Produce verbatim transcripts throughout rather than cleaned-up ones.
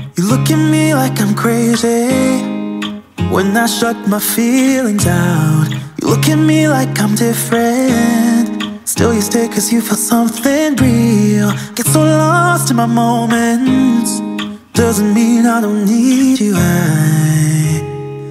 You look at me like I'm crazy when I shut my feelings out. You look at me like I'm different, still you stay cause you feel something real. Get so lost in my moments, doesn't mean I don't need you. I,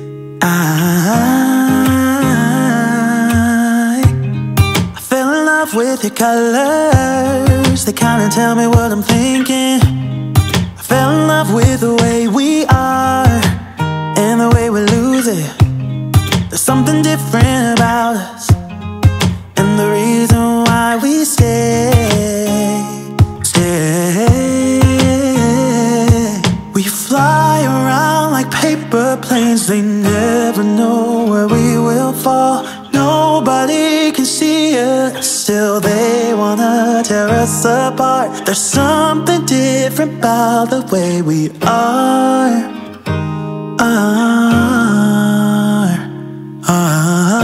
I, I fell in love with your colors, they kinda tell me what I'm thinking. I fell in love with the way we are and the way we lose it. There's something different about us, and the reason why we stay, stay. We fly around like paper planes, they never know where we will fall. Nobody can see us, still they wanna tear us apart. There's something different about the way we are, are, are.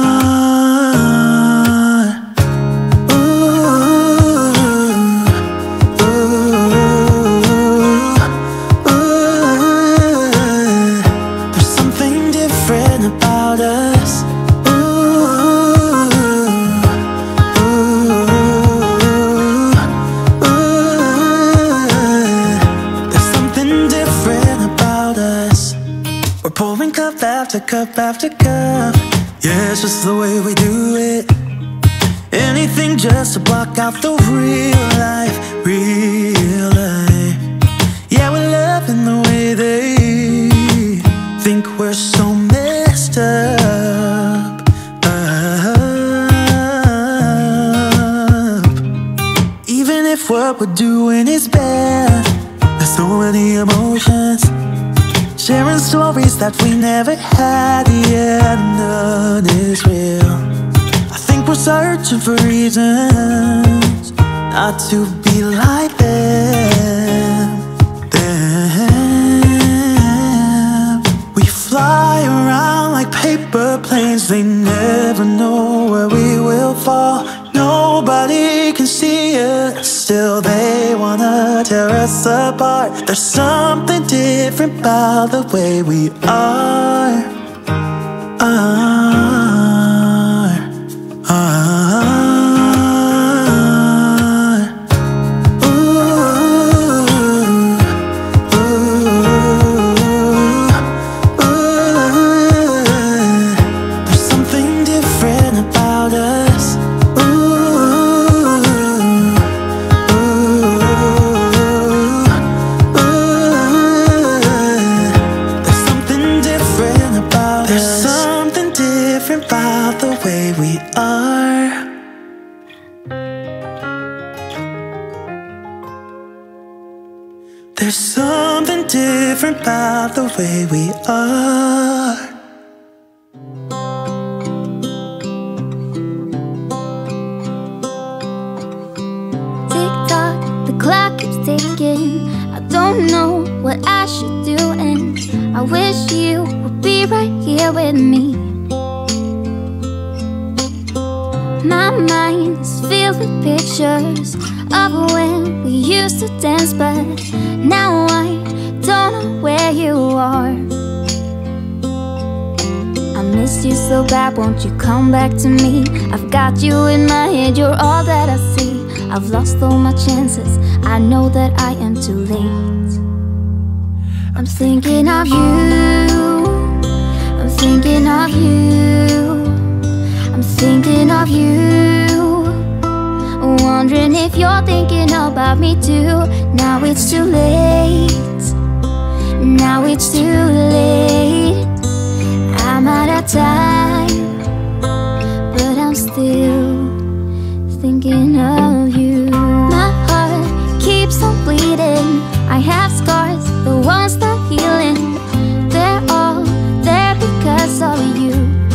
After cup after cup, yeah, it's just the way we do it. Anything just to block out the real life, real life. Yeah, we're loving the way they think we're so messed up, up. Even if what we're doing is bad, there's so many emotions, sharing stories that we never had, yeah, none is real. I think we're searching for reasons not to be like them, them. We fly around like paper planes, they never know where we will fall. Nobody can see us, still they wanna tear us apart. There's something different about the way we are, are, are. Ooh, ooh, ooh. There's something different about us. About the way we are. There's something different about the way we are. Tick tock, the clock keeps ticking. I don't know what I should do, and I wish you would be right here with me. My mind is filled with pictures of when we used to dance, but now I don't know where you are. I miss you so bad, won't you come back to me? I've got you in my head, you're all that I see. I've lost all my chances, I know that I am too late. I'm thinking of you, I'm thinking of you, I'm thinking of you, wondering if you're thinking about me too. Now it's too late, now it's too late. I'm out of time, but I'm still thinking of you. My heart keeps on bleeding, I have scars, the ones not healing. They're all there because of you.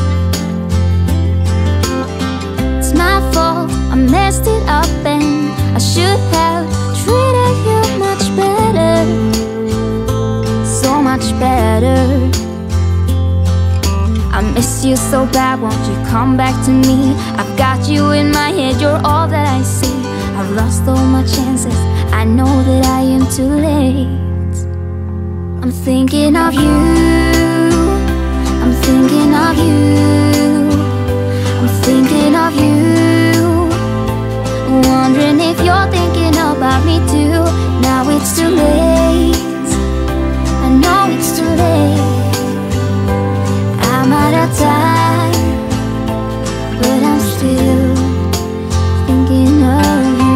My fault, I messed it up, and I should have treated you much better, so much better. I miss you so bad, won't you come back to me? I've got you in my head, you're all that I see. I've lost all my chances, I know that I am too late. I'm thinking of you, I'm thinking of you, I'm thinking of you, wondering if you're thinking about me too. Now it's too late, I know it's too late. I'm out of time, but I'm still thinking of you.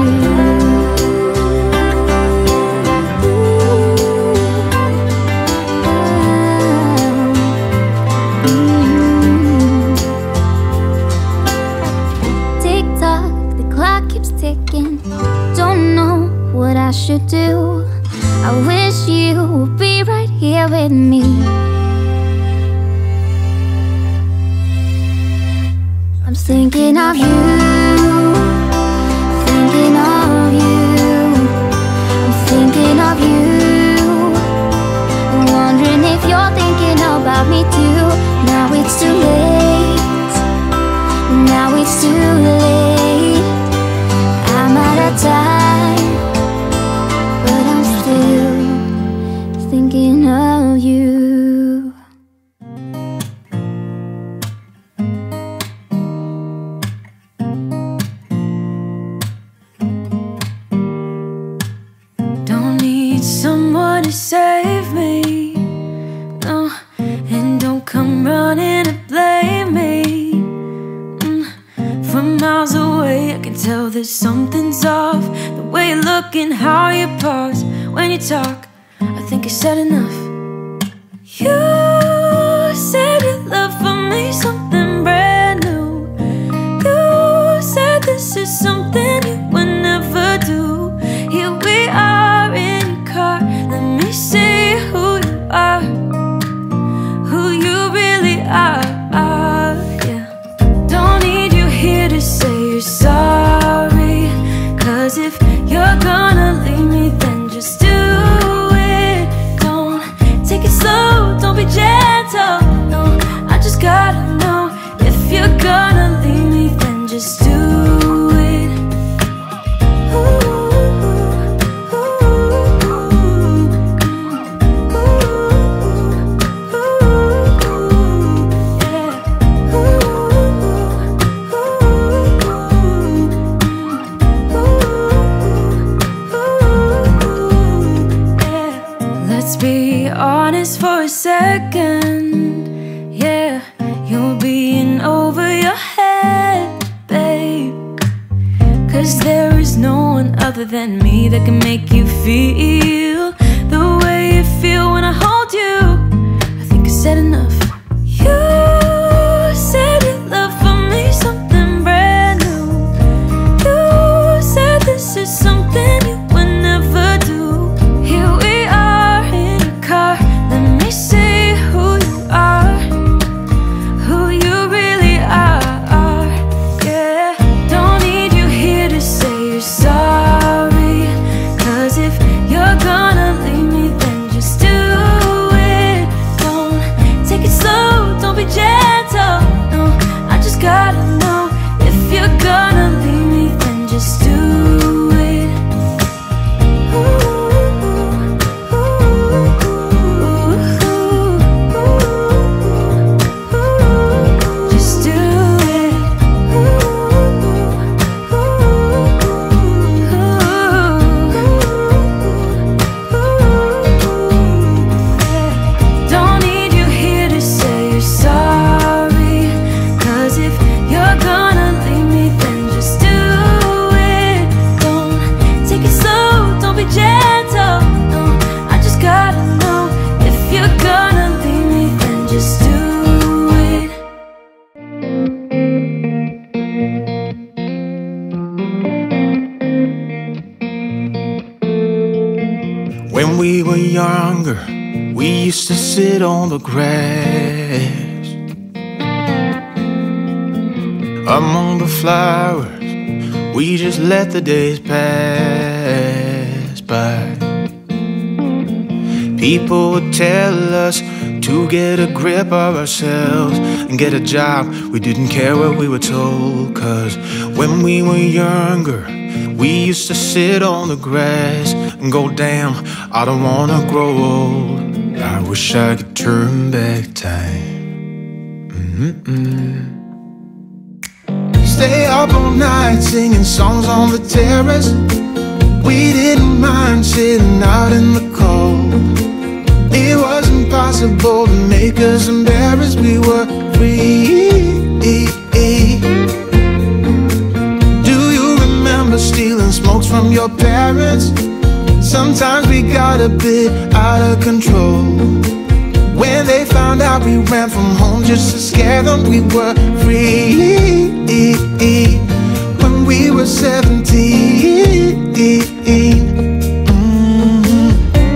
Don't know what I should do. I wish you would be right here with me. I'm thinking of you, thinking of you, I'm thinking of you, wondering if you're thinking about me too. Now it's too late, now it's too late. I'm out of time, but I'm still thinking of you. Don't need someone to save me, no, and don't come running to blame me. From miles away I can tell that something's off. The way you look and how you pause when you talk, I think I said enough. You said your love for me something brand new. You said this is something you would never do. Here we are in your car, let me see who you are, who you really are. To say you're sorry, cause if you're gonna leave me, then just do it. Don't take it slow, don't be gentle, no, I just gotta know. If you're gonna leave me, then just do it. Ooh, ooh, ooh, ooh, ooh, yeah. Ooh. Let's be honest for a second, yeah. You're being over your head, babe, cause there is no one other than me that can make you feel the way you feel when I hold you. I think I said enough. You said your love for me something brand new. You said this is something you would never do. Here we are in your car, let me see who you are, who you really are, yeah. Don't need you here to say you're sorry, cause if you're gonna leave me, then just do it. Don't take it slow, don't be gentle, no, I just gotta know. If you're gonna leave me, then just do it. Ooh. When we were younger, we used to sit on the grass among the flowers. We just let the days pass by. People would tell us to get a grip of ourselves and get a job. We didn't care what we were told, cause when we were younger, we used to sit on the grass and go, damn, I don't wanna grow old. I wish I could turn back time. Mm-mm-mm. Stay up all night singing songs on the terrace. We didn't mind sitting out in the cold. It wasn't possible to make us embarrassed. We were free. Do you remember stealing smokes from your parents? Sometimes we got a bit out of control. When they found out we ran from home just to scare them, we were free. When we were seventeen. Mm-hmm.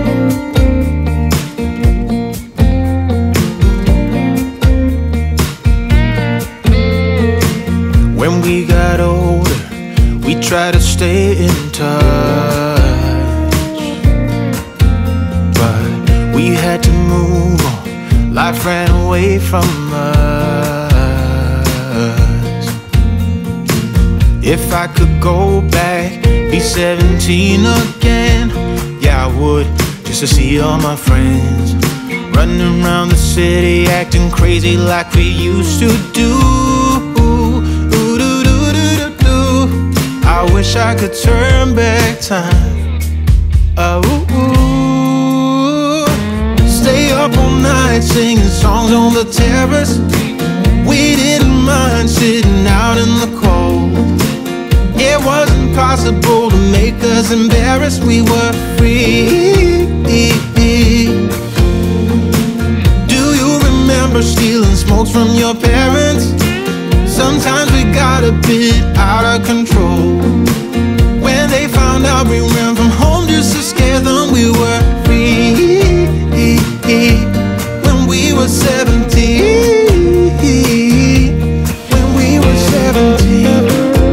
When we got older, we tried to stay in touch, but we had to move on. Life ran away from us. If I could go back, be seventeen again, yeah, I would, just to see all my friends running around the city, acting crazy like we used to do. I wish I could turn back time. Oh, stay up all night singing songs on the terrace. We didn't mind sitting out in the cold. It wasn't possible to make us embarrassed. We were free. Do you remember stealing smokes from your parents? Sometimes we got a bit out of control. When they found out we ran from home just to scare them, we were free. When we were seventeen. When we were seventeen.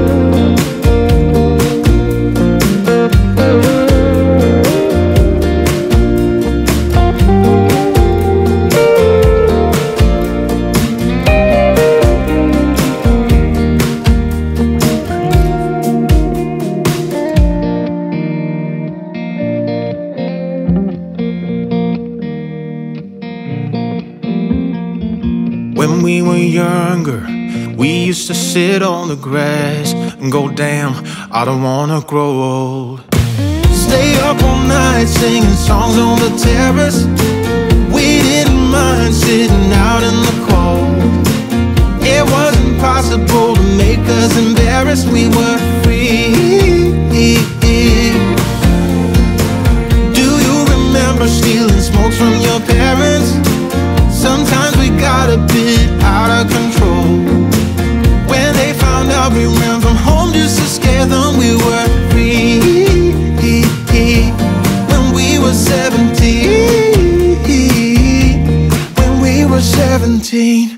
When we were younger, we used to sit on the grass and go, damn, I don't wanna grow old. Stay up all night singing songs on the terrace. We didn't mind sitting out in the cold. It wasn't possible to make us embarrassed. We were free. Do you remember stealing smokes from your parents? Sometimes we got a bit out of control. When they found out we ran from home just to scare them, we were free. When we were seventeen. When we were seventeen.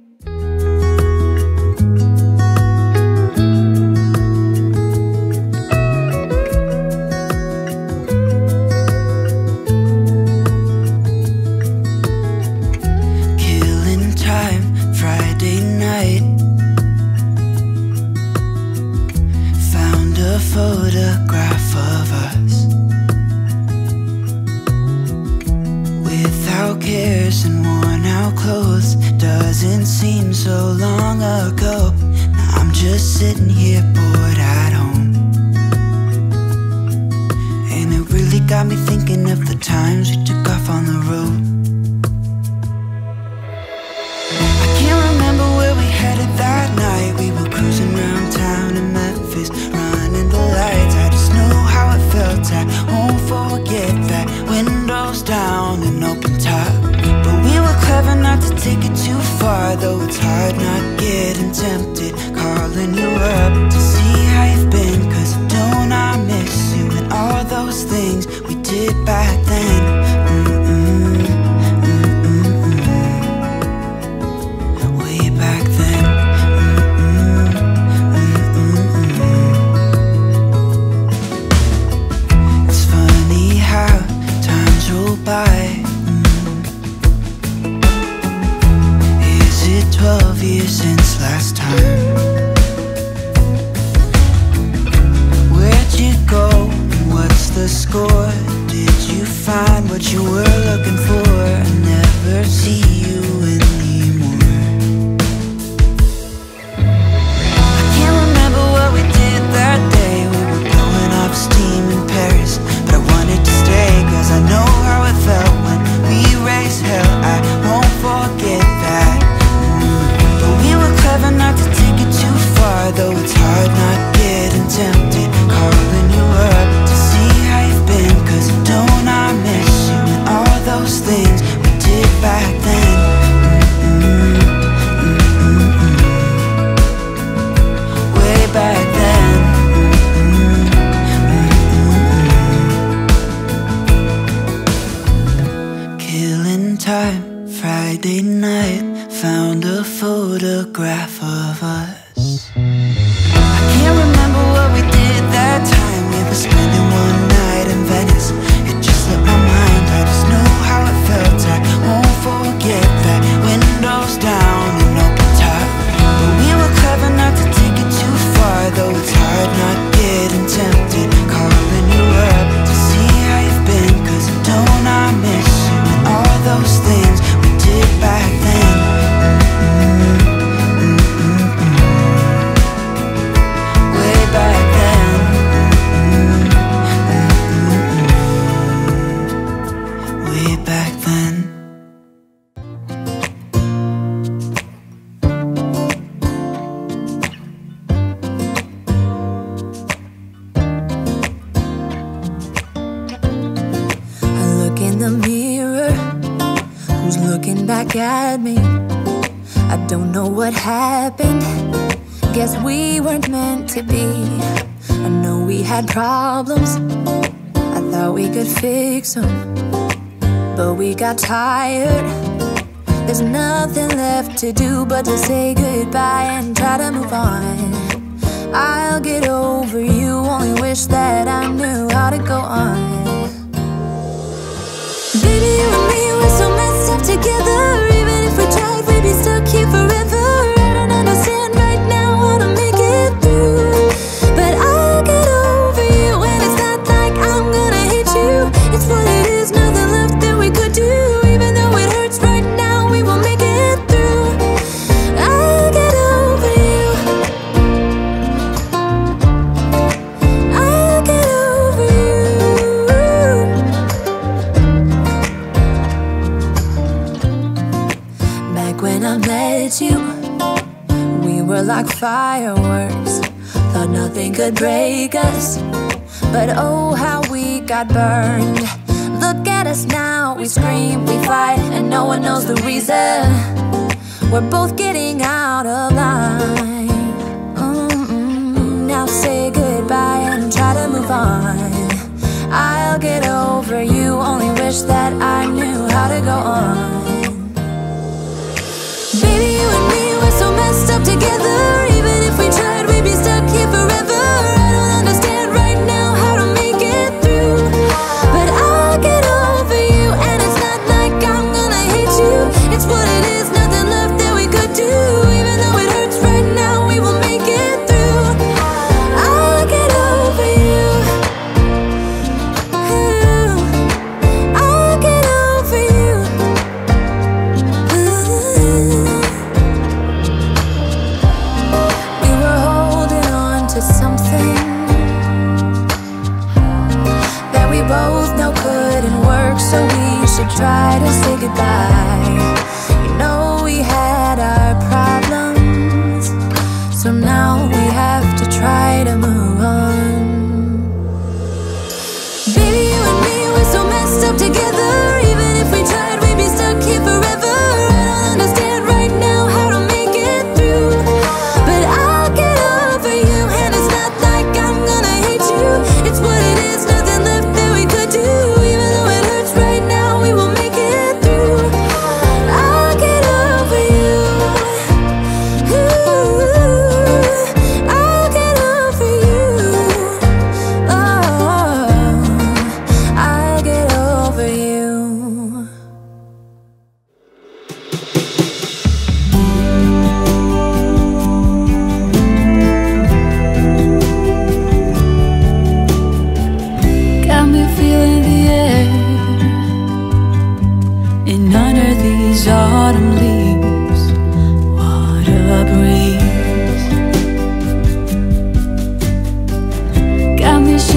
Photograph of us without cares and worn out clothes. Doesn't seem so long ago. Now I'm just sitting here bored at home, and it really got me thinking of the times we took off on the road. I can't remember where we headed that night. We were cruising around town in Memphis, running the lights. I just know how it felt at home. Forget that, windows down and open top. But we were clever not to take it too far, though it's hard not getting tempted, calling you up to see how you've been. Cause don't I miss you and all those things we did back then. Mm-mm, mm-mm-mm. Way back then. By. Is it twelve years since last time? Where'd you go? What's the score? Did you find find what you were looking for and never see you anymore. I can't remember what we did that day. We were blowing off steam in Paris, but I wanted to stay, cause I know how it felt when we raised hell. I won't forget that. mm. But we were clever not to take it too far, though it's hard not getting tempted, calling you up to see how you've been, cause don't I miss you and all those things we did back then. Mm-mm, mm-mm-mm. Way back then. Mm-mm, mm-mm-mm. Killing time, Friday night, found a photograph of us. I can't remember what we did that time. We were spending one night in Venice. It just slipped my mind, I just know how it felt. I won't forget that. Windows down and open top. But we were clever not to take it too far, though it's hard not getting tempted, calling you up to see how you've been, cause don't I miss you and all those things we did back then. Mm-mm, mm-mm-mm. Way back then. Mm-mm, mm-mm-mm. Way back then. I look in the mirror, who's looking back at me? I don't know what happened, guess we weren't meant to be. I know we had problems, I thought we could fix them, but we got tired. There's nothing left to do but to say goodbye and try to move on. I'll get over you, only wish that I knew how to go on. Baby, you and me, we're so messed up together. Even if we tried, we'd be stuck here forever. I don't understand right now how to make it through, but I'll get over you, and it's not like I'm gonna hate you. It's what it is, nothing left that we could do. Even though it hurts right now, we will make it through. I'll get over you. I'll get over you. Back when I met you, we were like fireworks, thought nothing could break us, but oh how we got burned. Look at us now, we scream, we fight, and no one knows the reason. We're both getting out of line. Mm-mm. Now say goodbye and try to move on. I'll get over you, only wish that I knew how to go on. Baby, you and me, we're so messed up together. Even if we tried, we'd be stuck here forever. I don't understand right now how to make it through, but I'll get over you, and it's not like I'm gonna hate you. It's what it is, nothing left that we could do. Even though it hurts right now, we will make it through. I'll get over you. Ooh, I'll get over you. Ooh. We were holding on to something that we both know couldn't work, so we should try to say goodbye. You know we had our problems, so now we have to try to move on. Baby, you and me, we're so messed up together. Even if we tried, we'd be stuck here forever. I don't understand right now how to make it through, but I'll get over you, and it's not like I'm gonna hate you. It's what it is, nothing left that we could do. Even though it hurts right now, we will make it through. I'll get over you.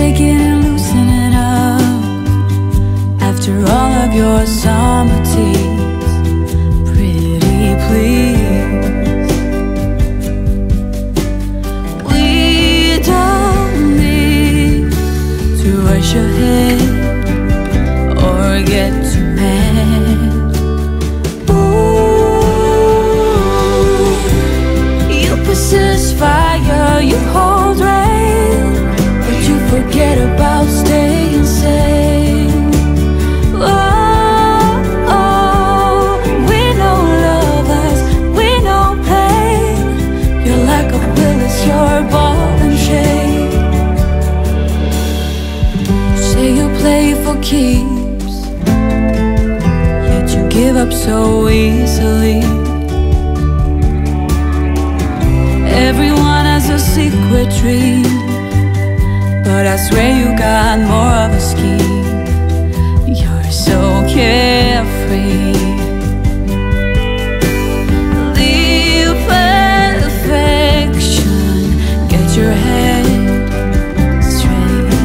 shake it and loosen it up. After all of your summer teas, pretty please. We don't need to rush ahead or get too mad. Possess fire, you hold rain, but you forget about staying sane. Oh, oh, we know lovers, we know pain. You're like a will is your ball and chain. Say you play for keeps, yet you give up so easily. Everyone has a secret dream, but I swear you got more of a scheme. You're so carefree. Leave perfection, get your head straight.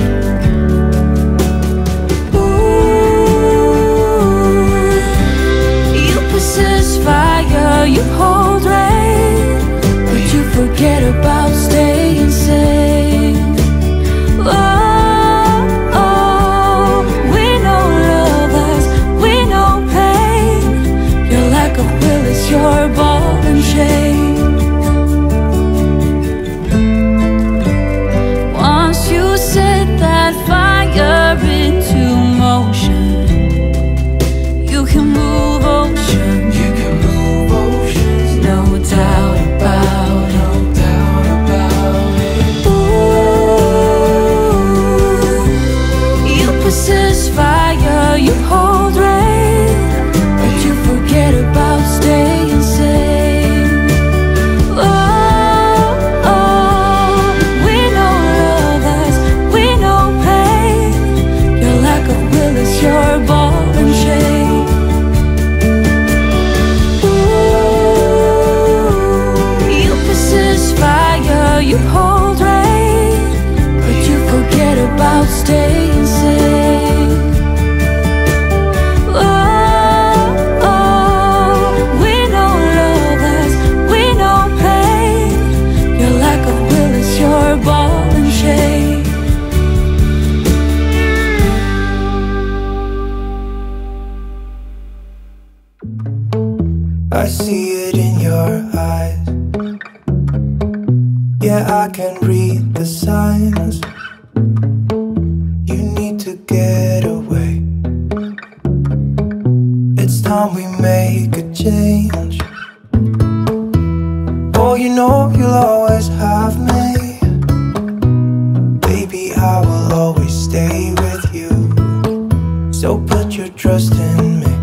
Ooh, you possess fire, you hold rain, you forget about staying sane. Oh, oh, we know lovers, we know pain. You're like a will is your ball and chain. Once you set that fire into motion, you can move oceans. You can move oceans, no doubt about it. Possess fire, you hold rain, but you forget about staying sane. Oh, oh, we know lovers, we know pain. You're like a will is your ball and chain. Ooh, you possess fire, you hold rain, but you forget about staying sane. I see it in your eyes. Yeah, I can read the signs. You need to get away. It's time we make a change. Oh, you know you'll always have me. Baby, I will always stay with you. So put your trust in me.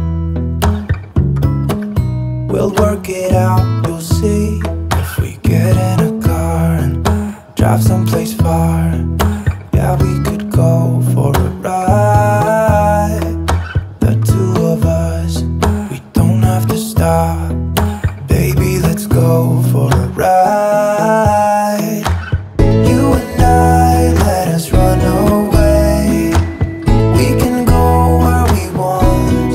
We'll work it out, you'll see. If we get in a car and drive someplace far, yeah, we could go for a ride. The two of us, we don't have to stop. Baby, let's go for a ride. You and I, let us run away. We can go where we want.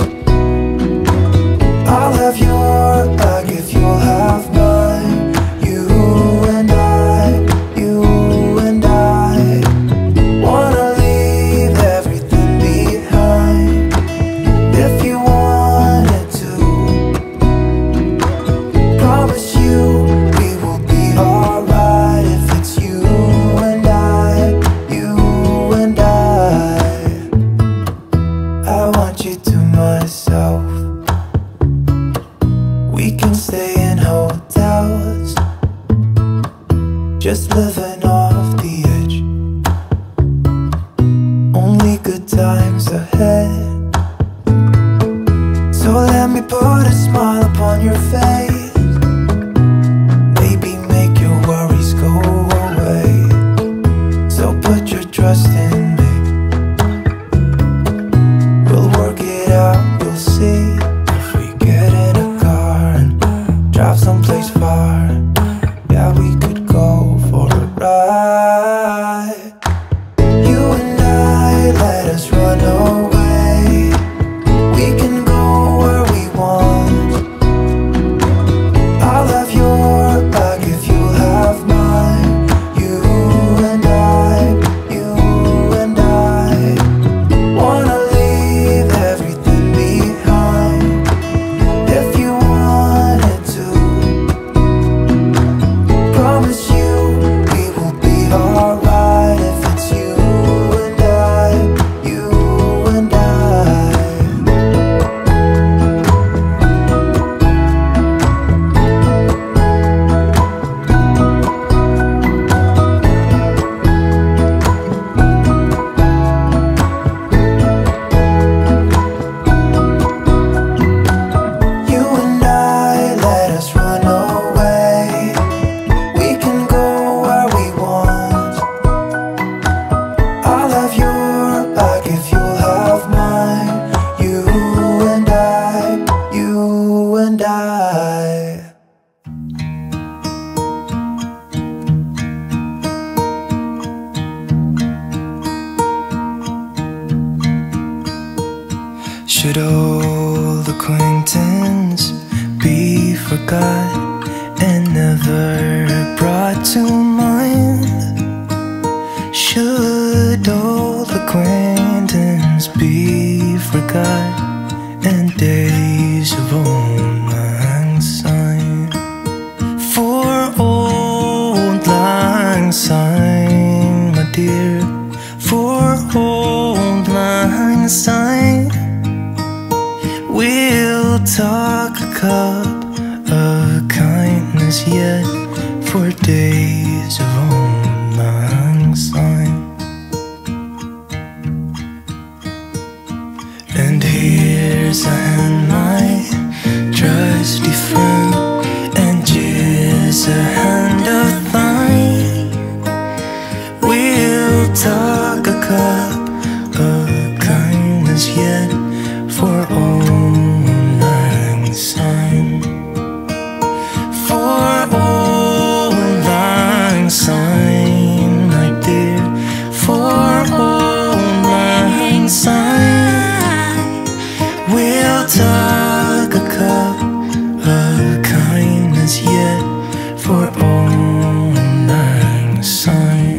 I'll have your back if you'll have mine. You and I, you and I wanna leave everything behind. If you wanted to, promise you we will be alright. If it's you and I, you and I, I want you to myself. We can stay in hotels, just living off the edge. Only good times ahead. So let me put a smile upon your face. Maybe make your worries go away. So put your trust in me. We'll work it out, you'll see. If we get in a car and drive someplace far, yeah, we could go for a ride. Should old acquaintance be forgot and never brought to mind? Should old acquaintance be forgot and days of old lang syne? For old lang syne, my dear, for old lang syne, we'll talk a cup of kindness yet for days of old lang syne. And here's a hand, my trusty friend, and here's a hand of thine. We'll talk a cup of kindness yet for old lang syne. For old lang syne, my dear, for old lang syne, we'll talk a cup of kindness yet for old lang syne.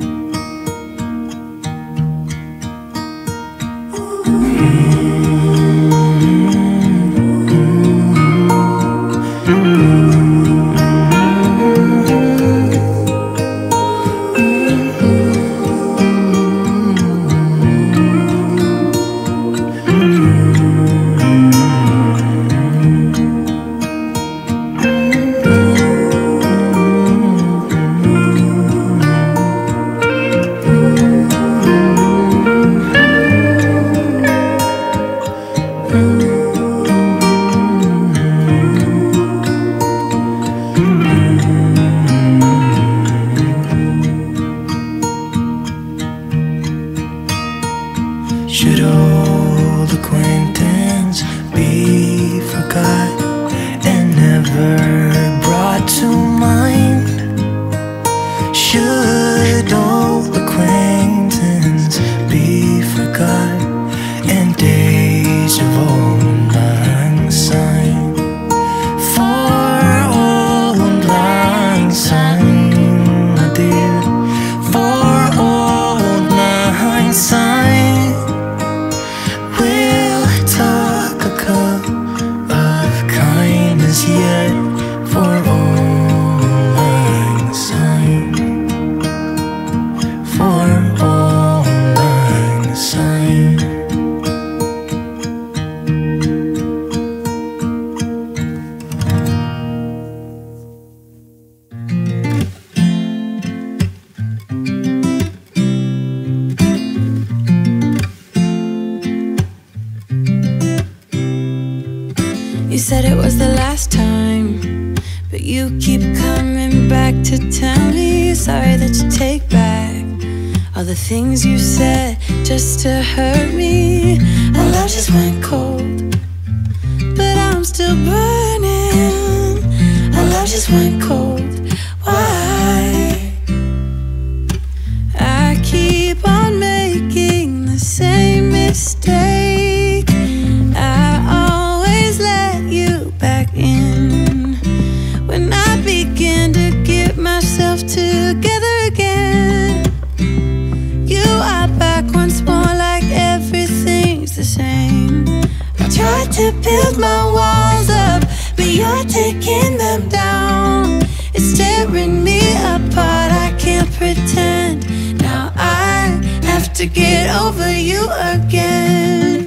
Should old acquaintance be forgot and never brought to mind? Should old acquaintance be forgot and days of old lang syne? For old lang syne, my dear, for old lang syne, we'll talk a cup of kindness yet for old lang syne. For old lang syne. You said it was the last time, but you keep coming back to tell me sorry that you take back all the things you said just to hurt me. Our love just went cold, but I'm still burning. Our love just went cold. Why? I keep on making the same mistake. I always let you back in when I begin to get myself together again. You are back once more, like everything's the same. I tried to build my walls up, but you're taking them down. It's tearing me apart, I can't pretend. Now I have to get over you again.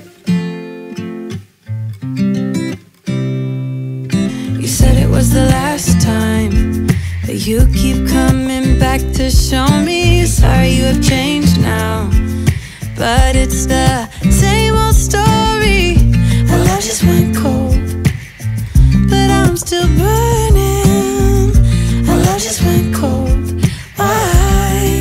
You said it was the last time, but you keep coming back to show me sorry you have changed now. But it's the same old story. Our love just went cold, but I'm still burning. Our love just went cold. Why?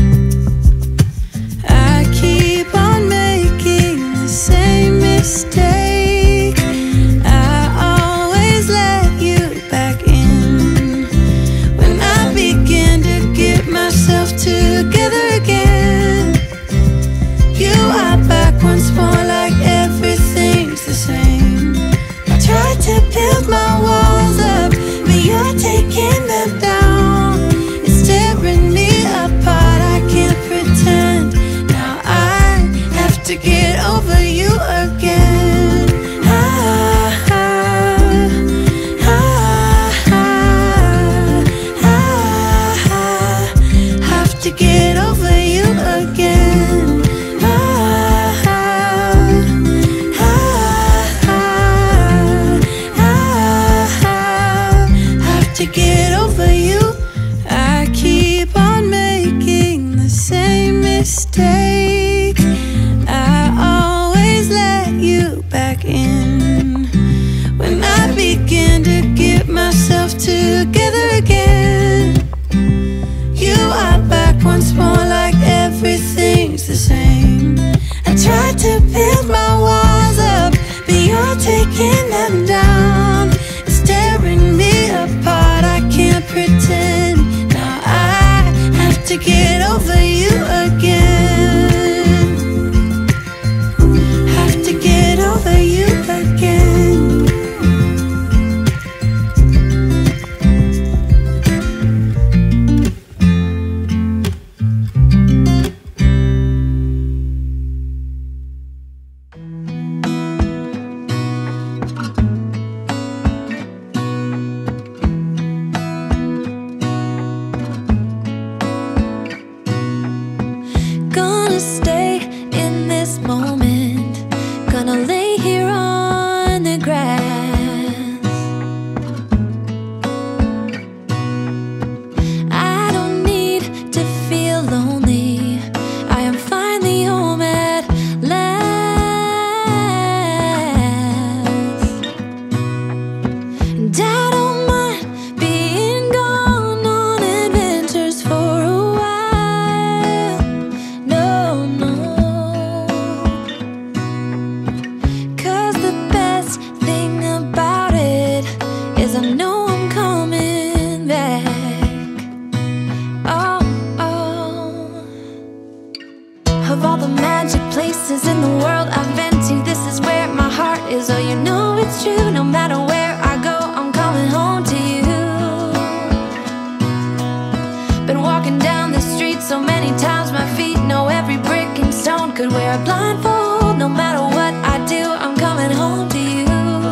I keep on making the same mistake. I always let you back in when I begin to get myself together again. You are back once more, like everything mistake. I always let you back in when I begin to get myself together again. You are back once more, like everything's the same. I tried to build my walls up, but you're taking them down. It's tearing me apart, I can't pretend. Now I have to get over you again. Have to get over you again. Gonna stay in this moment, gonna lay here on the grass. I don't need to feel lonely, I am finally home at last. And I don't mind being gone on adventures for a while. No, no, 'cause the best thing about it is I know I'm coming back. Oh, oh. Of all the magic places in the world I've been to, this is where my heart is. Oh, you know it's true, no matter where I go, I'm coming home to you. Been walking down the street so many times, my feet know every brick and stone. Could wear a blindfold, no matter what I do, I'm coming home to you.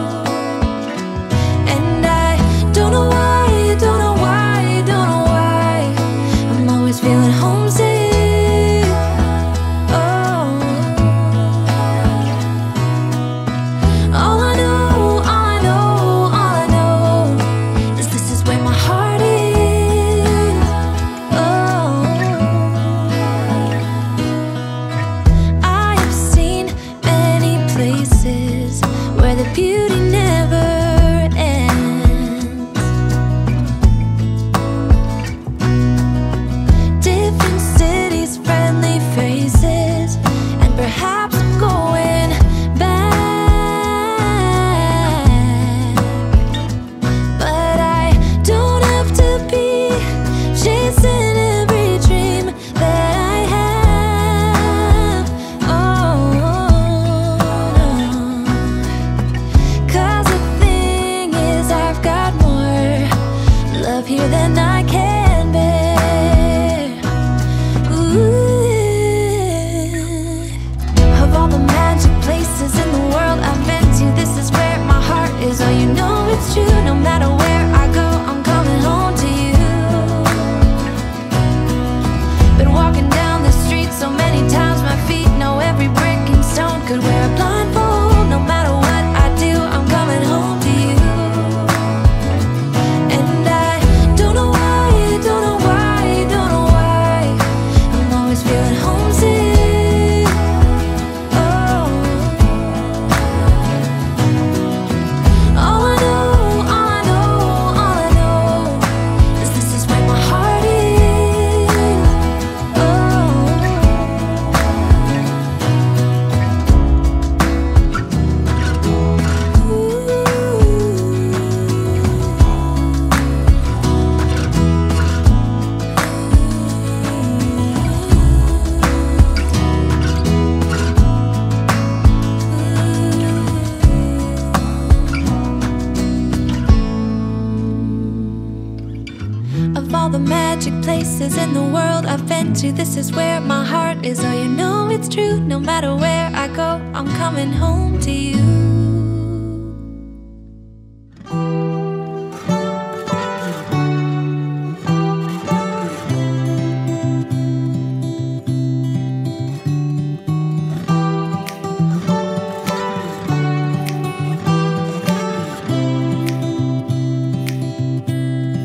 And I don't know why, don't know why, don't know why I'm always feeling homesick. Oh, all I know, all I know, all I know is this is where my heart is. Oh, I have seen many places where the beauty never ends. Different cities, friendly faces, and perhaps I'm going back. But I don't have to be chasing every dream that I have. Oh, no. 'Cause the thing is, I've got more love here than I can bear. Ooh. Of all the magic places in the world I've been to, this is where my heart is. Oh, you know it's true, no matter where I go, I'm coming home to you. Been walking down the street so many times, my feet know every brick and stone. Could wear a blindfold, no matter what I do, I'm coming home to you. And I don't know why, don't know why, don't know why I'm always feeling homesick. Oh, all I know, all I know, all I know is this is where my heart is. Oh, of all the magic places in the world I've been to, this is where my heart is. Oh, you know it's true, no matter where I go, I'm coming home to you.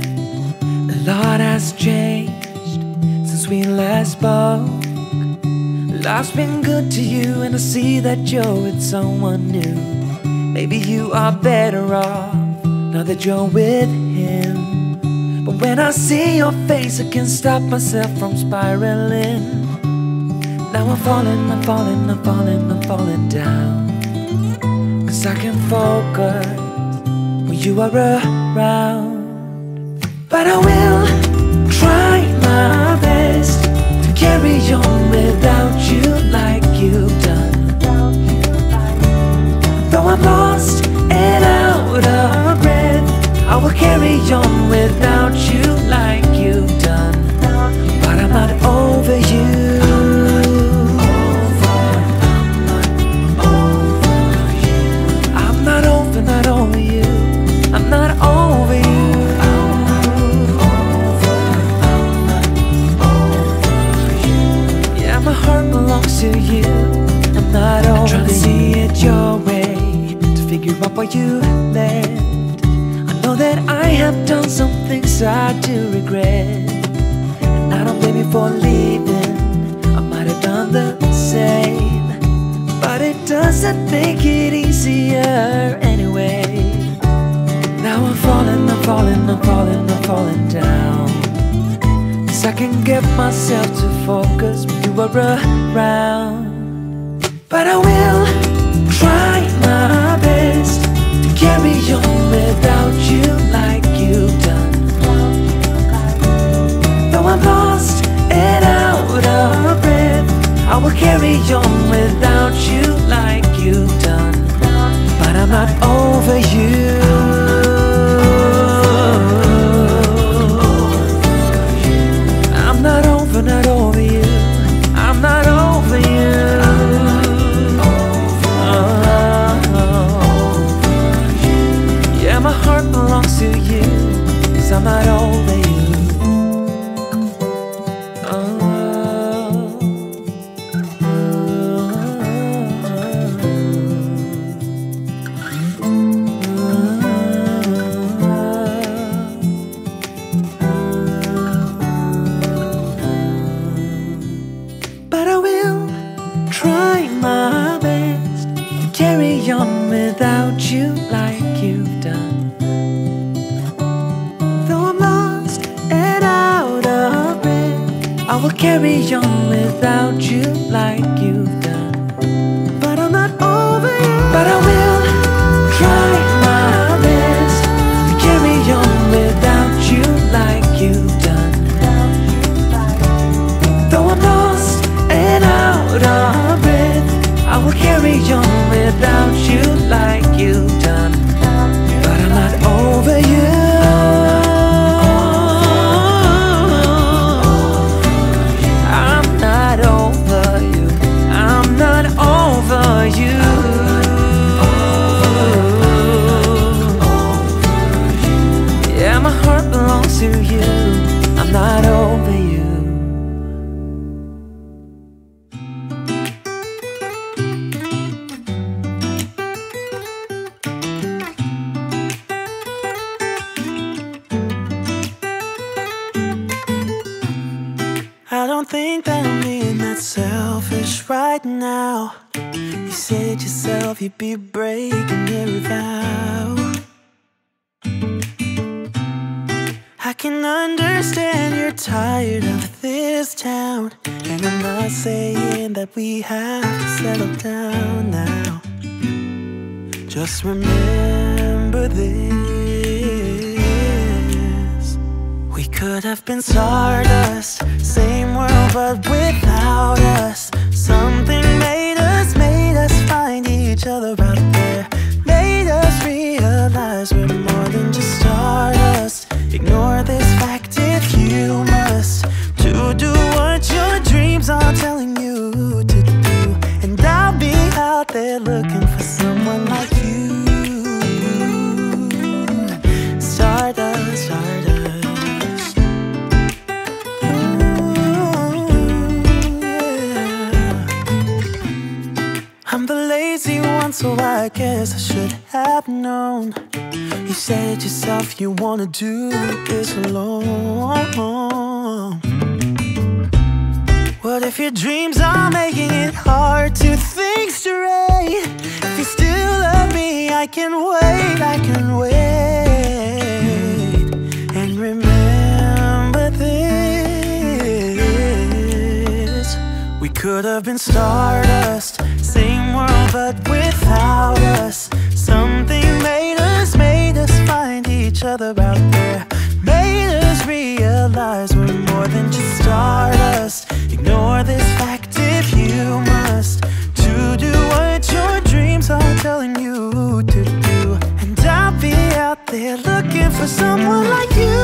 A lot has changed since we last spoke. Life's been good to you, and I see that you're with someone new. Maybe you are better off now that you're with him. But when I see your face, I can't stop myself from spiraling. Now I'm falling, I'm falling, I'm falling, I'm falling down. Cause I can focus when you are around. But I will try my best to carry on without you like you've done. Though I'm lost and out of breath, I will carry on without you like you've done. But I'm not over you. I'm not over, not over you. I'm not over you. Yeah, my heart belongs to you. I'm not over you. I'm trying to see it your way, to figure out why you left. I know that I have done some things I do regret, and I don't blame you for leaving. I might have done the same, but it doesn't make it easier anyway. Now I'm falling, I'm falling, I'm falling, I'm falling down. Cause I can get myself to focus when you are around. But I will try my best to carry on without you like you've done. Though I'm lost and out of breath, I will carry on without you like you've done. But I'm not over you. I'm not over, not over you. I'm not over you. Yeah, my heart belongs to you, cause I'm not over you. But I will try my best to carry on without you like you've done. Though I'm lost and out of breath, I will carry on without you like you've done. But I'm not over you. But I will try my best to carry on without you like you've done. Though I'm lost and out of breath, I will carry on without you like you've done. But I'm not over you. I'm not over you. I'm not over you. Yeah, my heart belongs to you. I'm not over you. I don't think that I'm being that selfish right now. You said yourself you'd be breaking every vow. I can understand you're tired of this town, and I'm not saying that we have to settle down now. Just remember this: we could have been stardust, same world but without us. Something made us, made us find each other out there, made us realize we're more than just stardust. Ignore this fact if you must, to do what your dreams are telling you to do. And I'll be out there looking for someone like you. Stardust, stardust. Ooh, yeah. I'm the lazy one, so I guess I should have known. You said yourself you wanna do this alone. What But if your dreams are making it hard to think straight, if you still love me, I can wait, I can wait. And remember this: we could have been stardust, same world but without us. Something made us, made us find each other out there, made us realize we're more than just stardust. Ignore this fact if you must, to do what your dreams are telling you to do. And I'll be out there looking for someone like you.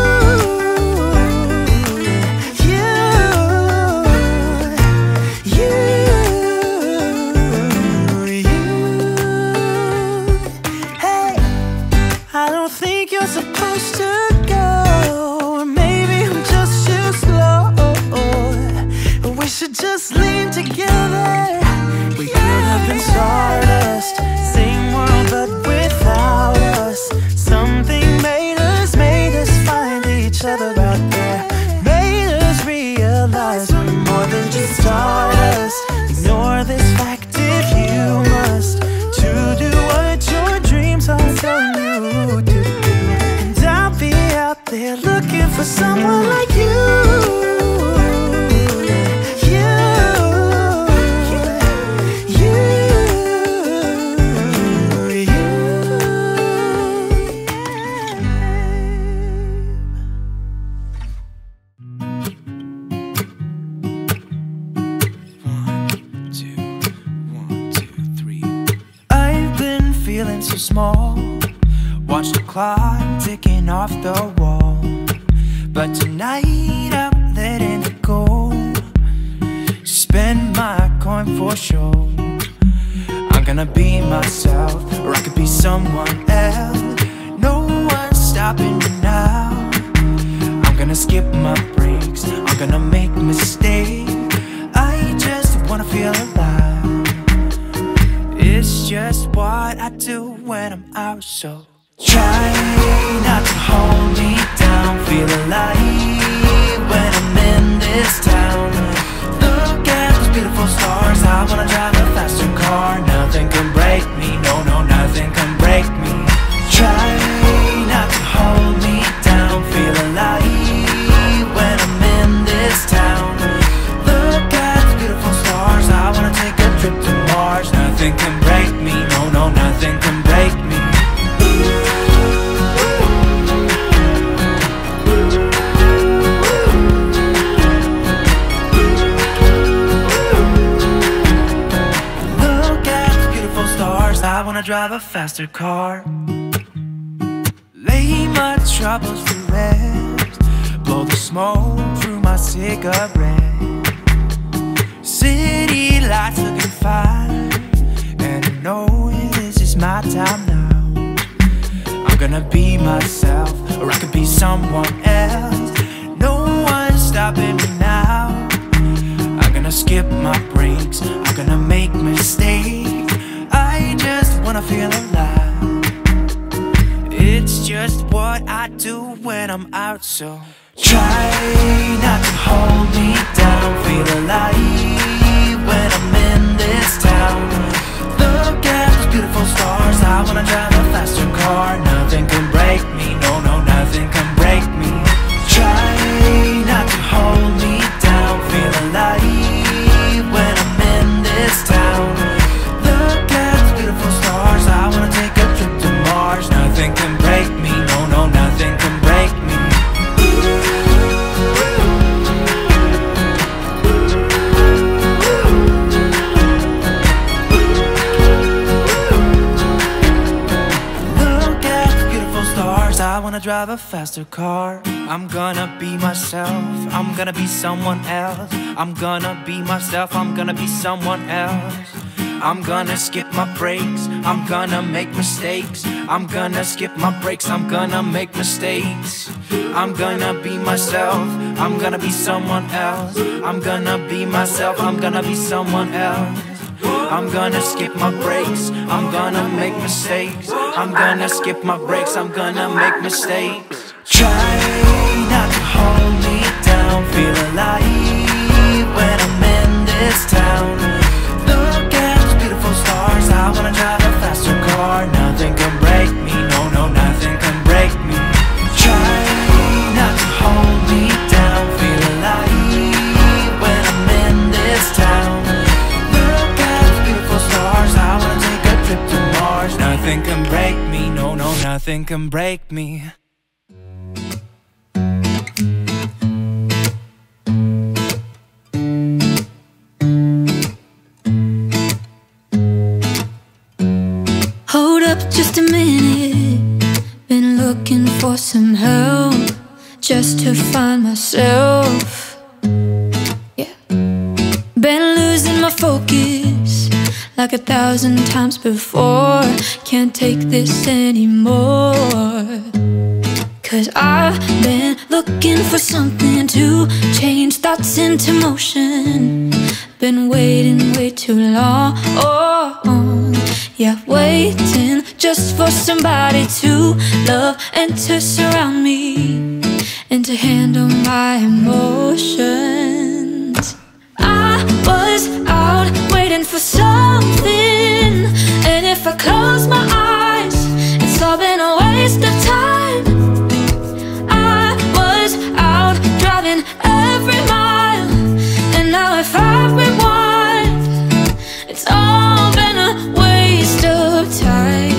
Supposed to go, or maybe I'm just too slow. We should just leave together. We could have been stardust, same world but without us. Something made us, made us find each other out there, made us realize we're more than just stardust. Ignore this fact if you must, to do what your dreams are telling you to. Out there looking for someone like you. You, you, you. One, two, one, two, three. I've been feeling so small. Watch the clock ticking off the wall, but tonight I'm letting it go. Spend my coin for sure. I'm gonna be myself, or I could be someone else. No one's stopping me now. I'm gonna skip my breaks, I'm gonna make mistakes. I just wanna feel alive. It's just what I do when I'm out, so try not to hold me down. Feel alive when I'm in this town. Look at those beautiful stars. I wanna drive a faster car. Nothing can break me, no, no, nothing can break me. Try not to hold me down. Feel alive when I'm in this town. Look at those beautiful stars. I wanna take a trip to Mars. Nothing can break me, no, no, nothing can break me. I wanna drive a faster car. Lay my troubles to rest. Blow the smoke through my cigarette. City lights looking fine, and I know this is my time now. I'm gonna be myself, or I could be someone else. No one's stopping me now. I'm gonna skip my breaks, I'm gonna make mistakes. I just wanna feel alive. It's just what I do when I'm out, so try not to hold me down. Feel alive when I'm in this town. Look at those beautiful stars. I wanna drive a faster car. Nothing can break me, no, no, nothing can break me. Try not to hold me down. Feel alive when I'm in this town. Look at those beautiful stars. I wanna take a trip to Mars. Nothing can break me, no, no, nothing can break me. Look at the beautiful stars. I wanna drive a faster car. I'm gonna be myself, I'm gonna be someone else. I'm gonna be myself, I'm gonna be someone else. I'm gonna skip my breaks, I'm gonna make mistakes. I'm gonna skip my breaks, I'm gonna make mistakes. I'm gonna be myself, I'm gonna be someone else. I'm gonna be myself, I'm gonna be someone else. I'm gonna skip my breaks, I'm gonna make mistakes. I'm gonna skip my breaks, I'm gonna make mistakes. Try not to hold me down, feel alive when I'm in nothing can break me. Hold up just a minute. Been looking for some help just to find myself. Yeah. Been losing my focus like a thousand times before. Can't take this anymore. Cause I've been looking for something to change thoughts into motion. Been waiting way too long. Yeah, waiting just for somebody to love and to surround me and to handle my emotions. I was out waiting for something, and if I close my eyes, it's all been a waste of time. I was out driving every mile, and now if I rewind, it's all been a waste of time.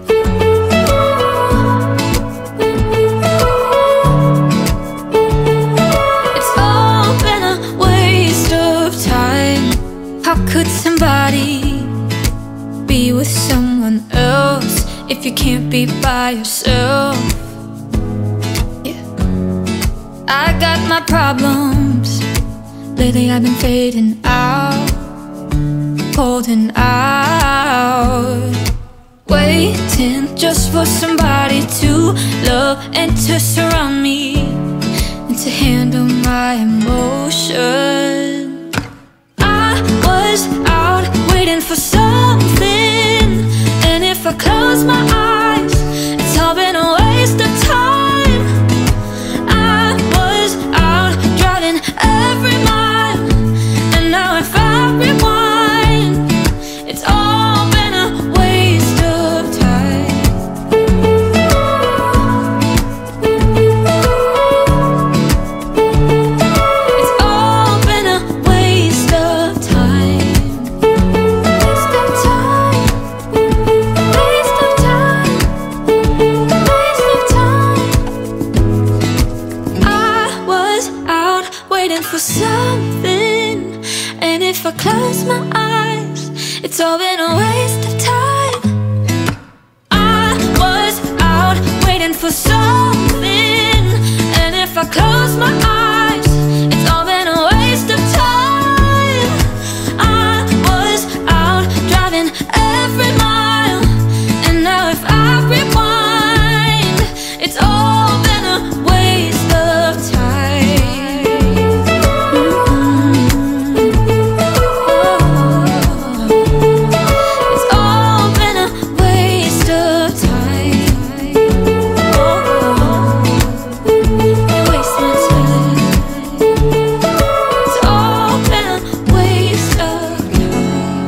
It's all been a waste of time. How could somebody be with someone else if you can't be by yourself? Yeah. I got my problems. Lately I've been fading out, holding out, waiting just for somebody to love and to surround me and to handle my emotions. I was out waiting for something, and if I close my eyes, it's all been a waste of time. I was out driving every mile, and now if I rewind, it's all been a waste of time. It's all been a waste of time. Waste of time. Waste of time. Waste of time. I was out waiting for something, and if I close my eyes, it's all been a waste of time. I was out waiting for something, and if I close my eyes, it's all been a waste of time. I was out driving every mile, and now if I rewind, it's all been a waste of time. It's all been a waste of time. You waste my time. It's all been a waste of time.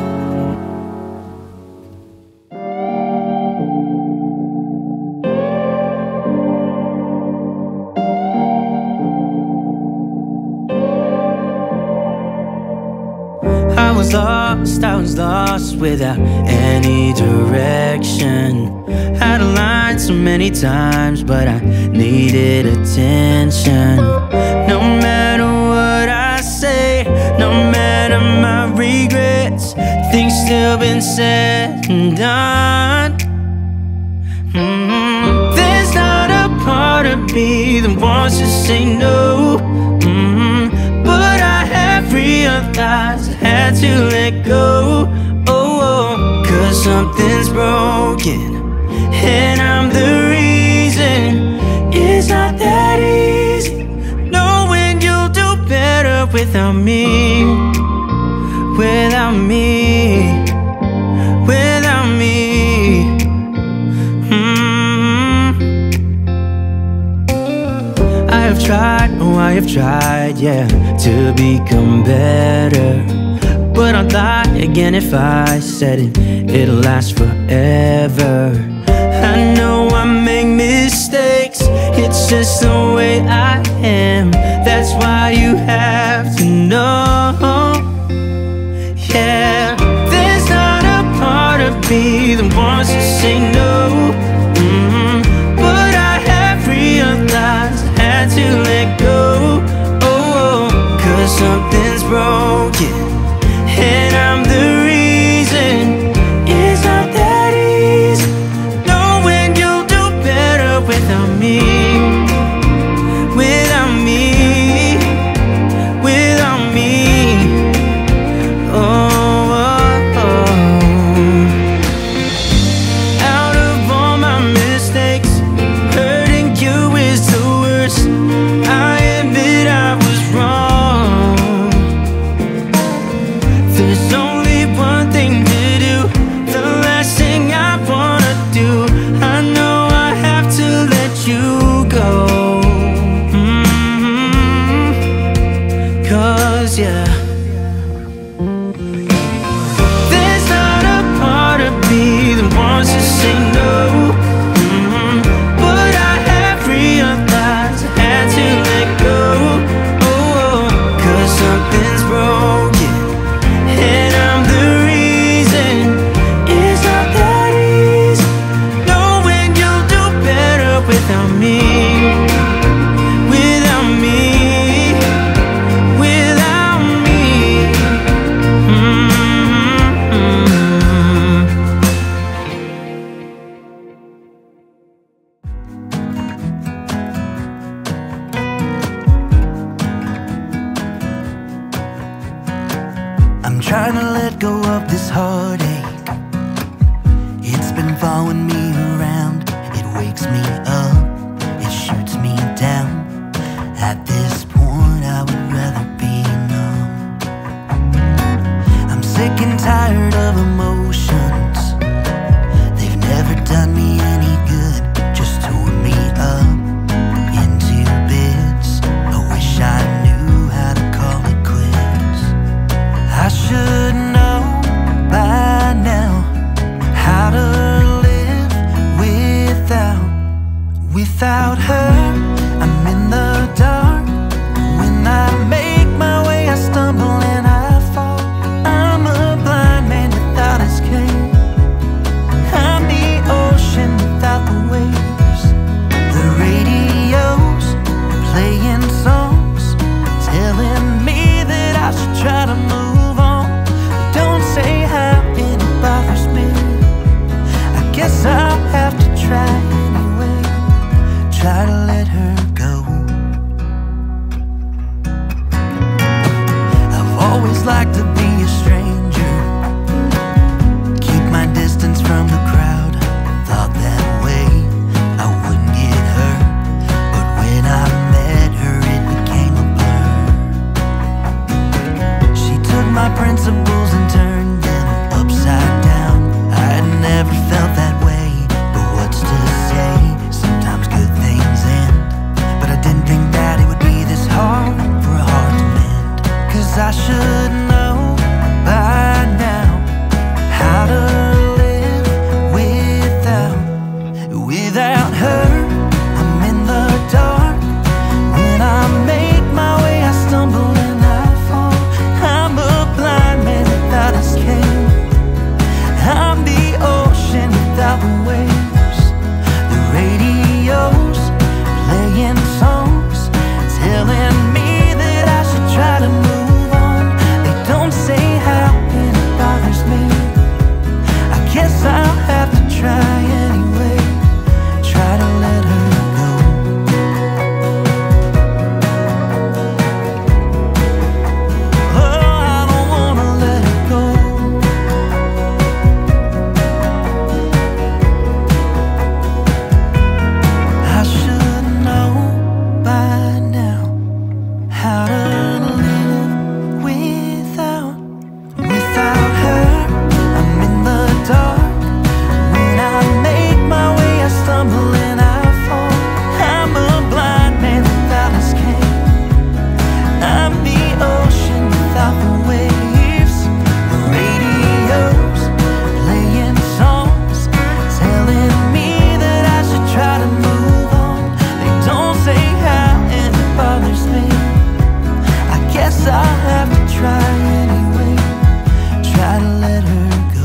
I was lost, I was lost without any direction. Had a line so many times, but I needed attention. No matter what I say, no matter my regrets, things still been said and done. Mm, There's not a part of me that wants to say no, mm, but I have realized I had to let go. Oh, oh, cause something's broken, and I'm the reason. It's not that easy knowing you'll do better without me, without me, without me. mm. I have tried, oh I have tried, yeah, to become better, but I'd lie again if I said it, it'll last forever. I know I make mistakes, it's just the way I am. That's why you have to know, yeah. There's not a part of me that wants to say no, mm-hmm. I'm trying to let go of this heartache. It's been following me around. It wakes me up, it shoots me down. At this point I would rather be numb. I'm sick and tired of emotions. They've never done me any good, just tore me up into bits. I wish I knew how to call it quits. I should know by now how to live without, without her. I'm in the dark. When I make my way, I stumble and I fall. I'm a blind man without escape. I'm the ocean without the waves. The radio's playing songs, telling me that I should try to move on. They don't say how and it bothers me. I guess I'll have to try anyway. Try to let her go. I've always liked to be a stranger, keep my distance from the crowd. Thought that way I wouldn't get hurt, but when I met her it became a blur. She took my principles and turned them upside down. I had never felt that way, but what's to say? Sometimes good things end, but I didn't think that it would be this hard for a heart to mend. Cause I should know by now how to live without, without her. I'm in the dark. When I make my way, I stumble and I fall. I'm a blind man without escape. I'm the ocean without the waves. The radio's playing songs, telling me that I should try to move on. They don't say how and it bothers me. I guess I'll have to try anyway. Try to let her go. Oh, I don't wanna let her go. I should know by now how to live without, without her. I'm in the dark. When I make my way, I stumble and I fall. I'm a blind man without escape. I'm the ocean without the waves. The radio's playing songs, telling me that I should try to move on. They don't say how and it bothers me. I guess I'll have to try anyway. Try to let her go.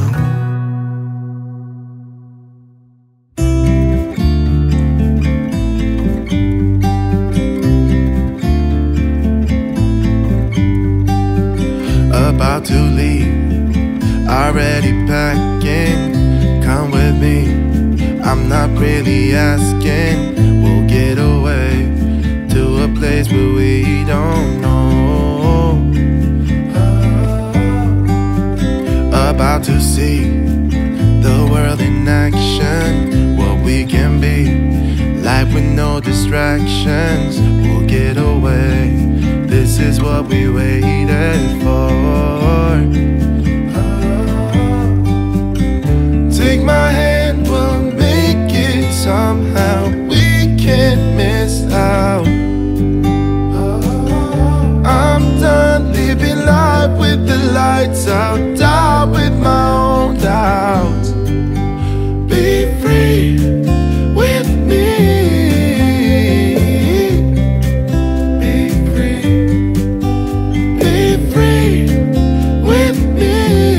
About to leave, already packing. Come with me, I'm not really asking. We'll get away to a place where we don't know. About to see the world in action, what we can be, life with no distractions. We'll get away, this is what we waited for. Take my hand, we'll make it somehow. We can't miss out. I'm done living life with the lights out, die with my own doubts. Be free with me. Be free. Be free with me.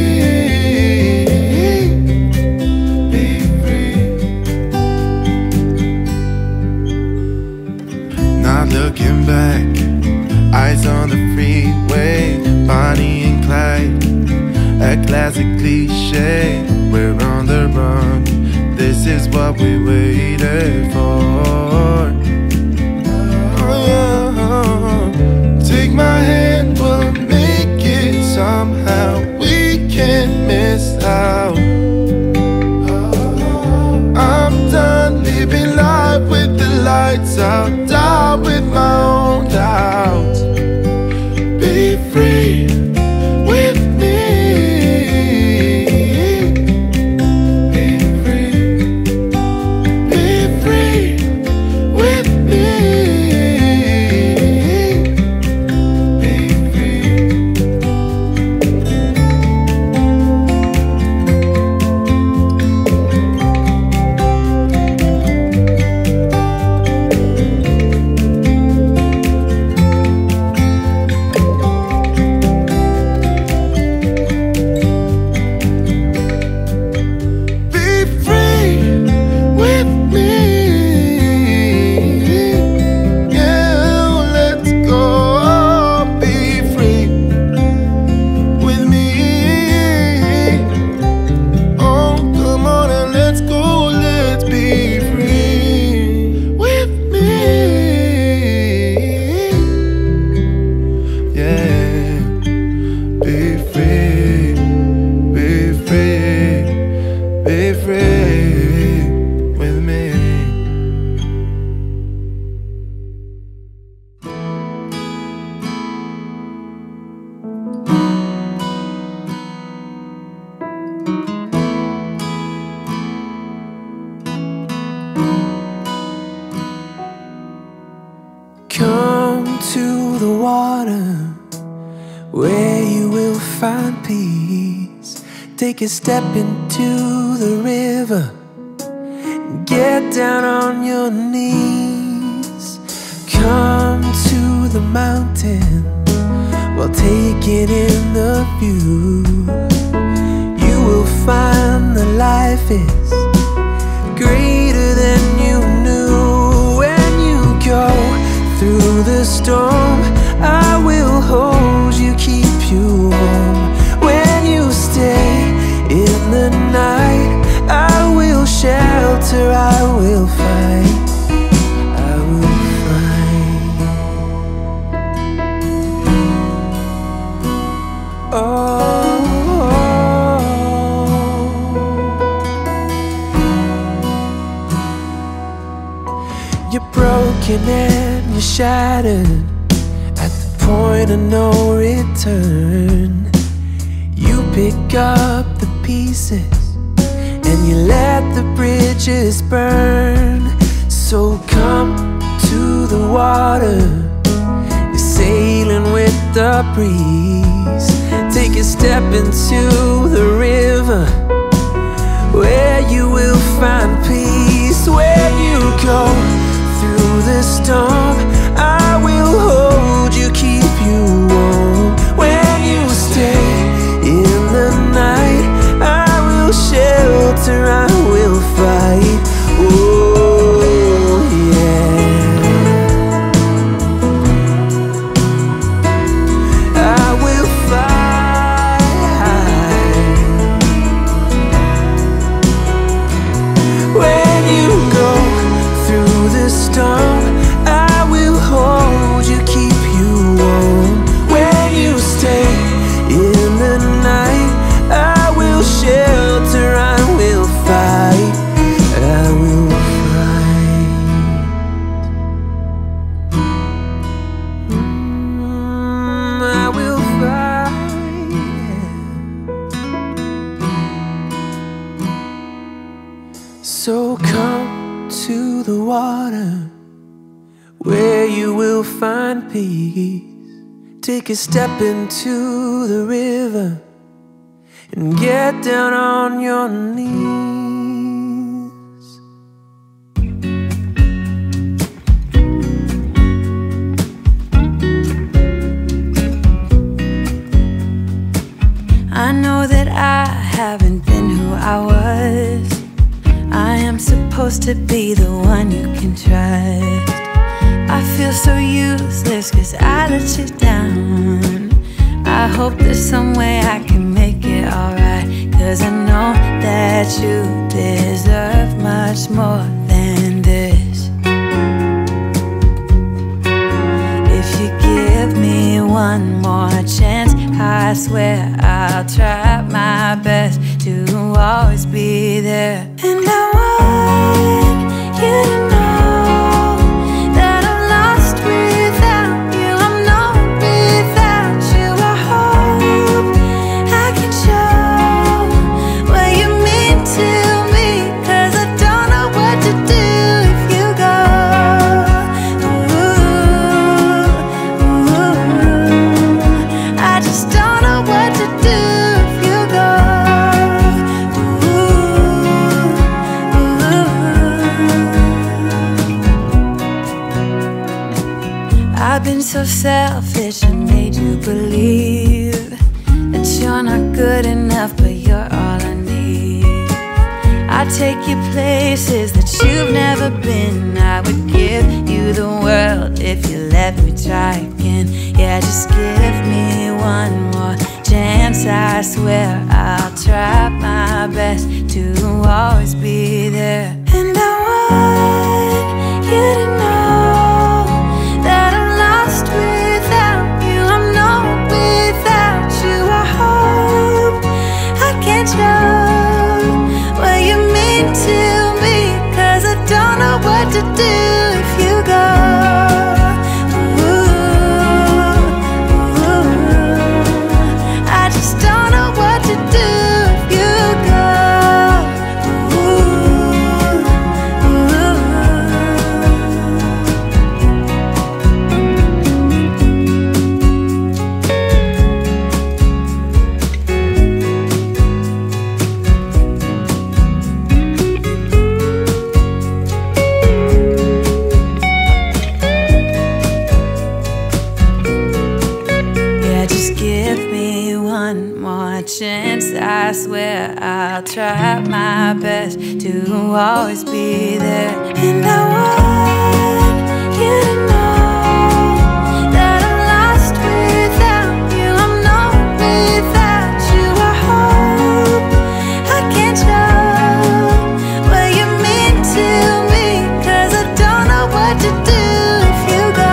Be free. Not looking back, eyes on the freeway, Bonnie and Clyde, a classic cliche. We're on the run, this is what we waited for. Oh, yeah. Take my hand, we'll make it somehow. find peace, take a step into the river, get down on your knees. Come to the mountain while taking in the view. You will find that life is greater than you knew. When you go through the storm, I will hold you, keep you warm. When you stay in the night, I will shelter, I will fight, I will fight. Oh, you're broken and you're shattered at the point of no return. You pick up the pieces and you let the bridges burn. So come to the water, you're sailing with the breeze. Take a step into the river, where you will find peace. Where you go through the storm, I will hold you, keep you warm. When you stay in the night, I will shelter, I will fight. Oh yeah, I will fight. When you go through the storm, I will hold you, keep you warm. When you stay in the night, I will shelter, I will fight, I will fight. Mm, I will fight. So come to the water, where you will find peace. Take a step into the river and get down on your knees. I know that I haven't been who I was. I am supposed to be the one you can trust. I feel so useless cause I let you down. I hope there's some way I can make it alright, cause I know that you deserve much more than this. If you give me one more chance, I swear I'll try my best to always be there. And I want you to know that I'm lost without you. I'm not without you. I hope I can show what you mean to me, cause I don't know what to do if you go. Ooh, ooh, I just don't know what to do if you go. I've been so selfish and made you believe that you're not good enough, but you're all I need. I take you places that you've never been. I would give you the world if you let me try again. Yeah, just give me one more chance. I swear I'll try my best to always be there. And I want you to know that I'm lost without you. I'm not without you. I hope I can show what you mean to me, cause I don't know what to do if you go. Ooh, ooh, I just don't know what to do if you go. Ooh, ooh. chance. I swear I'll try my best to always be there. And I want you to know that I'm lost without you. I'm not without you. I hope I can show what you mean to me, 'cause I don't know what to do if you go.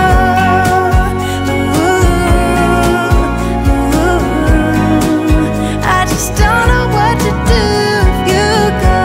Don't know what to do if you go.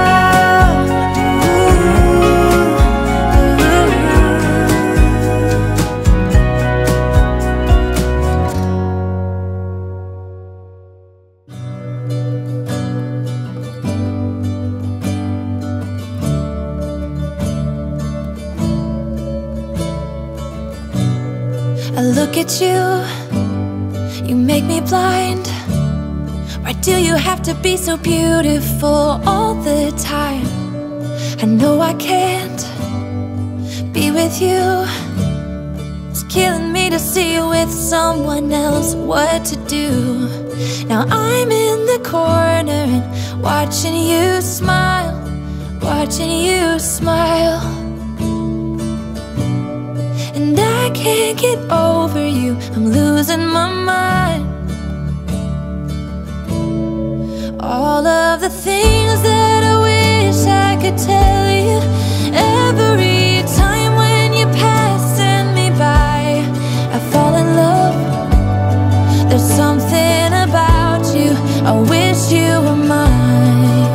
I look at you, you make me blind. Why do you have to be so beautiful all the time? I know I can't be with you. It's killing me to see you with someone else. What to do? Now I'm in the corner and watching you smile, watching you smile. And I can't get over you, I'm losing my mind. All of the things that I wish I could tell you, every time when you're passing me by, I fall in love. There's something about you, I wish you were mine.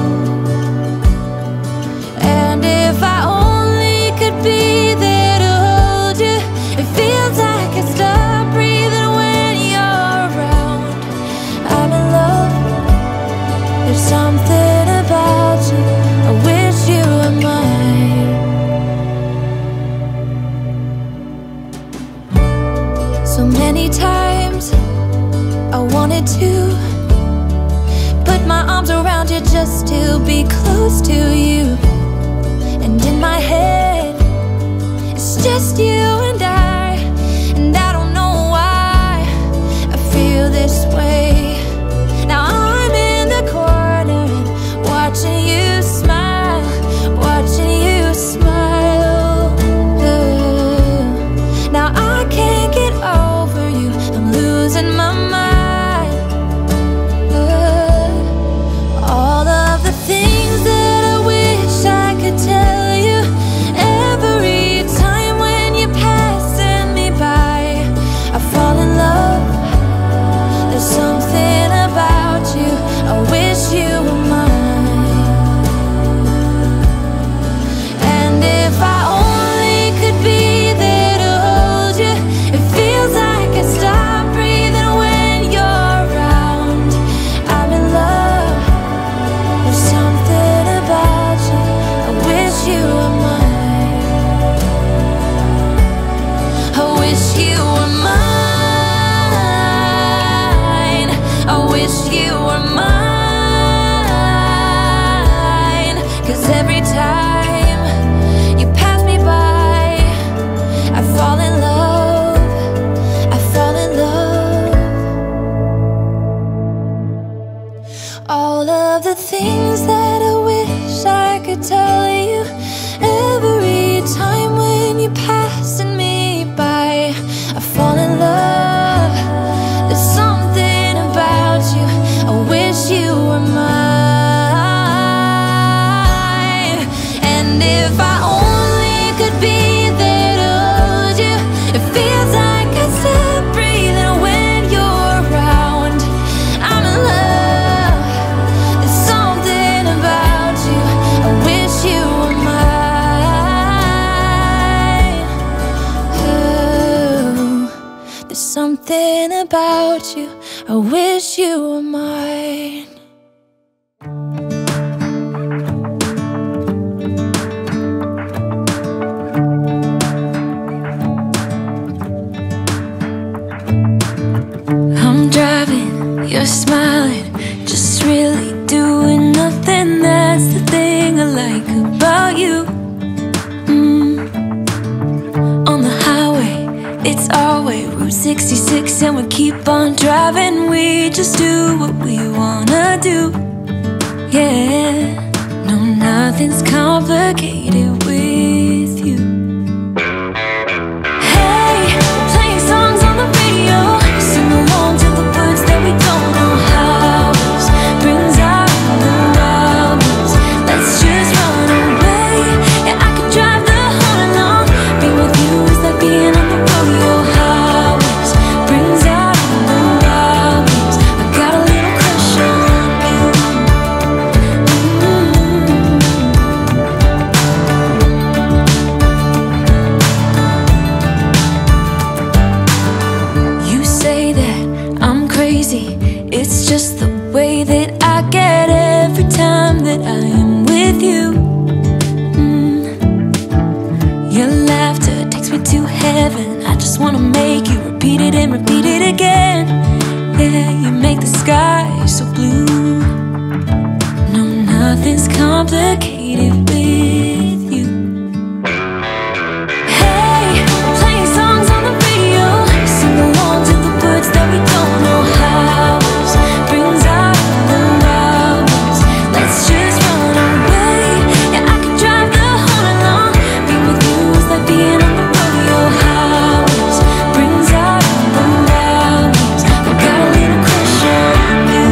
And if I only could be there to hold you, it feels like I stop breathing when you're around. I'm in love. There's something about you, I wish you were mine. So many times I wanted to put my arms around you just to be close to you. And in my head, it's just you and I. And I don't know why I feel this way. Now I'm in the corner and watching you smile, watching you smile. Uh, now I can't get over you, I'm losing my mind. Uh, all of the things that I wish I could tell you, every time when you're passing me by, I fall in love. There's something about you, I wish you were mine. And if I only could be there to hold you, it feels like I stop breathing when you're around. I'm in love. There's something about you, I wish you were mine. I wish you were mine. I wish you were mine. 'Cause every time you pass me by, I fall in love, I fall in love. All of the things that I wish I could tell you, every time when you're passing me by, I fall in love. There's something about you, I wish you were mine. And if I only could be there to hold you, it feels like I stop breathing when you're around. I'm in love. There's something about you, I wish you were mine. Ooh, there's something about you, I wish you were mine. I'm driving, you're smiling, just really doing nothing. That's the thing I like about you. Mm. On the highway, it's our way, Route sixty-six. sixty-six and we keep on driving. We just do what we wanna do. Yeah, no, nothing's complicated with you. Hey, playing songs on the radio, sing along to the words that we don't know how. Brings out the wildness. Let's just run away. Yeah, I could drive the whole along. Being with you is like being on the rodeo highways. Brings out the wildness. I got a little crush on you. Mm-hmm. You say that I'm crazy. It's just the way that I get every time that I am with you. Mm. Your laughter takes me to heaven. I just wanna make you repeat it and repeat it again. Yeah, you make the sky so blue. No, nothing's complicated with you. Hey, playing songs on the radio, sing along to the words that we don't know how. Brings out the wildness. Let's just run away. Yeah, I could drive the whole along. Being with you is like being on the rodeo highways. Brings out the wildness. I got a little crush on you.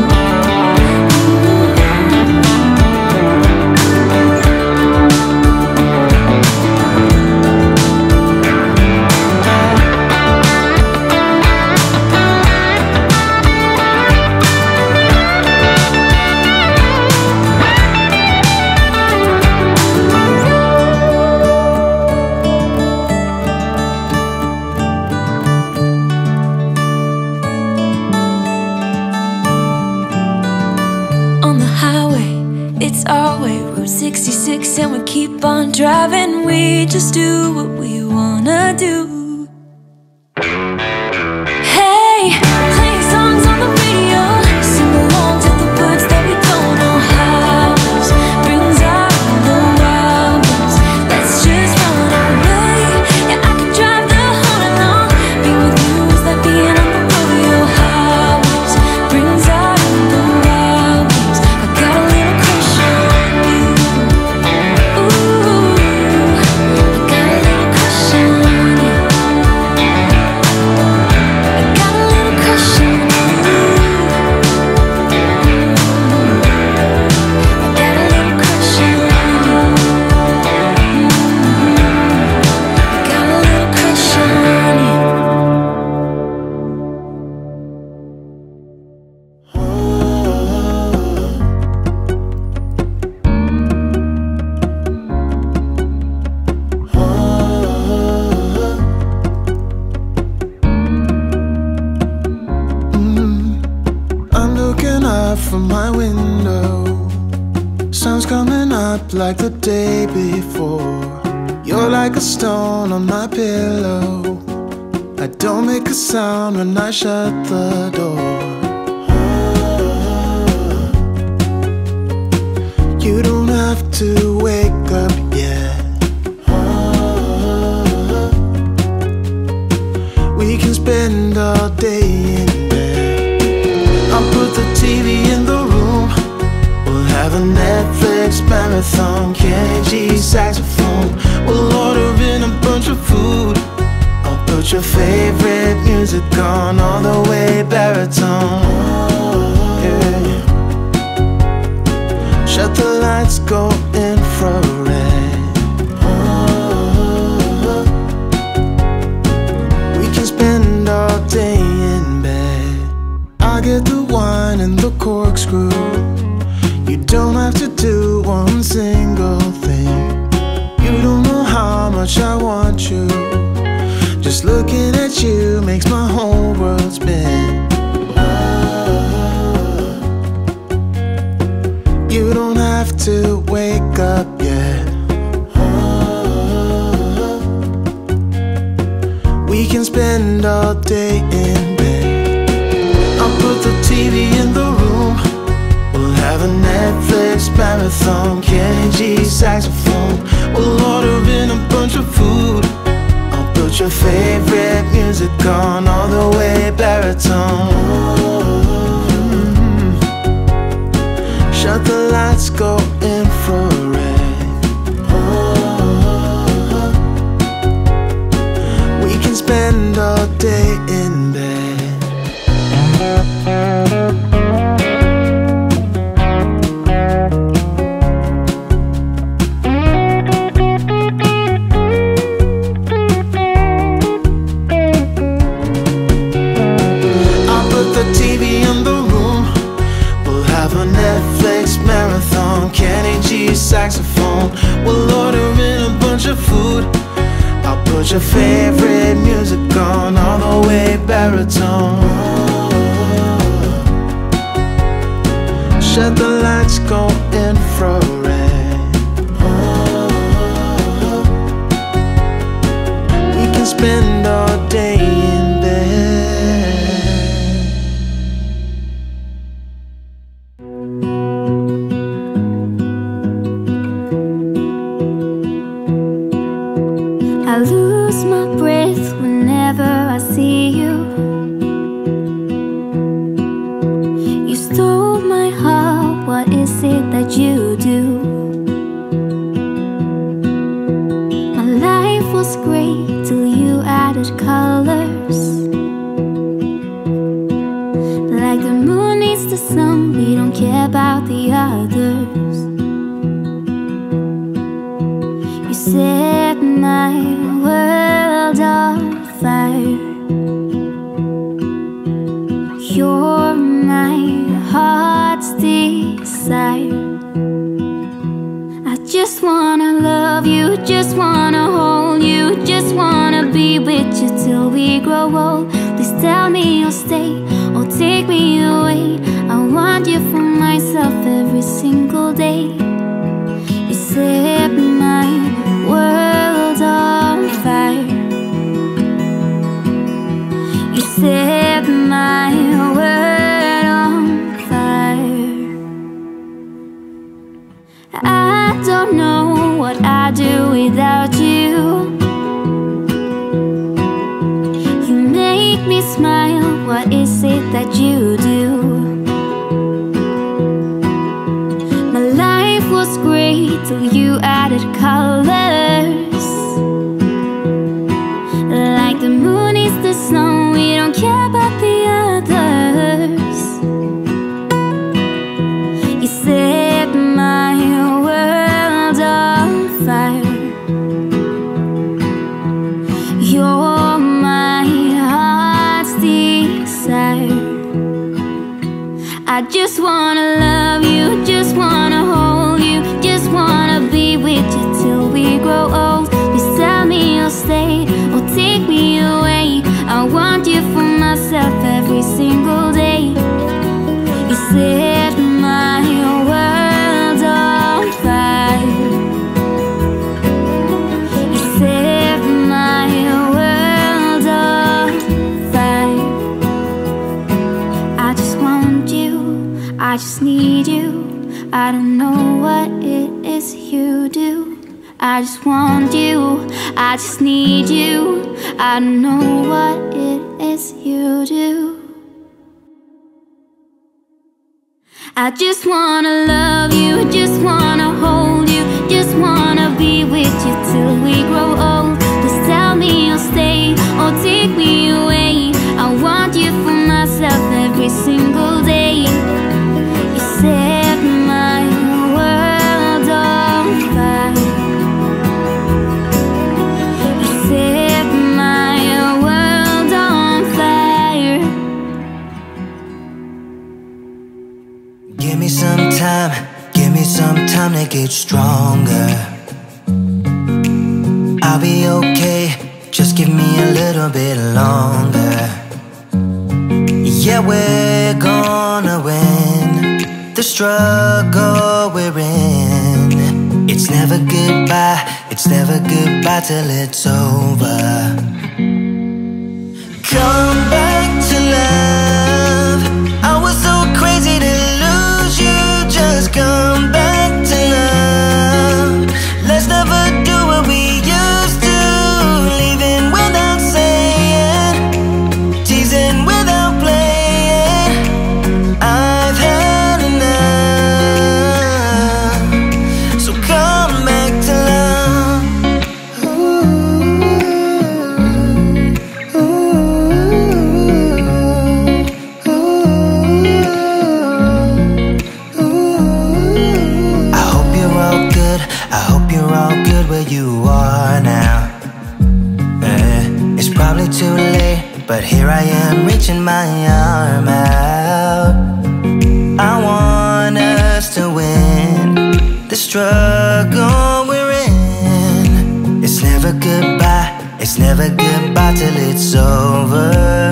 On the highway, it's our way, Route sixty-six, and we keep on driving. We just do what we wanna do. Hey, playing songs on the radio, sing along to the words that we don't know how. Brings out the wildness. Let's just run away. Yeah, I could drive the whole along. Being with you is like being on the rodeo highways. Brings out the wildness. I got a little crush on you. Ooh, I got a little crush on you. I got a little crush on you. I got a little crush on you. I got a little crush on you. I'm looking up from my window. Sun's coming up like the day before. You're like a stone on my pillow. I don't make a sound when I shut the door. You don't have to wake up yet. We can spend all day in bed. I'll put the T V in the room. We'll have a Netflix marathon, Kenny G saxophone. We'll order in a bunch of food. I'll put your favorite music on, all the way baritone. Yeah. Shut the lights, go infrared. We can spend all day in bed. I get the wine and the corkscrew. You don't have to do one single thing. You don't know how much I want you. Just looking at you makes my whole world spin. You don't have to wake up yet. We can spend all day in bed. I'll put the T V in the room. We'll have a Netflix marathon, Kenny G saxophone. We'll order in a bunch of food. I'll put your favorite music on, all the way Shut the lights, go infrared. Oh, we can spend all day in bed. I'll put the T V in the room. We'll have a Netflix marathon, Kenny G saxophone. We'll order in a bunch of food. I'll put your favorite music on, all the way baritone. Shut the lights, go infrared. We can spend all day in bed. I lose my breath whenever I see you. You stole my heart, what is it that you do? My life was great till you added colors. Like the moon needs the sun, we don't care about the others. You set my world on fire. You're my heart's desire. I just wanna love you, just wanna hold you, just wanna be with you till we grow old. Please tell me you'll stay or take me away. I want you for myself every single day. You set my world on fire. You set my world on fire. I don't know what I'd do without you. You make me smile, what is it that you do? My life was great till you added colors. Like the moon is the sun, we don't care about the others. You set my world on fire. You're my heart's desire. I just wanna love you, just wanna hold you, just wanna be with you till we grow old. Please tell me you'll stay or take me away. I want you for myself every single day. You set my world on fire. You set my world on fire. I just want you, I just need you. I don't know what it is you do. I just want you, I just need you. I don't know what it is you do. I just wanna love you, just wanna hold you, just wanna be with you till we grow old. Just tell me you'll stay or take me away. I want you for myself every single day. You set my world on fire. You set my world on fire. Give me some time, give me some time to get stronger. I'll be okay, just give me a little bit longer. Yeah, we're gonna win the struggle we're in. It's never goodbye, it's never goodbye till it's over. Come back to love. I was so crazy to lose you. Just come back to love. Let's never do what we used to. Leaving without saying, teasing without playing. I've had enough. reaching my arm out. I want us to win the struggle we're in. It's never goodbye, it's never goodbye till it's over.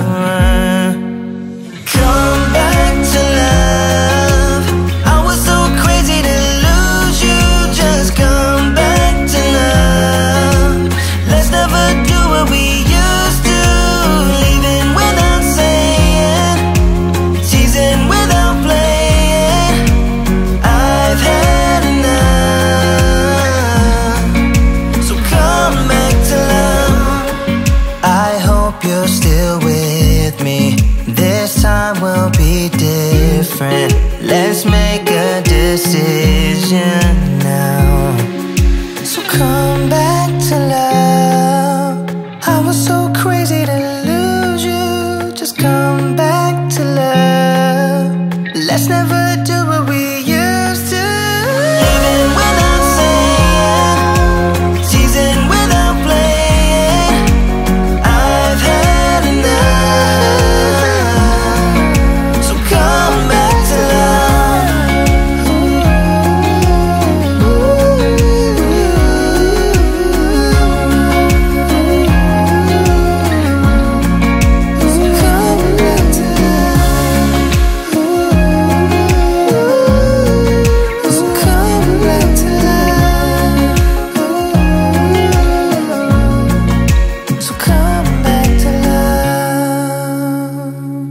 Come back to love. I was so crazy to lose you. Just come back to love. Let's never do what we used to. Leaving without saying, teasing without playing. I've had enough. So come back to love. I hope you're still with me. This time will be different. Let's make a decision now. So come back to love. I was so crazy to lose you. Just come back to love. Let's never do what we used to. Leaving without saying, teasing without playing. I've had enough. So come back to love. So come back to love. So come back to love. So come back to love.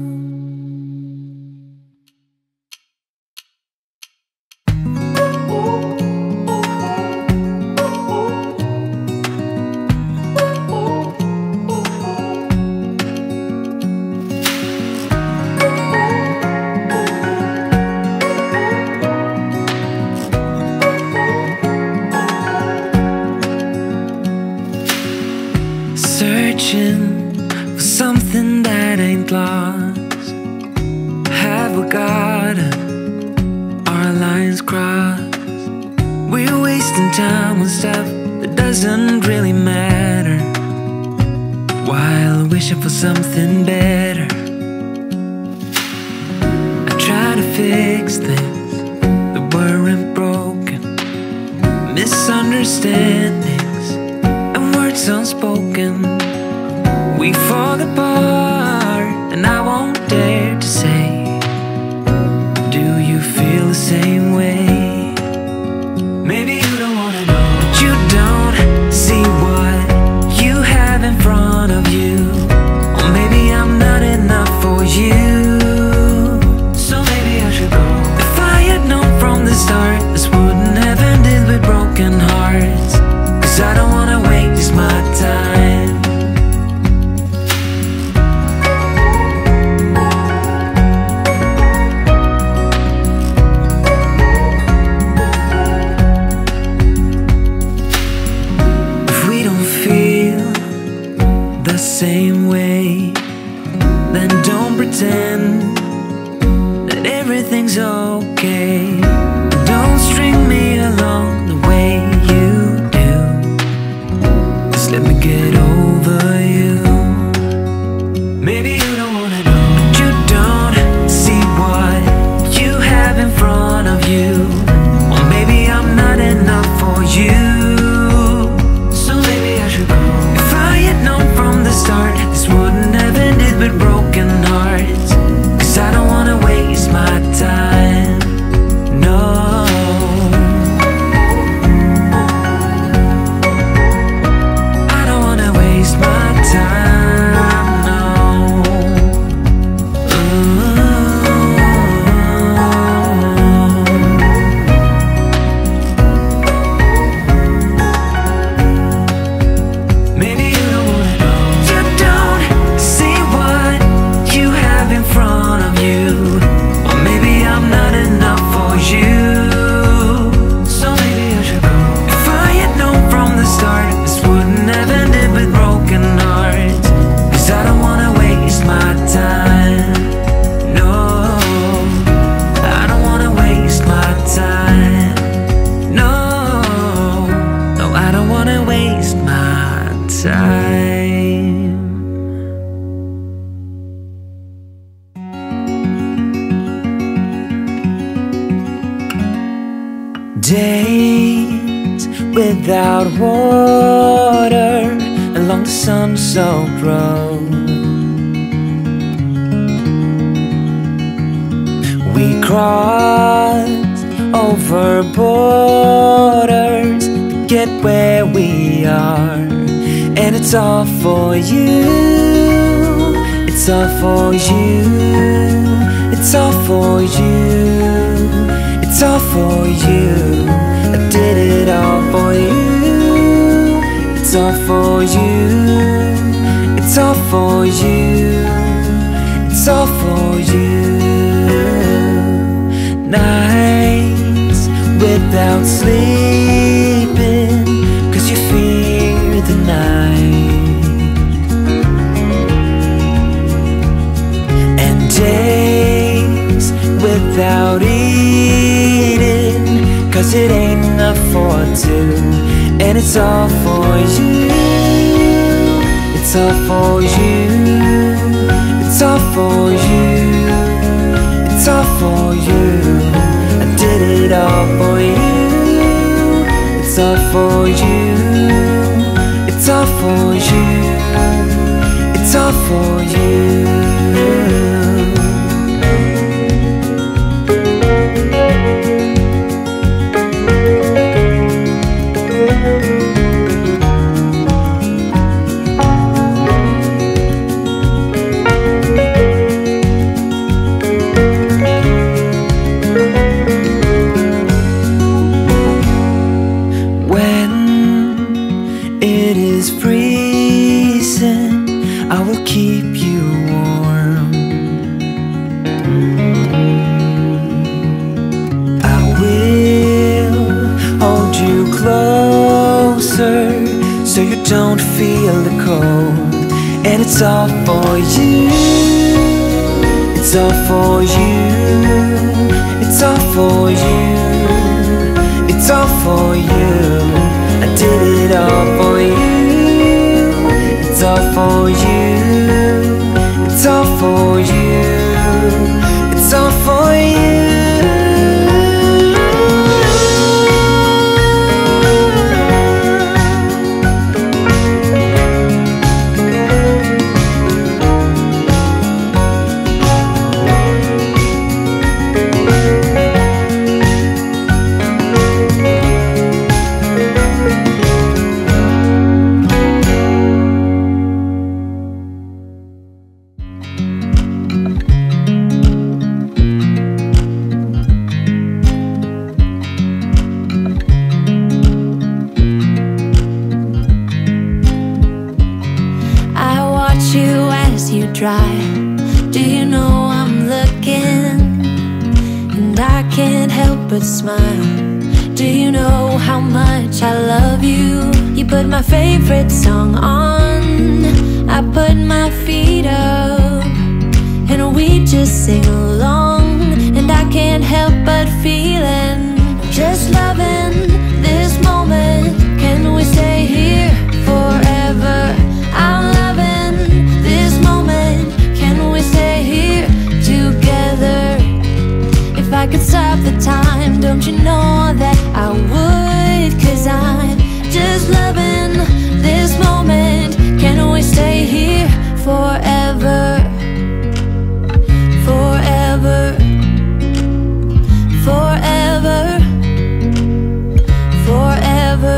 Searching for something that ain't lost. Have we got it? Our lines crossed. We're wasting time on stuff that doesn't really matter, while wishing for something better. I try to fix things that weren't broken, misunderstandings and words unspoken. We fall apart, and I won't dare to say, do you feel the same way? Maybe you don't wanna know, but you don't see what you have in front of you. Or maybe I'm not enough for you. So maybe I should go. If I had known from the start, this wouldn't have ended with broken hearts. Cause I don't wanna waste my time. If we don't feel the same way, then don't pretend that everything's okay. Don't string me along the way you do. Just let me get over you. Maybe you don't wanna know, but you don't see what you have in front of you. Or maybe I'm not enough for you. So maybe I should go. If I had known from the start, this wouldn't have ended with broken hearts. Cause I don't wanna waste my time. No, I don't wanna waste my time. No. Maybe you don't wanna know, you don't see what you have in front of you. Or maybe I'm not enough for you. So maybe I should go. If I had known from the start, this wouldn't have ended with broken hearts. Cause I don't wanna waste my time. No, I don't wanna waste my time. No, no, I don't wanna waste my time. Days without water along the sun-soaked road. We crossed over borders to get where we are, and it's all for you. It's all for you. It's all for you. It's all for you. I did it all for you. It's all for you. It's all for you. It's all for you. Nights without sleeping 'cause you fear the night, and days without eating 'cause it ain't enough for two, and it's all for you. It's all for you. It's all for you. It's all for you. I did it all for you. It's all for you. It's all for you. It's all for you. So you don't feel the cold, and it's all for you. It's all for you. It's all for you. It's all for you. I did it all for you. It's all for you. It's all for you. It's all for you. Do you know I'm looking, and I can't help but smile? Do you know how much I love you? You put my favorite song on, I put my feet up, and we just sing along, and I can't help but feeling, just loving this moment. Can we stay here forever? I'm loving this moment. Can we stay here together? If I could stop the time, don't you know that I would? 'Cause I'm just loving this moment. Can we stay here forever? Forever. Forever. Forever.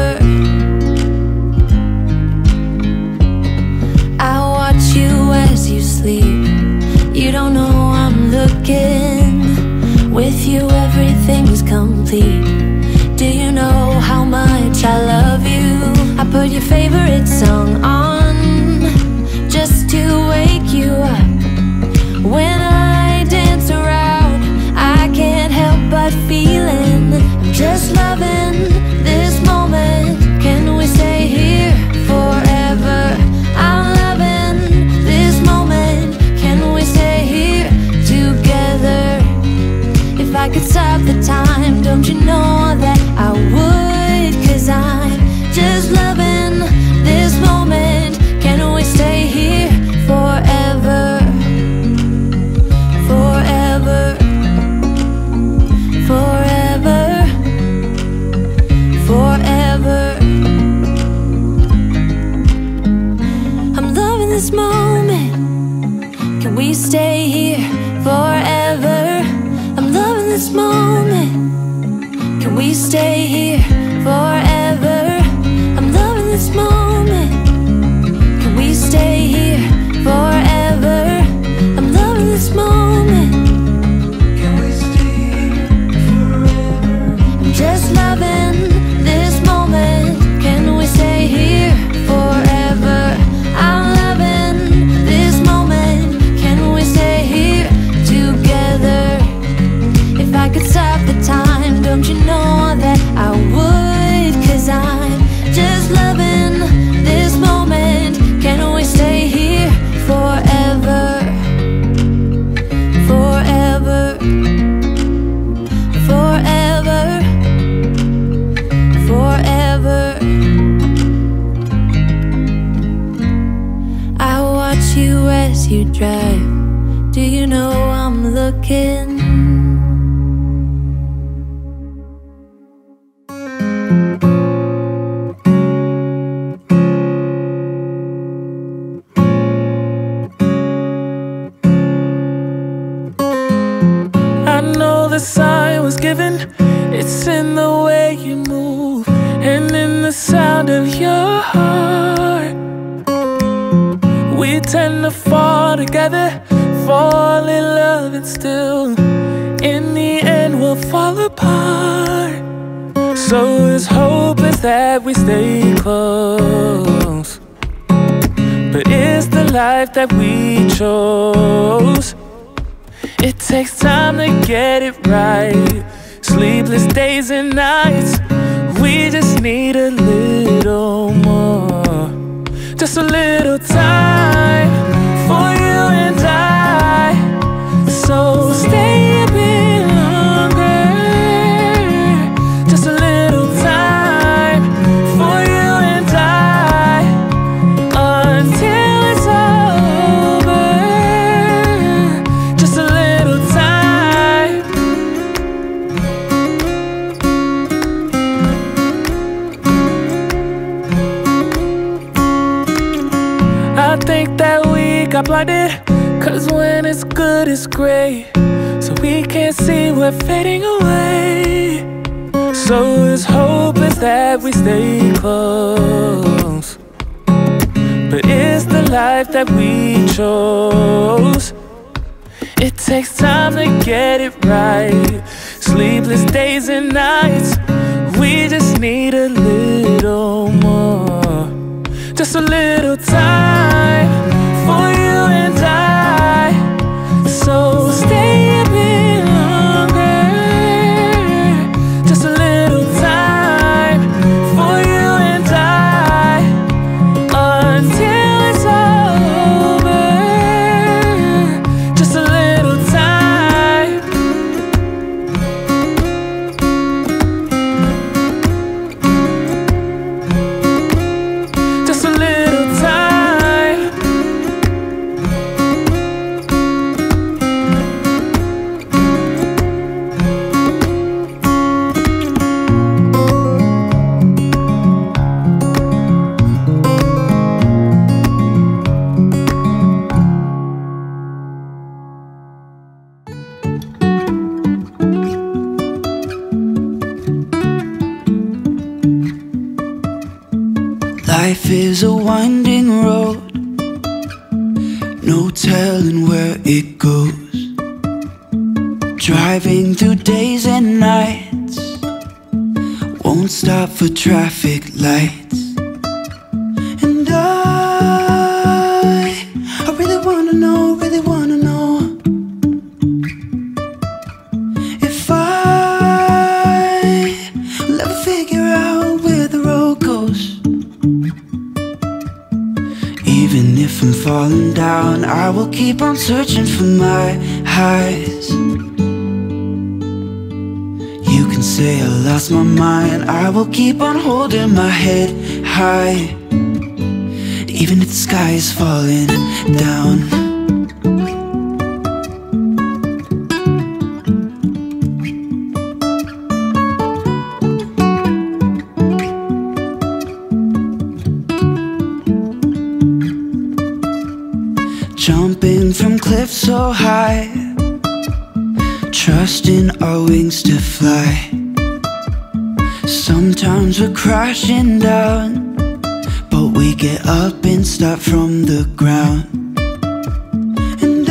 I watch you as you sleep. You don't know I'm looking. With you everything's complete. Do you know how much I love you? I put your favorite song on just to wake you up. When I dance around, I can't help but feeling, I'm just loving this moment. Can we stay here forever? I'm loving this moment. Can we stay here together? If I could stop the time, don't you know that I would? 'Cause I'm just loving this moment. Can we stay here forever? Forever. Forever. moment. Can we stay here forever? I'm loving this moment. Can we stay here forever? I'm loving this moment. Can we stay here forever? I'm just loving this moment. Can we stay here forever? I'm loving this moment. Can we stay here together? If I could stop the time, don't you know that I would? 'Cause I'm just loving this moment. Can we stay here forever? Forever. Forever. Forever. I watch you as you drive. Do you know I'm looking? I know the sign was given. It's in the way you move and in the sound of your heart. We tend to fall together, fall in love, and still in the end we'll fall apart. So as hope is that we stay close, but it's the life that we chose. It takes time to get it right. Sleepless days and nights. We just need a little more. Just a little time for you and I. So stay a bit longer. Just a little time for you and I, until it's over. Just a little time. I think that we got blinded, 'cause when it's good it's great, so we can't see we're fading away. So as hope is that we stay close, but it's the life that we chose. It takes time to get it right. Sleepless days and nights. We just need a little more. Just a little time for you and I. So stay a bit longer. Just a little time for you and I, until it's over. Just a little time. Just a little time. Life is a winding road, no telling where it goes. Driving through days and nights, won't stop for traffic lights. And I, I really wanna know, really wanna know if I will ever figure out where the road goes. Even if I'm falling down, I will keep on searching for my highs. You can say I lost my mind, I will keep on holding my head high, even if the sky is falling down. Jumping from cliffs so high, trusting our wings to fly. Sometimes we're crashing down, but we get up and start from the ground. And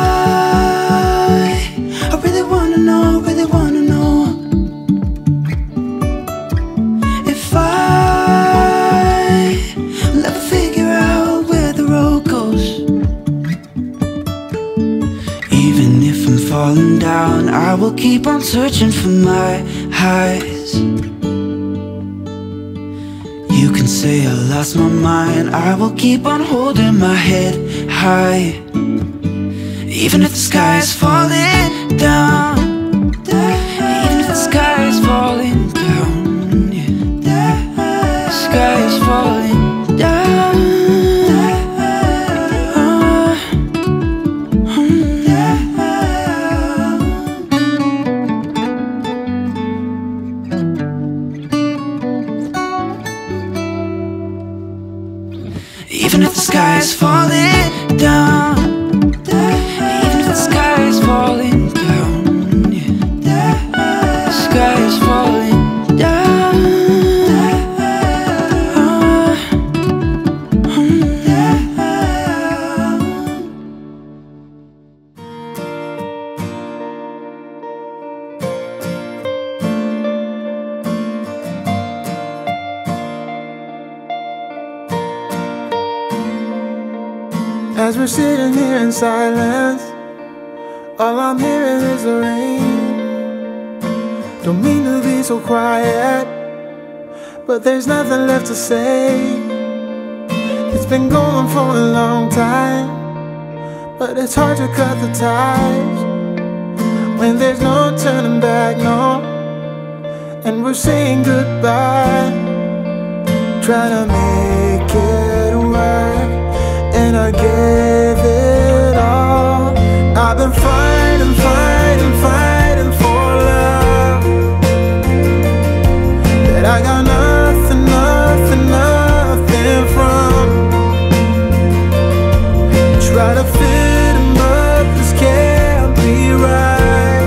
I, I really wanna know, really wanna know if I will ever figure out where the road goes. Even if I'm falling down, I will keep on searching for my highs. You can say I lost my mind, I will keep on holding my head high. Even if the sky is falling down, even if the sky is falling down, yeah. The sky is falling down. Even if the sky is falling down, even if the sky is falling down, yeah. The sky is falling down. As we're sitting here in silence, all I'm hearing is the rain. Don't mean to be so quiet, but there's nothing left to say. It's been going for a long time, but it's hard to cut the ties when there's no turning back, no. And we're saying goodbye, trying to make it work. And I gave it all. I've been fighting, fighting, fighting for love that I got nothing, nothing, nothing from. Try to fit him up, this can't be right.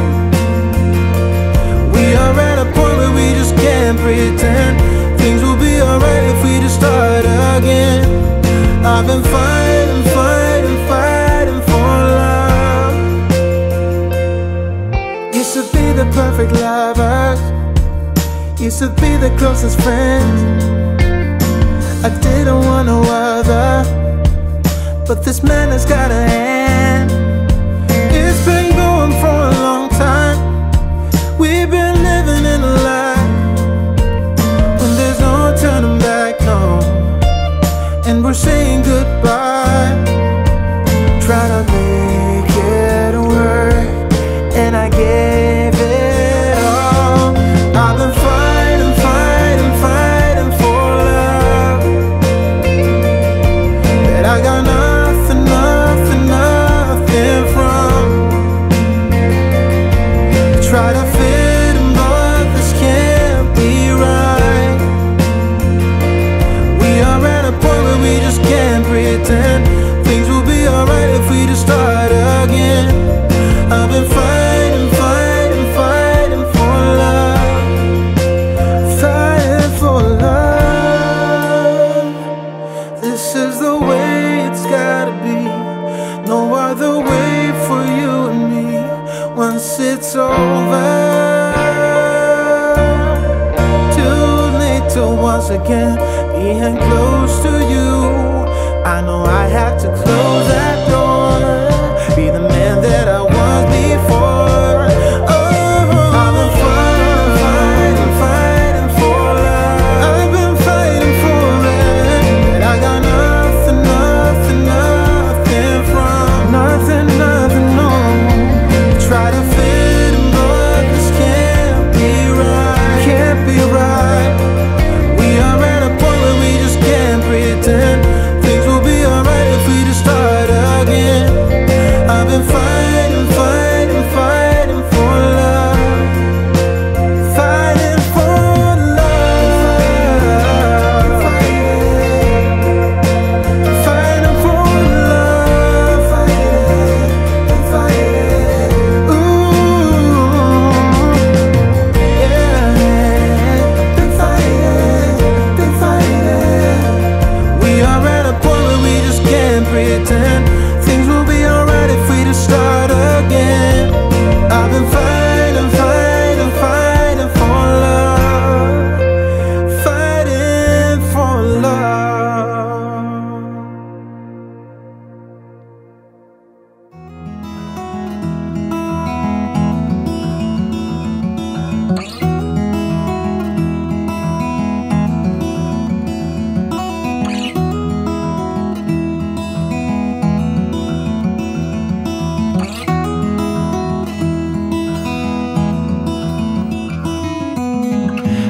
We are at a point where we just can't pretend things will be alright if we just start again. I've been fighting, fighting, fighting for love. Used to be the perfect lovers, used to be the closest friends. I didn't want no other, but this man has got a hand. It's been going for a long time, we've been living in a lie when there's no turning back, no. And we're saying goodbye, try to make it work. And I gave it all. I've been fighting, fighting, fighting for love that I got nothing, nothing, nothing from. Try to fit him, but this can't be right. We are at a point where we just can't pretend things will be alright if we just start again. I've been fighting, fighting, fighting for love, fighting for love. This is the way it's gotta be, no other way for you and me. Once it's over, too late to once again being close to you. I know I have to close that door, be the man that I was before. Oh, I've been fighting, fighting, fighting for love. I've been fighting for it, but I got nothing, nothing, nothing from. Nothing, nothing, no. Try to fit him, but this can't be right. Can't be right. We are at a point where we just can't pretend things will be alright if we just start again.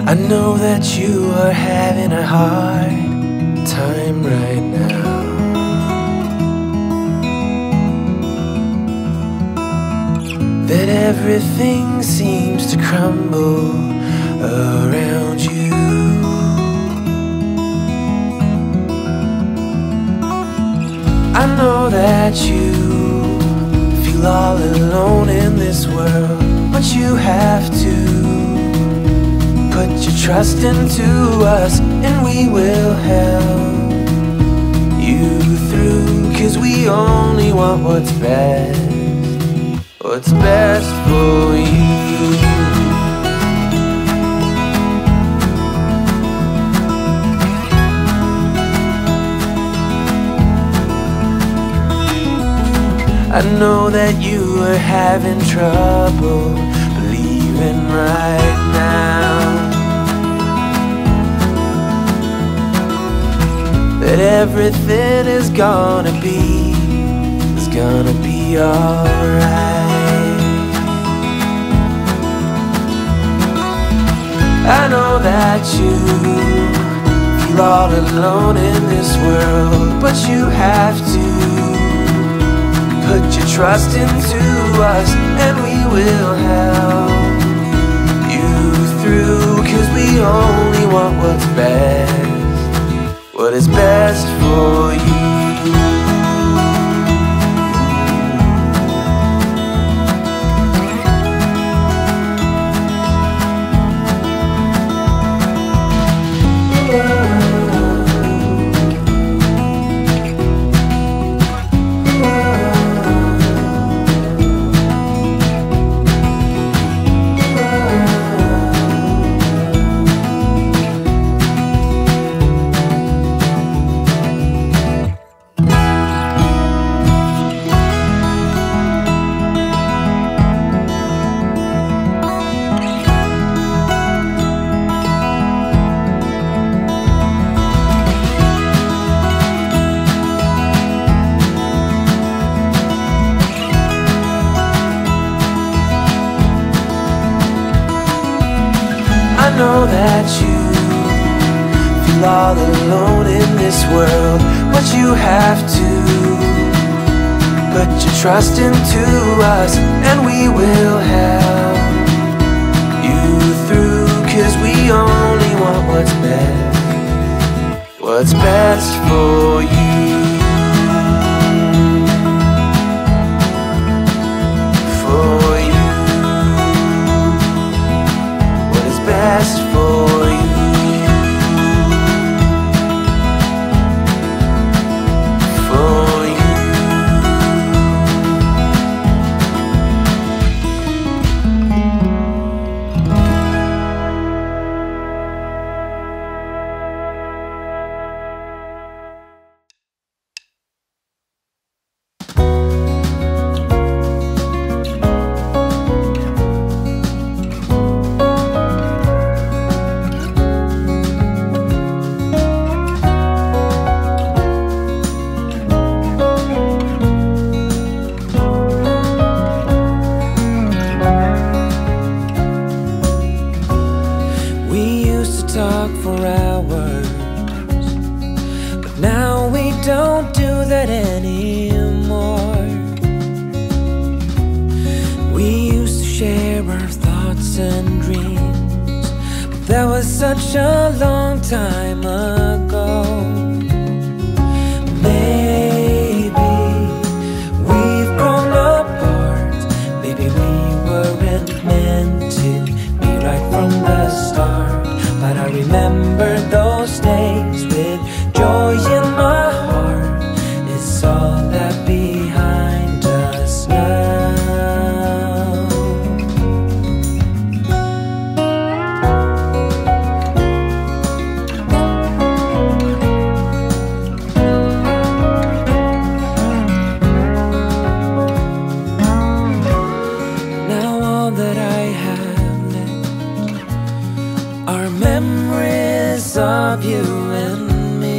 I know that you are having a hard time right now. That everything seems to crumble around you. I know that you feel all alone in this world, but you have to put your trust into us, and we will help you through. Cause we only want what's best, what's best for you. I know that you are having trouble believing right now that everything is gonna be, is gonna be alright. I know that you feel all alone in this world, but you have to put your trust into us, and we will help you through. Cause we only want what's best, what is best for you. I know that you feel all alone in this world, but you have to put your trust into us, and we will help you through. Cause we only want what's best, what's best for you. For you. Best for you. For you. Talk for hours, but now we don't do that anymore. We used to share our thoughts and dreams, but that was such a long time ago. Maybe we've grown apart, maybe we weren't meant to be right from the start. But I remember those days with joy in my heart. It's all that behind us now. Now all that I have left are memories of you and me.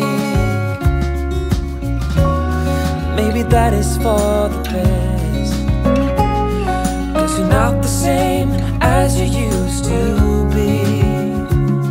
Maybe that is for the best, cause you're not the same as you used to be.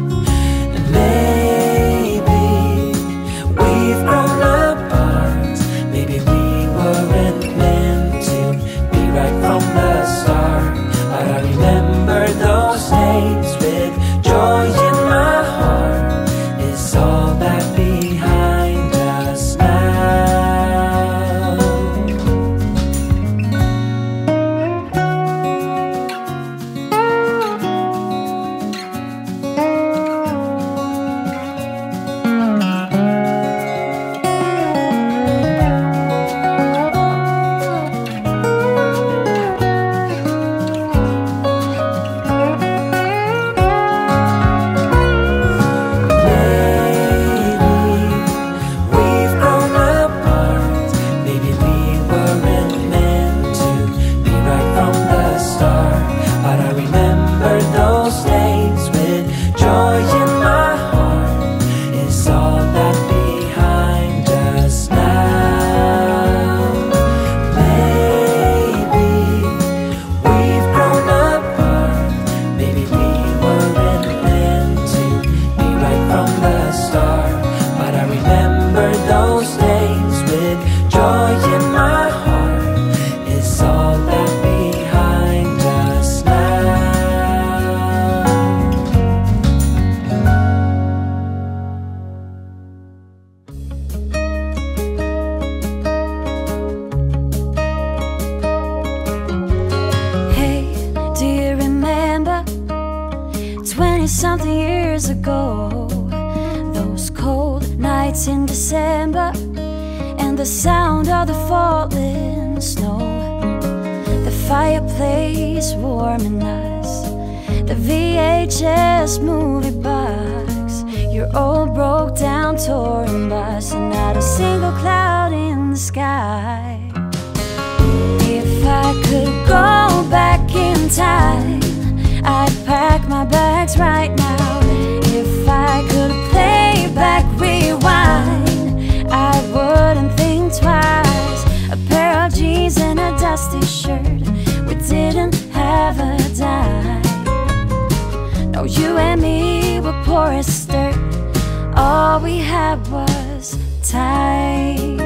twenty-something years ago. Those cold nights in December, and the sound of the falling snow, the fireplace warming us, the V H S movie box, your old broke down touring bus, and not a single cloud in the sky. If I could go back in time, I'd pack my bags right now. If I could play back, rewind, I wouldn't think twice. A pair of jeans and a dusty shirt, we didn't have a dime. No, you and me were poor as dirt, all we had was time.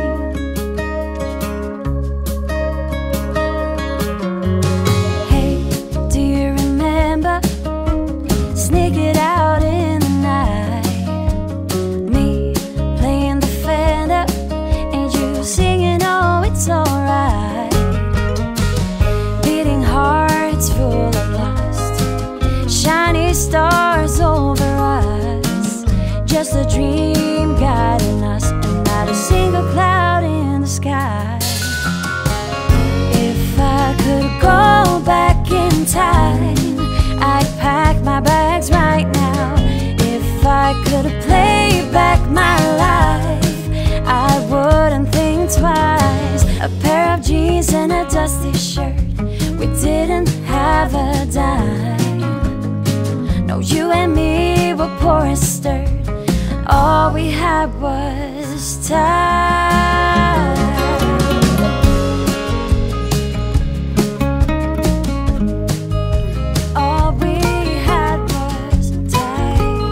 Hey, do you remember sneaking out in the night, me playing the Fender and you singing, oh, it's alright, beating hearts full of lust, shiny stars over us, just a dream guiding us, and not a single cloud in the sky. If I could go back in time, I'd pack my bags right now. If I could play back my life, I wouldn't think twice. A pair of jeans and a dusty shirt, we didn't have a dime. No, you and me were poor as dirt, all we had was time. All we had was time.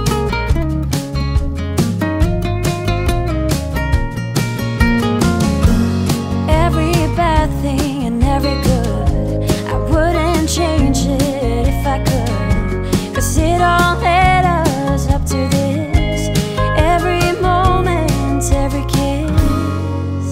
Every bad thing and every good, I wouldn't change it if I could, 'cause it all led us up to this. Every moment, every kiss.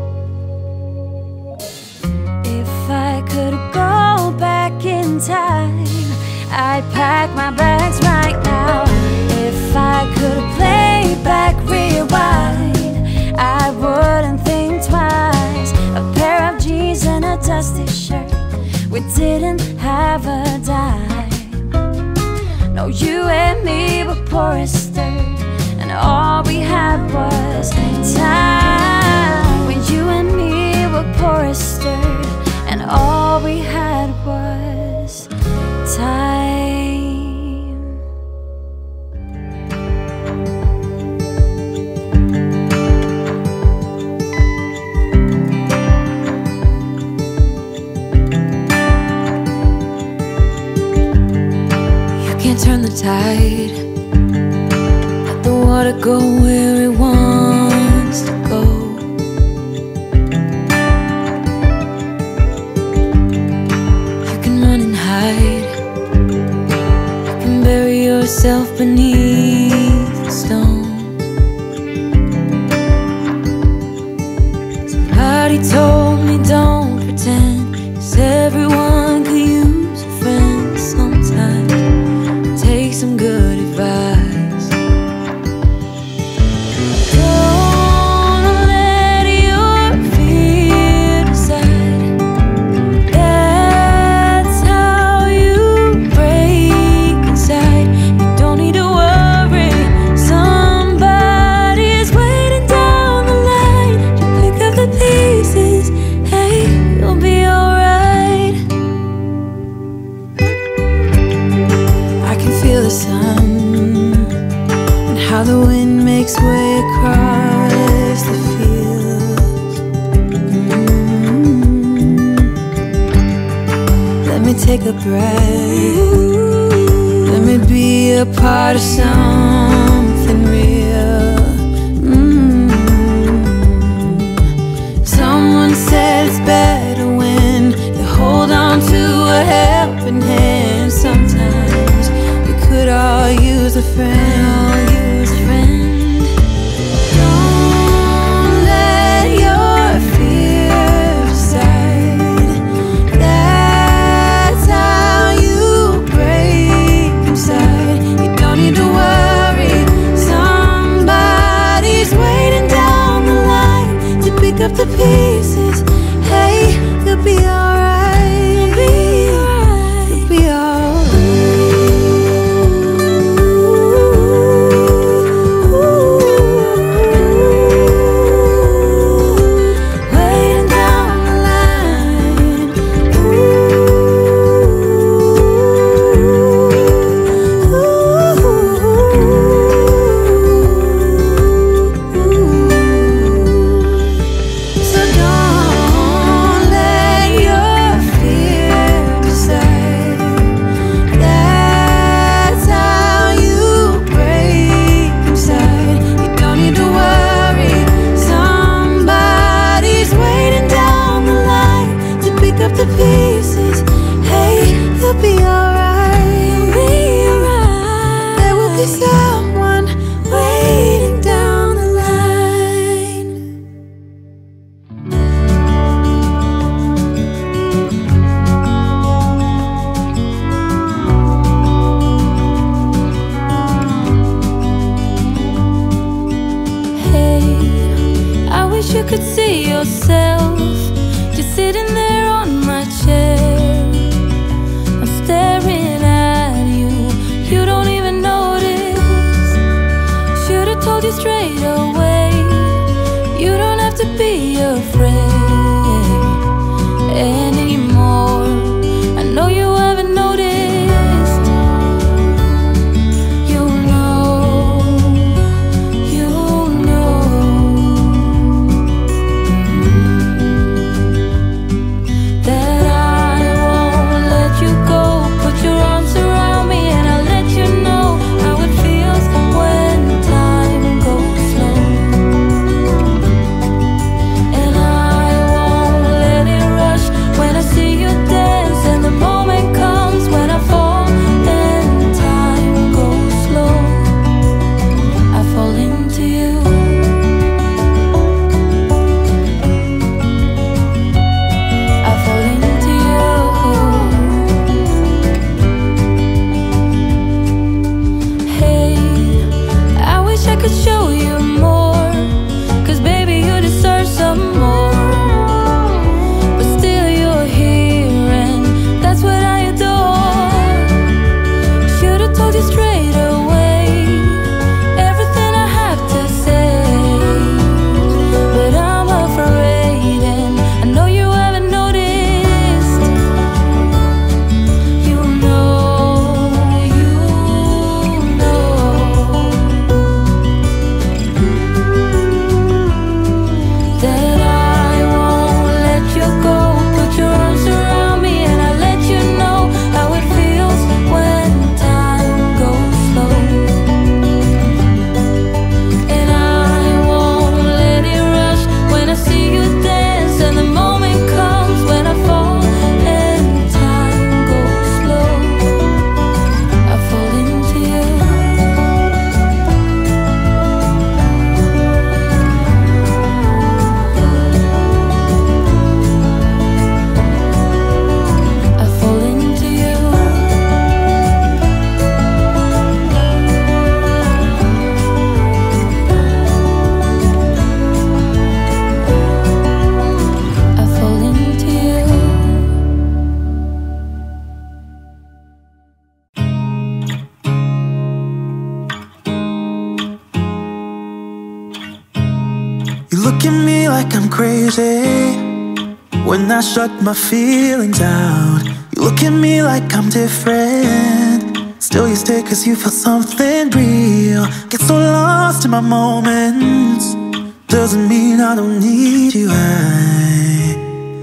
If I could go back in time, I'd pack my bags right now. If I could play back, rewind, I wouldn't think twice. A pair of jeans and a dusty shirt, we didn't have a dime. No, you and me were poor as dirt, and all we had was time. When you and me were poor as dirt, and all we had was time. You can't turn the tide, let the water go where it wants to go. You can run and hide, you can bury yourself beneath the stones. Somebody told me don't pretend, 'cause everyone could use a friend sometimes. Take some good advice. Don't let your fear decide. That's how you break inside. You don't need to worry, somebody is waiting down the line to pick up the pieces. Hey, you'll be alright. I can feel the sun and how the wind makes way across the fields. Mm. Let me take a breath, let me be a part of something real. Mm. Someone said it's better when you hold on to a helping hand. Sometimes we could all use a friend, all use a friend. Don't let your fear decide. That's how you break inside. You myself, just sitting there on my chair. I'm staring at you, you don't even notice. Should've told you straight away, you don't have to be afraid anymore. I know you haven't noticed. You know, you know that I won't let you go. Put your arms around me and I'll let you know how it feels when time goes slow. And I won't let it rush when I see you dance, and the moment comes when I fall and time goes slow. I fall into you. I fall into you. Hey, I wish I could show you more, 'cause baby you deserve some more. But still you're here and that's what I adore. Should've told you straight away everything I have to say, but I'm afraid and I know you haven't noticed. You know, you know that I won't let you go. Put your arms around me and I'll let you know how it feels when time goes slow. And I won't let it rush when I see you dance, and the moment comes when I fall and time goes slow. I fall into you. I fall into you. I fall into you. You look at me like I'm crazy when I shut my feelings out. You look at me like I'm different, still you stay 'cause you feel something real. Get so lost in my moments, doesn't mean I don't need you. I,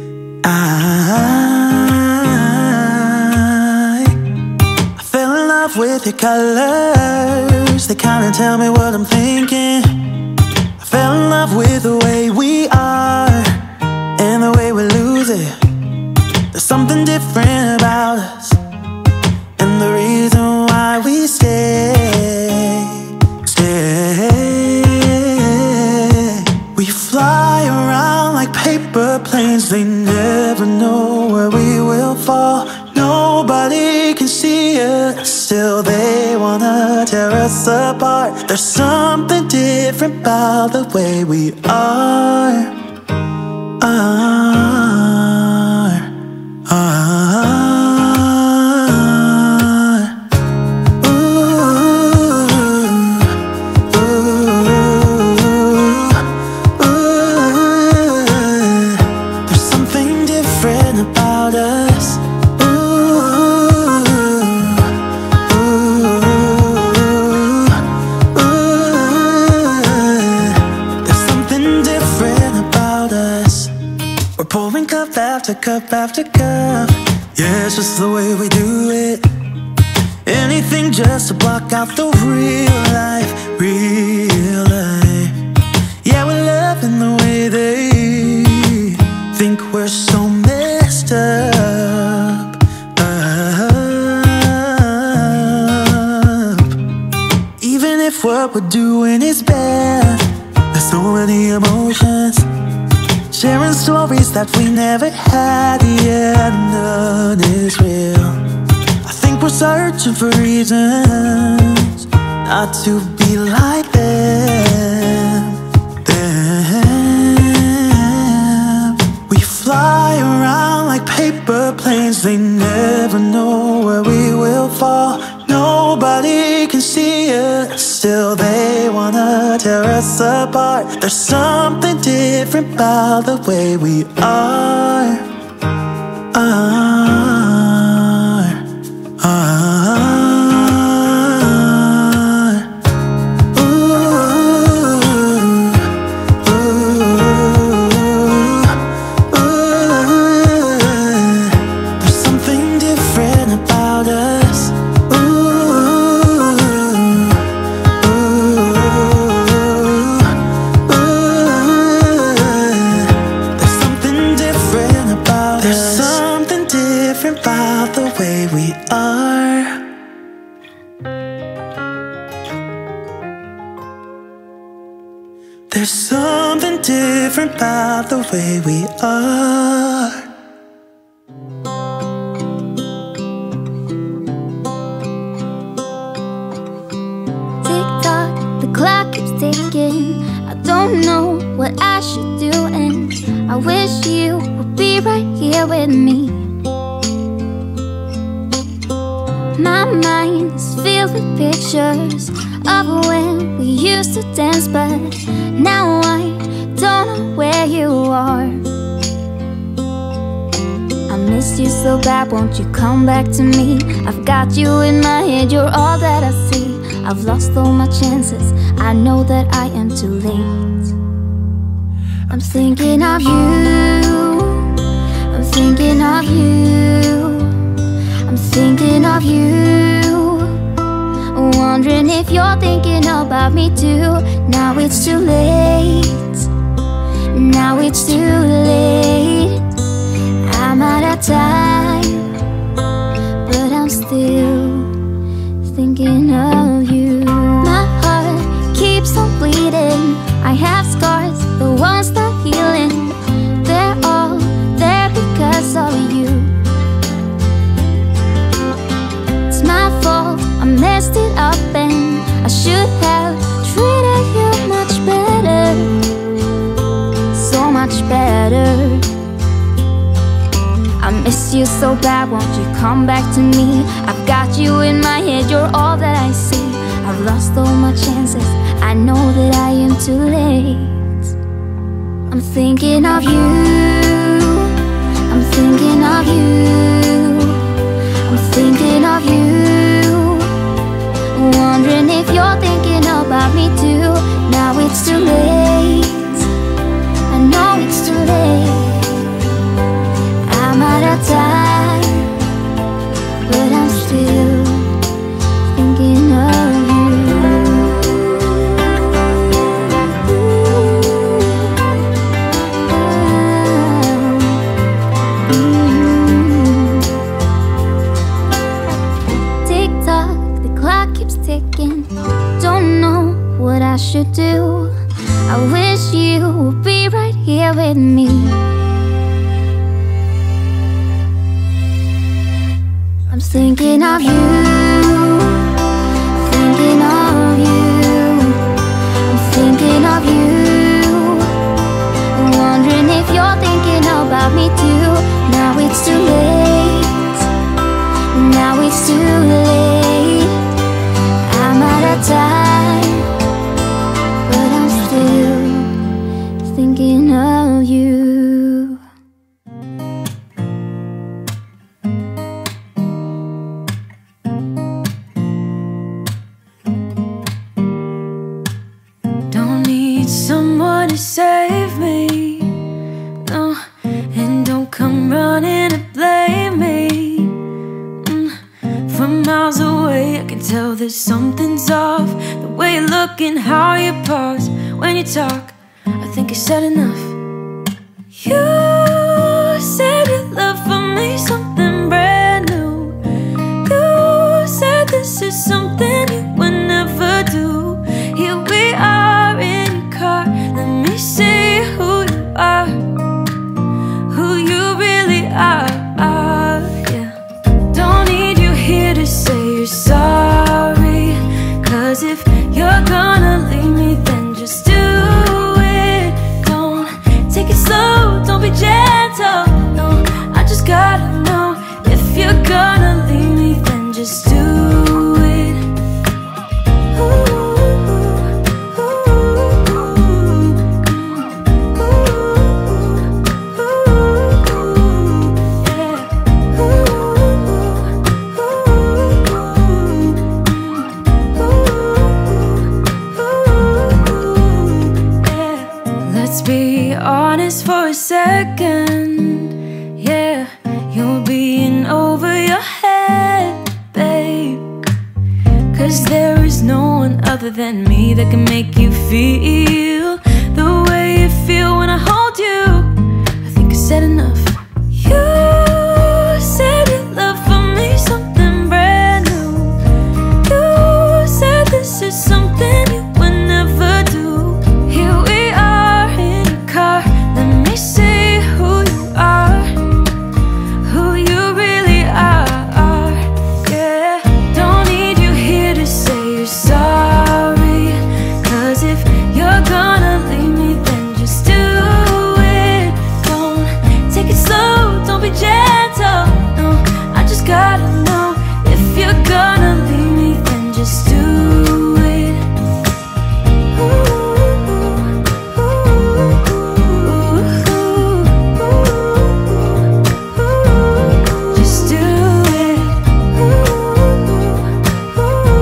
I, I fell in love with your colors, they kinda tell me what I'm thinking. I fell in love with the way we are and the way we lose it. There's something different about us, and the reason why we stay, stay. We fly around like paper planes, they never know where we will fall. Nobody can see us, still they wanna tear us apart. There's something different about the way we are, are, are. Ooh, ooh, ooh. There's something different about us. Pouring cup after cup after cup, yeah, it's just the way we do it. Anything just to block out the real life, real life. Yeah, we're loving the way they think we're so messed up, up. Even if what we're doing is bad, there's so many emotions, sharing stories that we never had, yeah, none is real. I think we're searching for reasons not to be like them, them. But planes, they never know where we will fall. Nobody can see us, still they wanna tear us apart. There's something different about the way we are, are, are. There's something different about the way we are. Tick-tock, the clock keeps ticking. I don't know what I should do, and I wish you would be right here with me. My mind is filled with pictures of when we used to dance, but now I don't know where you are. I miss you so bad, won't you come back to me? I've got you in my head, you're all that I see. I've lost all my chances, I know that I am too late. I'm thinking of you, I'm thinking of you, I'm thinking of you, wondering if you're thinking about me too. Now it's too late, now it's too late. I'm out of time, but I'm still thinking of you. My heart keeps on bleeding, I have scars, the ones not healing. They're all there because of you. It's my fault, I messed it up, and I should have treated you much better, so much better. I miss you so bad, won't you come back to me? I've got you in my head, you're all that I see. I've lost all my chances, I know that I am too late. I'm thinking of you, I'm thinking of you, I'm thinking of you, wondering if you're thinking about me too. Now it's too late, I know it's too late. I'm out of time, but I'm still thinking of you. Tick-tock, the clock keeps ticking. Don't know what I should do. I wish you would be right here with me. I'm thinking of you, thinking of you, I'm thinking of you, wondering if you're thinking about me too. Now it's too late, now it's too late. I'm out of time, but I'm still thinking of you. Someone to save me, no, and don't come running to blame me. mm. From miles away I can tell that something's off. The way you look and how you pause when you talk, I think I said enough. You said your love for me something brand new. You said this is something you would never do. Here we are in your car, let me see who you are, who you really are, yeah. Don't need you here to say you're sorry, cause if you're gonna leave me then just do it. Don't take it slow, don't be jealous. honest for a second, yeah, you're being over your head, babe. Cause there is no one other than me that can make you feel the way you feel when I hold you. I think I said enough. You said you love for me something brand new. You said this is something you would never do. Here we are in your car, let me see who you are, who you really are, yeah. Don't need you here to say you're sorry, cause if you're gonna leave me then just do it. Don't take it slow, don't be gentle, no, I just gotta know. If you're gonna leave me then just do it. Ooh, ooh, ooh, ooh, just do it. Ooh, ooh,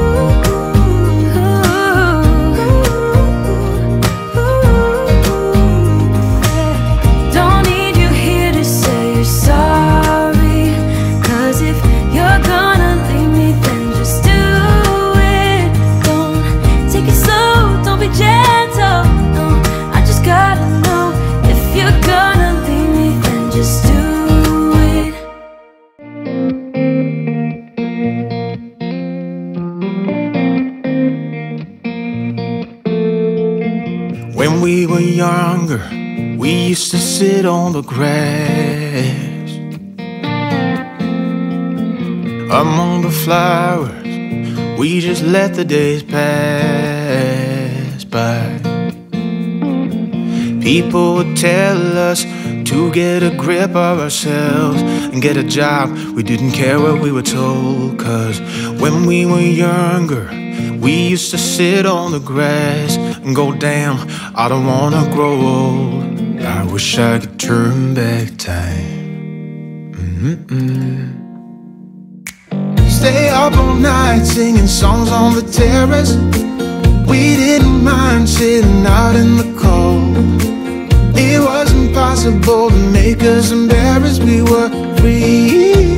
don't need you here to say you're sorry, cause if you're gonna leave me then just do it. Don't take it slow, don't be gentle, no, I just gotta know. If you're gonna leave me then just do it. When we were younger, we used to sit on the grass among the flowers. We just let the days pass by. People would tell us to get a grip of ourselves and get a job. We didn't care what we were told, cause when we were younger, we used to sit on the grass and go, damn, I don't wanna grow old. I wish I could turn back time. Mm-mm. Stay up all night singing songs on the terrace. We didn't mind sitting out in the cold. It wasn't possible to make us embarrassed. We were free.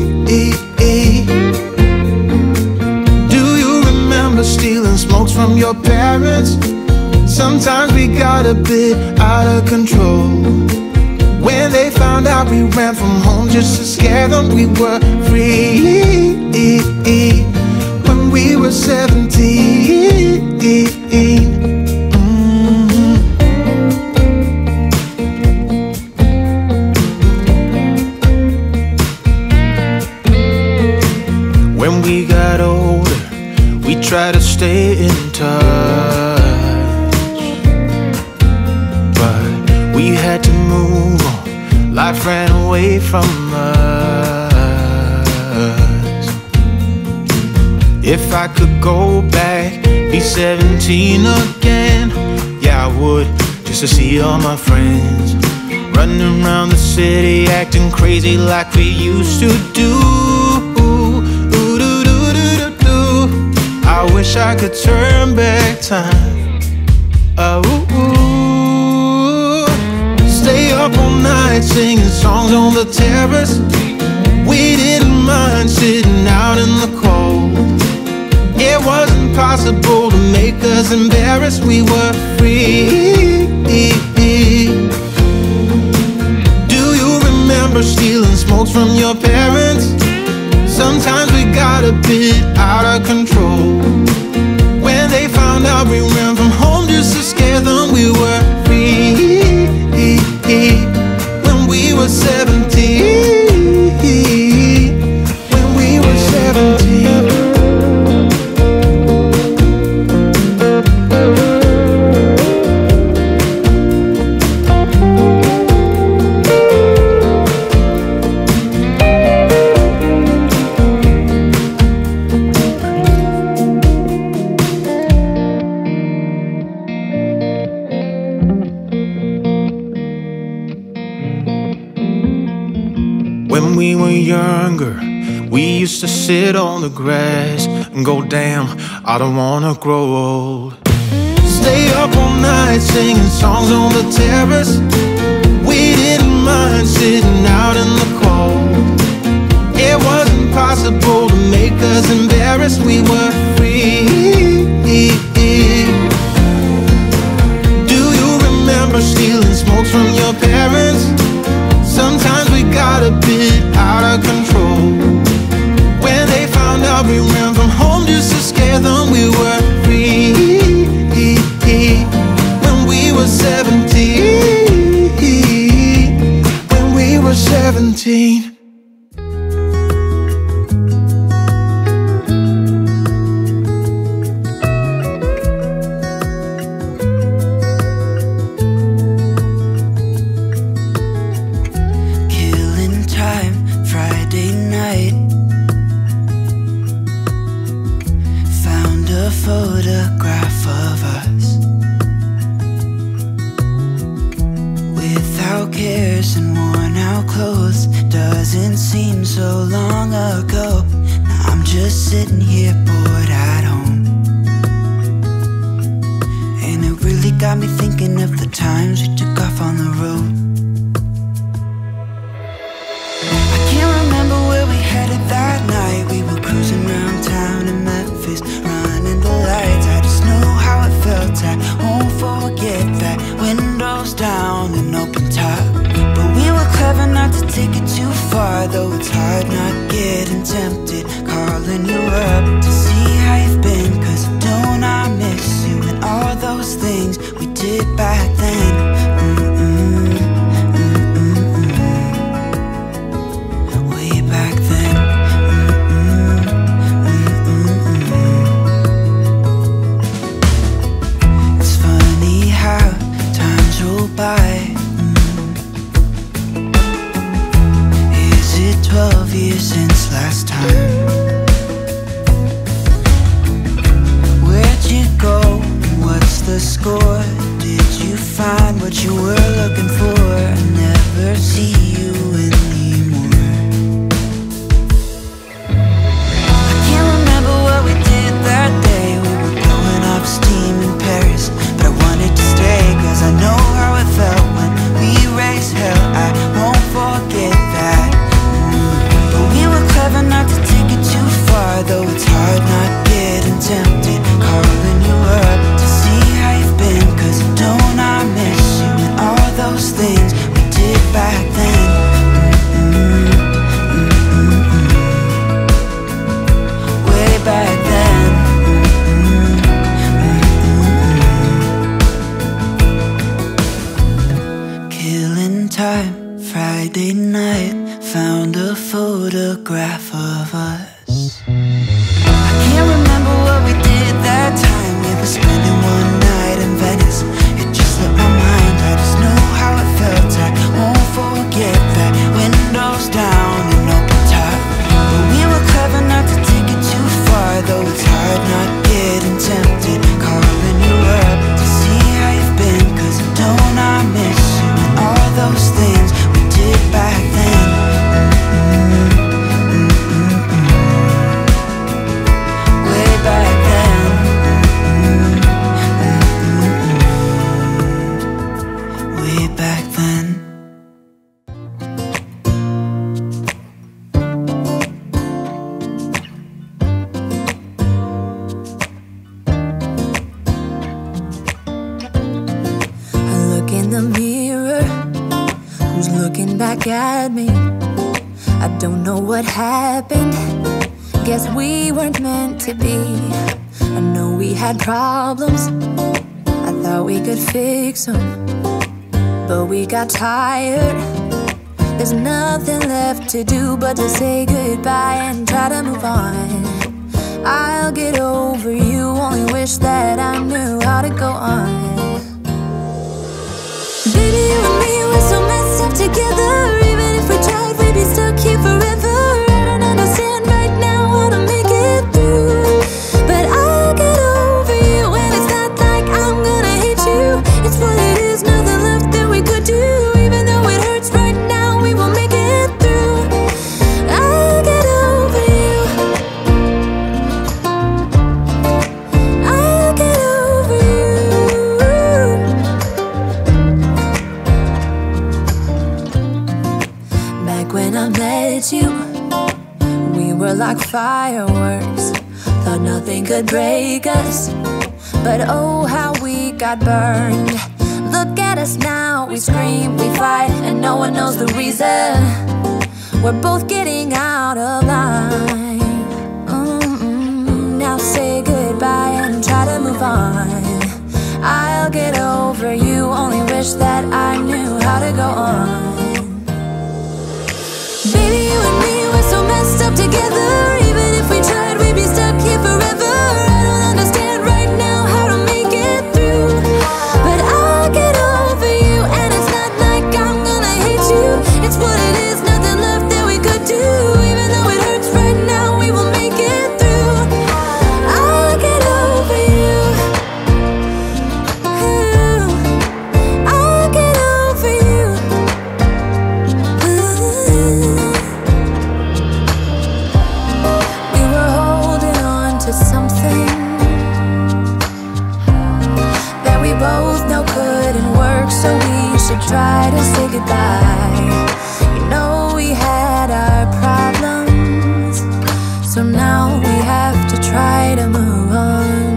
Stealing smokes from your parents. Sometimes we got a bit out of control. When they found out we ran from home just to scare them, we were free. When we were seventeen. Mm-hmm. When we got older, we try to stay in touch, but we had to move on. Life ran away from us. If I could go back, be seventeen again, yeah I would, just to see all my friends running around the city, acting crazy like we used to do. I wish I could turn back time. Oh, stay up all night singing songs on the terrace. We didn't mind sitting out in the cold. It wasn't possible to make us embarrassed. We were free. Do you remember stealing smokes from your parents? Sometimes we got a bit out of control. When they found out we ran from home just to scare them, we were free. When we were seventeen. When we were seventeen. When we were younger, we used to sit on the grass and go, damn, I don't wanna grow old. Stay up all night singing songs on the terrace. We we didn't mind sitting out in the cold. It wasn't possible to make us embarrassed, we were free. Do you remember stealing smokes from your parents? Sometimes we got a bit out of control. When they found out we ran from home just to scare them, we were free. When we were seventeen, when we were seventeen. Photograph of us without cares and worn out clothes. Doesn't seem so long ago. Now I'm just sitting here bored at home, and it really got me thinking of the times we took off on the road. I can't remember where we headed that night. We were cruising around town in Memphis, running the lights. I just know how it felt. I won't forget that. Windows down and open top. But we were clever not to take it too far, though it's hard not getting tempted. Calling you up to see how you've been, 'cause don't I miss you and all those things we did back then. Mm-mm, mm-mm-mm. Way back then. By. Is it twelve years since last time? Where'd you go and what's the score? Did you find what you were looking for? I never see you anymore. I can't remember what we did that day. We were blowing off steam in Paris, but I wanted to stay 'cause I know how it felt when we raised hell. I won't forget that. mm. But we were clever not to take it too far, though it's hard not getting tempted. Calling you up to see how you've been, 'cause don't I miss you and all those things we did back then. Mm-mm, mm-mm-mm. Way back then. Time, Friday night, found a photograph of us. I can't remember what we did that time. We were spending one night in Venice. It just slipped my mind. I just know how it felt. I won't forget that. Windows down and open top. But we were clever not to take it too far, though it's hard not getting tempted. Calling you up to see how you've been, 'cause don't I miss you and all those things we did back then. Mm-mm, mm-mm-mm. Way back then. Mm-mm, mm-mm-mm. Way back then. I look in the mirror, who's looking back at me? I don't know what happened, guess we weren't meant to be. I know we had problems, I thought we could fix them, but we got tired. There's nothing left to do but to say goodbye and try to move on. I'll get over you, only wish that I knew how to go on. Baby, you and me, we're so messed up together. Even if we tried, we'd be stuck here forever. I don't understand right now how to make it through, but I'll get over you, and it's not like I'm gonna hate you. It's what it is, nothing left that we could do. Even though it hurts right now, we will make it through. I'll get over you. I'll get over you. fireworks. Thought nothing could break us, but oh how we got burned. Look at us now, we scream, we fight, and no one knows the reason. We're both getting out of line. Mm-mm. Now say goodbye and try to move on. I'll get over you, only wish that I knew how to go on. Baby, you and me, we're so messed up together. Even if we tried, we'd be stuck here forever. I don't understand right now how to make it through, but I'll get over you, and it's not like I'm gonna hate you. It's what it is, nothing left that we could do. Even though it hurts right now, we will make it through. I'll get over you. I'll get over you. We were holding on to something that we both know couldn't work, so we should try to say goodbye. You know we had our problems, so now we have to try to move on.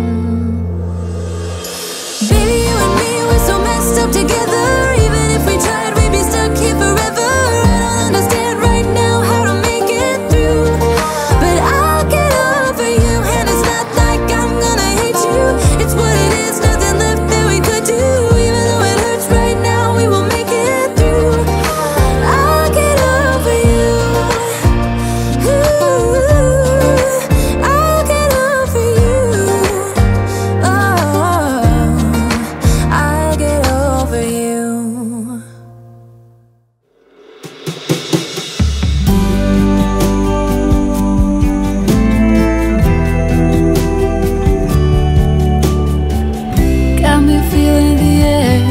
Baby, you and me, we're so messed up together. Even if we tried, we'd be stuck here forever. I don't understand right now how to make it through, but I'll get over you, and it's not like I'm gonna hate you. It's what it is, nothing left that we could do. Even though it hurts right now, we will make it through. I'll get over you. Ooh, I'll get over you. Oh, I'll get over you. Got me feeling the air,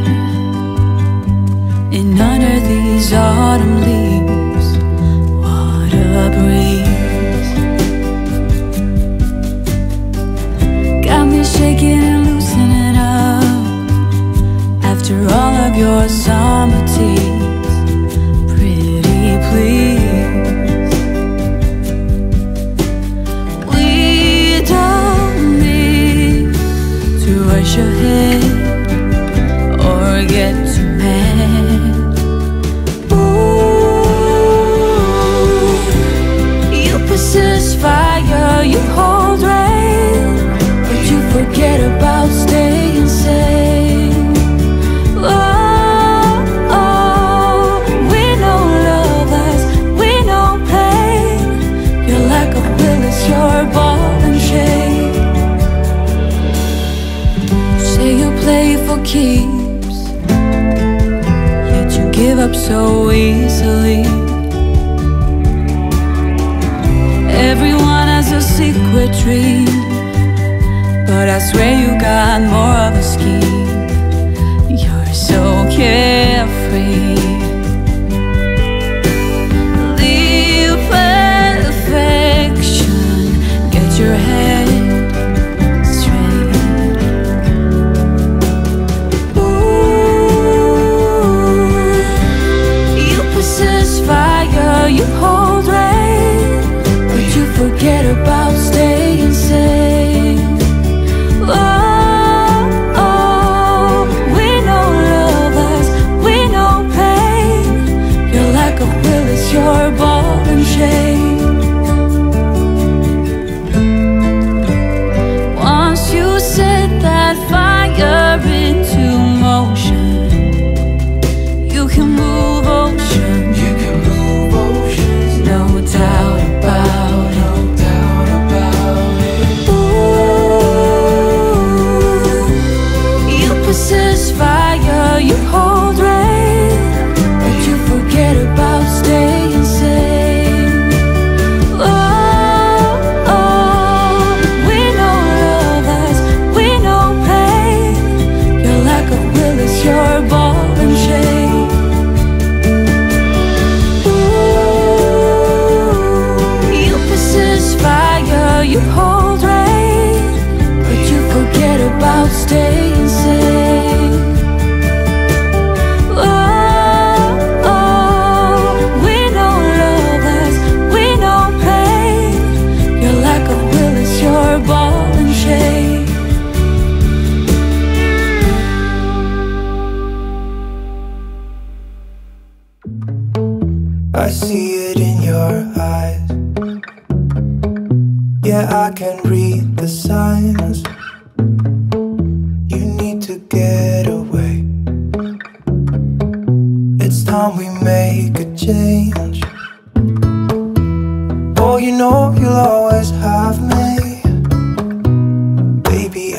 and under these autumn leaves, what a breeze. Got me shaking and loosening up after all of your summer teas. Pretty please, we don't need to rush ahead or get too mad. Ooh, you possess fire, you hold rain, but you forget about staying sane. Oh, oh, we know love has, we know pain. You're like a Willis, you're ball and chain. Say you play for keeps, yet you give up so easily. Everyone has a secret dream, but I swear you got more of a scheme. You're so carefree. Leave perfection, get your head straight. Ooh, you possess fire, you hold rain, but you forget about staying sane. Oh, oh, we know love has, we know pain. You're like a Willis, you're ball and chain. Once you set that fire into motion, you can move oceans. You can move oceans, no doubt about it. No doubt about it. Ooh, you possess fire, you hold rain, but you forget about staying sane. Oh, oh, we know love has, we know pain. You're like a Willis, you're ball and chain. Ooh, you possess fire, you hold rain, but you forget about staying sane. Oh, oh, we know love has, we know pain.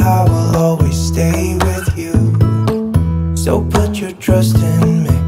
I will always stay with you. So put your trust in me.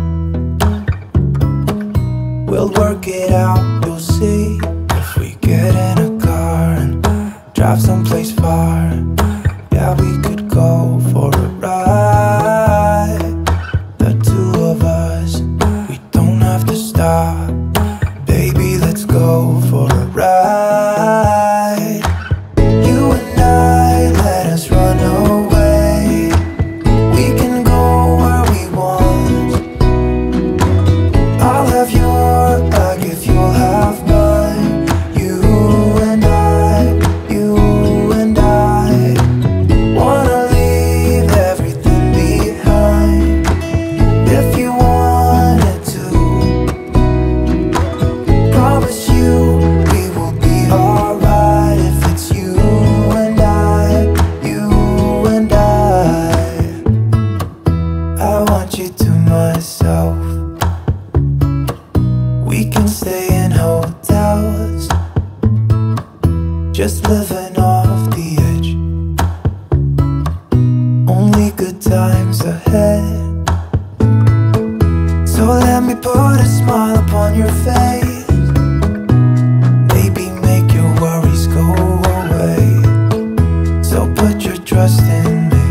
We'll work it out, you'll see. If we get in a car and drive someplace far, yeah, we could go for a ride. The two of us, we don't have to stop. Baby, let's go for a ride. You and I, let us run away. We can go where we want. I'll have your back if you'll have mine. You and I, you and I wanna leave everything behind. If you wanted to, promise you we will be alright. If it's you and I, you and I, I want you to myself. We can stay in hotels, just living off the edge. Only good times ahead. So let me put a smile upon your face. Maybe make your worries go away. So put your trust in me.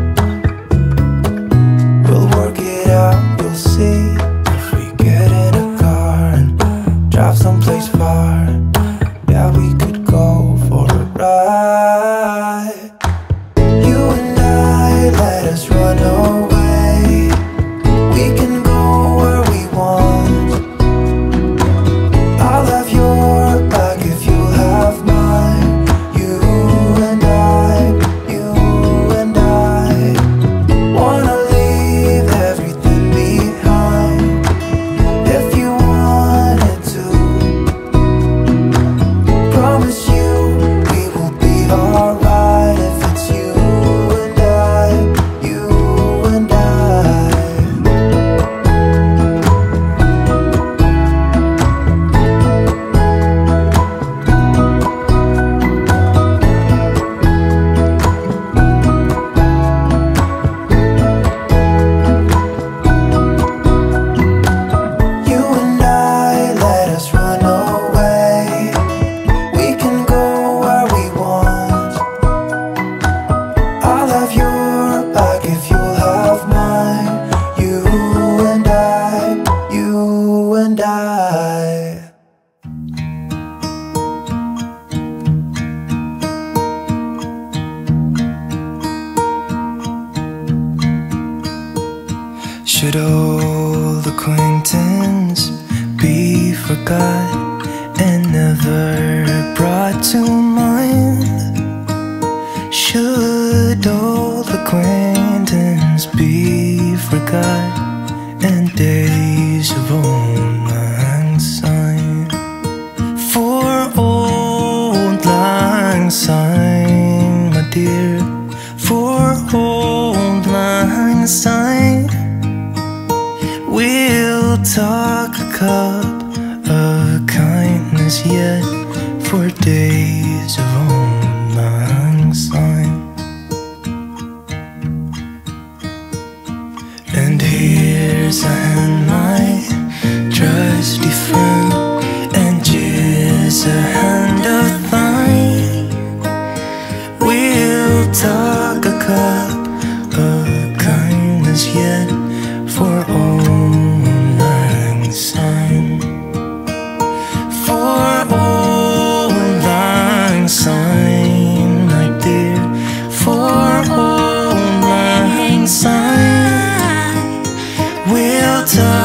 We'll work it out, you'll see. If we get in a car and drive someplace far, yeah, we could go for a ride. You and I, let us run away. We can go where we want. I'll have your back if you'll have mine. You and I, you and I wanna leave everything behind. If you wanted to, promise you we will be alright. If it's you and I, you and I. You and I, let us run away. We can go where we want. I'll have your back if you'll have mine. You and I, you and I. Should old acquaintance be forgot and never brought to mind? Should old acquaintance be forgot and days of old lang syne? For old lang syne, my dear, for old lang syne, we'll talk a cup of kindness yet for days of old lang syne. And here's a hand, my trusty friend, and here's a hand of thine. We'll talk a cup of kindness yet for old lang syne. For old lang syne, my dear, for old lang syne, we'll talk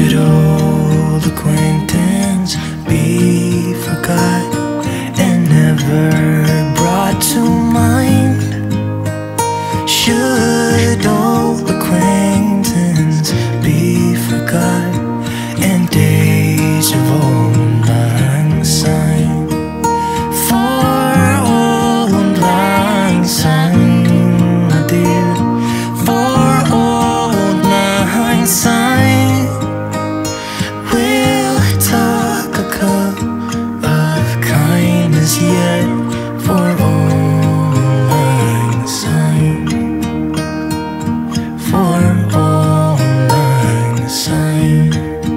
Should old acquaintance be forgot and never brought to mind? Should old acquaintance be forgot and days of old lang syne? For old lang syne, my dear, for old lang syne, we'll talk a cup of kindness yet. For old lang syne, for old lang syne.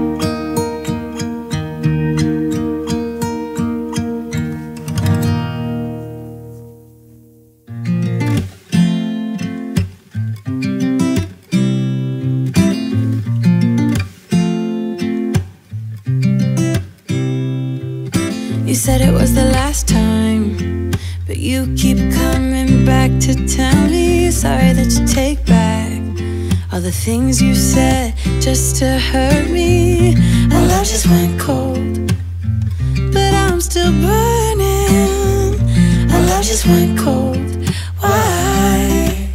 You said it was the last time, but you keep coming back to tell me sorry that you take back all the things you said just to hurt me. Our love just went cold, but I'm still burning. Our love just went cold. Why?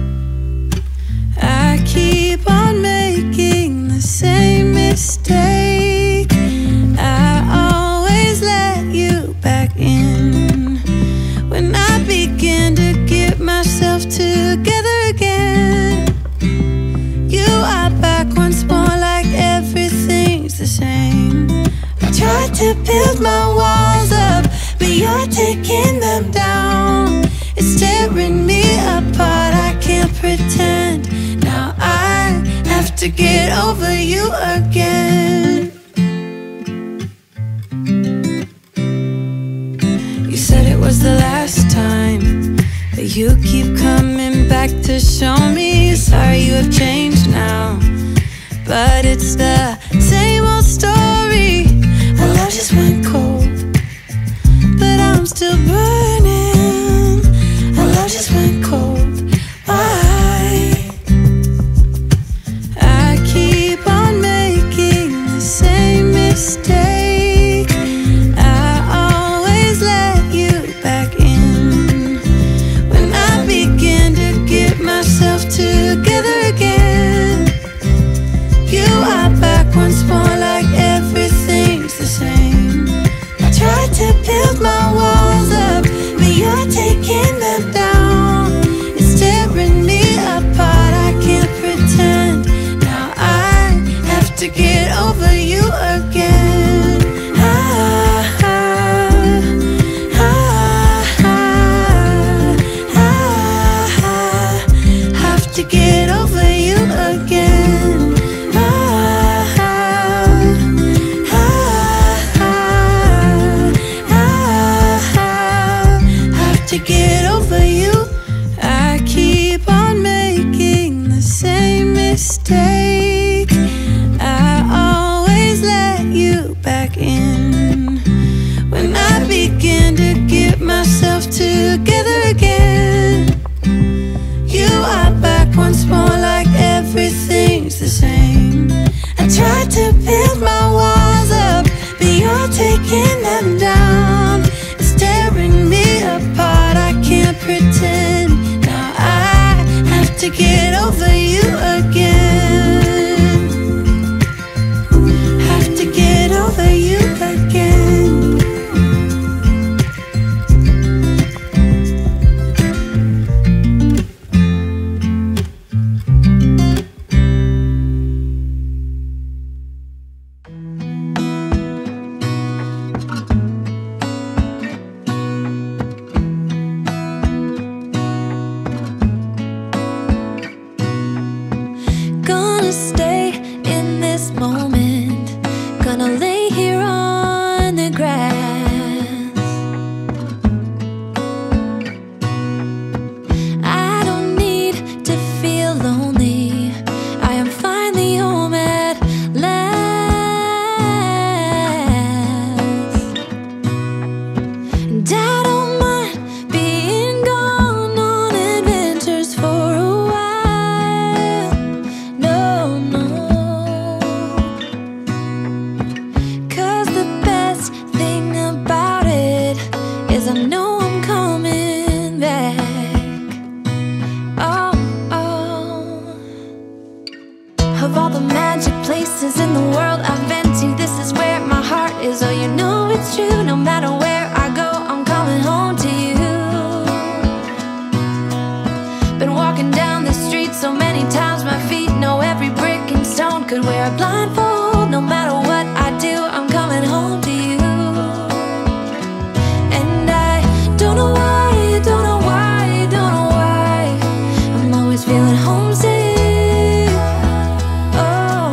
I keep on making the same mistake. I always let you back in when I begin to get myself together again. You are back once more like everything's the same. I tried to build my walls up, but you're taking them down. It's tearing me apart, I can't pretend. Now I have to get over you again. You said it was the last time, but you keep coming back to show me sorry you have changed now. But it's the same old story. Our love just went cold, but I'm still burning. Our love just went cold. Why? I keep on making the same mistake. I always let you back in when I begin to get myself together again. You are back once more like everything's the same. I tried to build my walls up, but you're taking them down. It's tearing me apart, I can't pretend. Now I have to get over you again. Ah, ah, ah, ah, ah, ah, have to get over you again. Ah, ah, ah, ah, ah, have to get over you. I keep on making the same mistake. I always let you back in when I begin to get myself together again. You are back once more like everything's the same. I tried to build my walls up, but you're taking them down. It's tearing me apart, I can't pretend. Now I have to get over you again. Of all the magic places in the world I've been to, this is where my heart is. Oh, you know it's true. No matter where I go, I'm coming home to you. Been walking down the street so many times, my feet know every brick and stone. Could wear a blindfold. No matter what I do, I'm coming home to you. And I don't know why, don't know why, don't know why I'm always feeling homesick. Oh,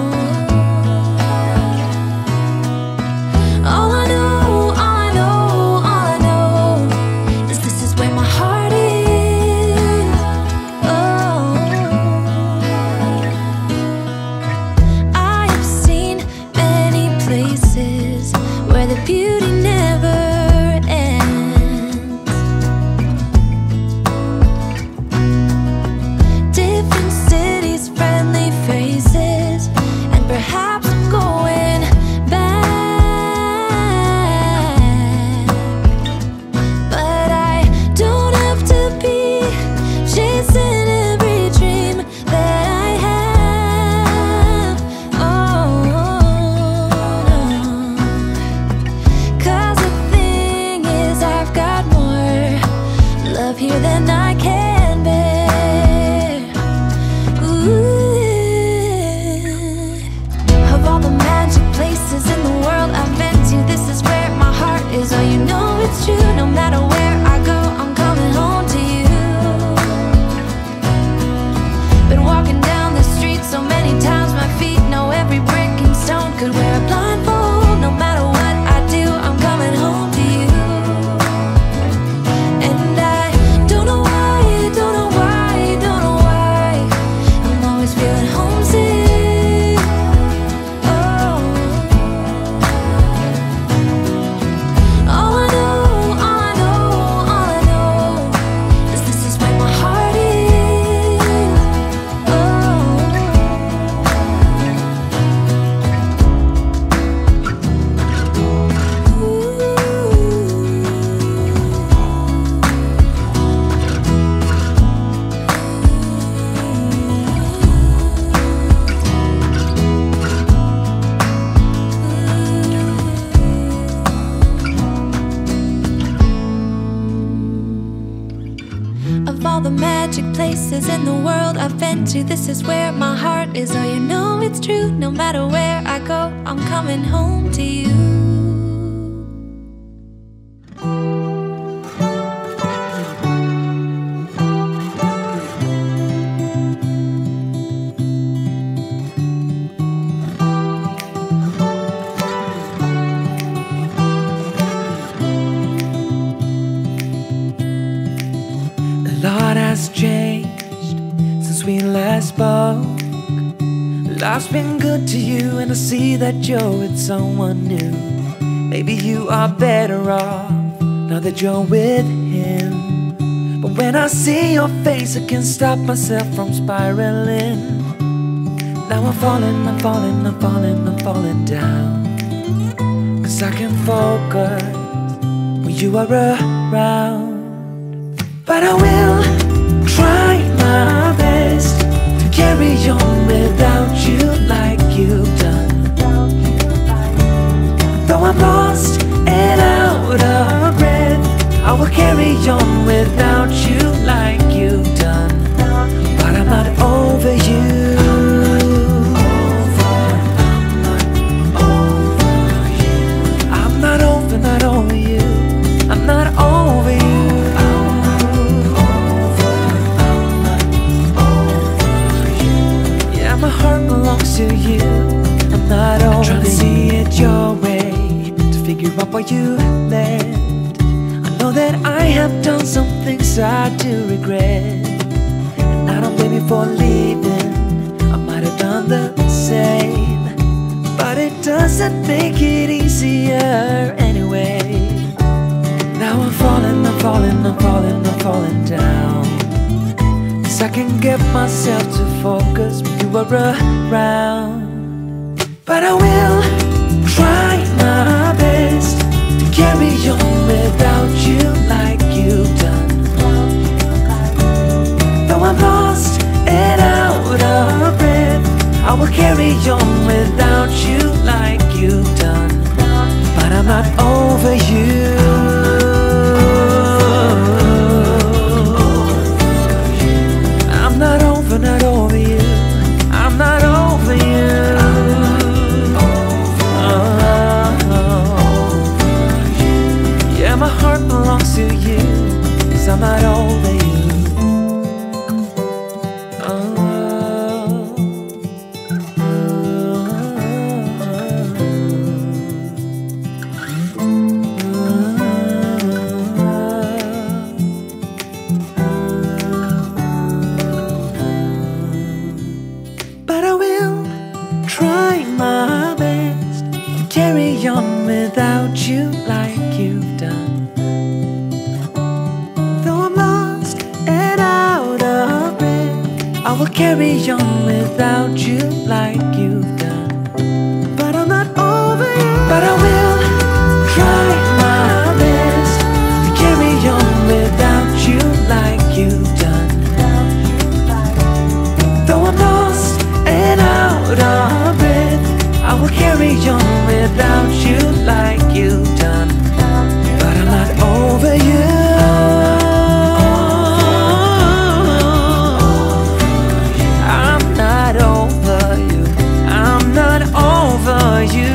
all I know, all I know, all I know is this is where my heart is. Oh, I have seen many places where the beauty never ends. Different cities, friendly faces, and perhaps I'm going back. But I don't have to be chasing every dream that I have. Oh, no. 'Cause the thing is, I've got more love here than I can bear. Ooh. Of all the magic places in the world I've been to, this is where my heart is. Oh, you know it's true. No matter where I go, I'm coming home to you. Been walking down the street so many times, my feet know every brick and stone. Could wear a blindfold. No matter what I do, I'm coming home to you. And I don't know why, don't know why, don't know why I'm always feeling homesick. Oh, all I know, all I know, all I know is this is where my heart is. Oh, of all the magic places in the world I've been to, this is where my heart is. Oh, you know it's true. No matter where I go, I'm coming home to you. A lot has changed since we last spoke. Life's been good to you, and I see that you're with someone new. Maybe you are better off now that you're with him. But when I see your face, I can't stop myself from spiraling. Now I'm falling, I'm falling, I'm falling, I'm falling down. 'Cause I can focus when you are around. But I will try my best to carry on without you like you've done. Though I'm lost and out of breath, I will carry on without you like you've done. But I'm not over you. I'm not over, not over you. I'm not over you. My heart belongs to you. I'm not over. Trying to see it your way, to figure out why you left. I know that I have done some things I do regret, and I don't blame you for leaving. I might have done the same, but it doesn't make it easier anyway. Now I'm falling, I'm falling, I'm falling, I'm falling down. 'Cause I can get myself to focus when you are around. But I will try my best to carry on without you like you've done. Though I'm lost and out of breath, I will carry on without you like you've done. But I'm not over you. I'm not over, not over you. I'm not over you. Oh, yeah, my heart belongs to you, 'cause I'm not over you. Carry on without you like you've done. Though I'm lost and out of breath, I will carry on without you like you've done. But I'm not over you. But I will try my best to carry on without you like you've done. Though I'm lost and out of breath, I will carry on without you like you've done. But I'm not over you. I'm not over you. I'm not over you.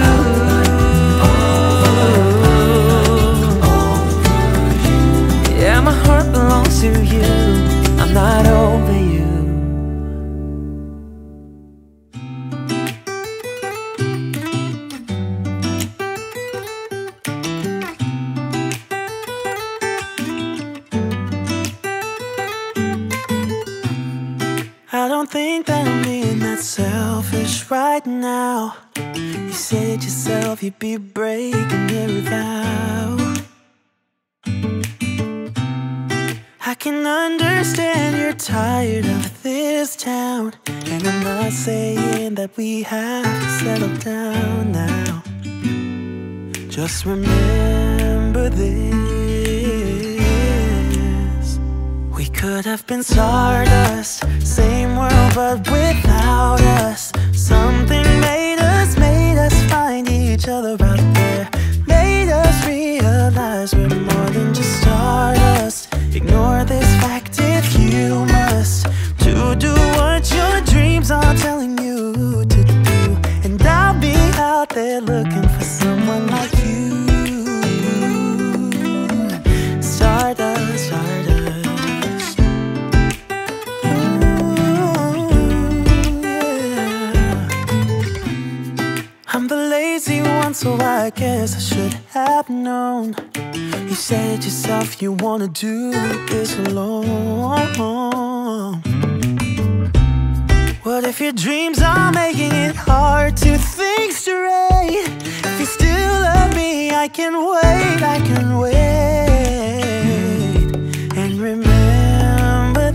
Yeah, my heart belongs to you. I'm not over you. I don't think that I'm being that selfish right now. You said yourself you'd be breaking every vow. I can understand you're tired of this town, and I'm not saying that we have to settle down now. Just remember this: we could have been stardust, same world but without us. Something made us, made us find each other out there. Made us realize we're more than just stardust. Ignore this fact if you must, to do what your dreams are telling you to do. And I'll be out there looking for someone like you. Stardust, stardust. I'm the lazy one, so I guess I should have known. You said yourself you wanna do this alone. What if your dreams are making it hard to think straight? If you still love me, I can wait, I can wait. And remember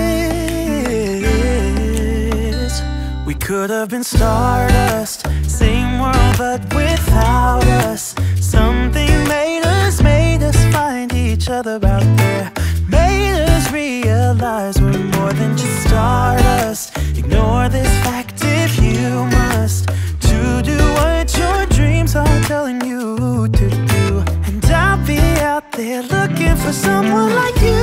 this: we could have been stardust, same world but without us. Something made us, made us find each other out there. Made us realize we're more than just stardust. Ignore this fact if you must, to do what your dreams are telling you to do. And I'll be out there looking for someone like you.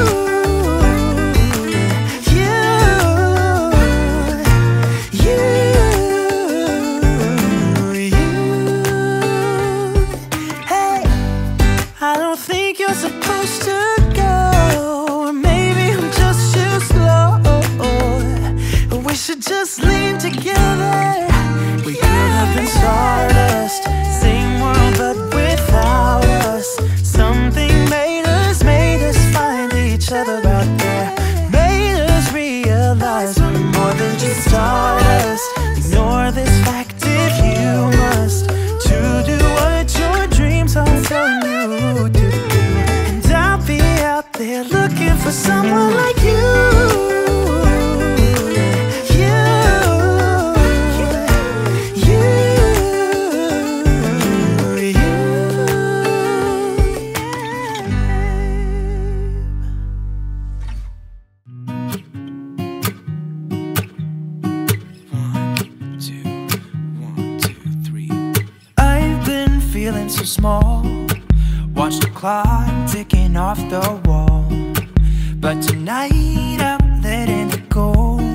Supposed to go, or maybe I'm just too slow. We should just leave. feeling so small. Watch the clock ticking off the wall. But tonight I'm letting it go.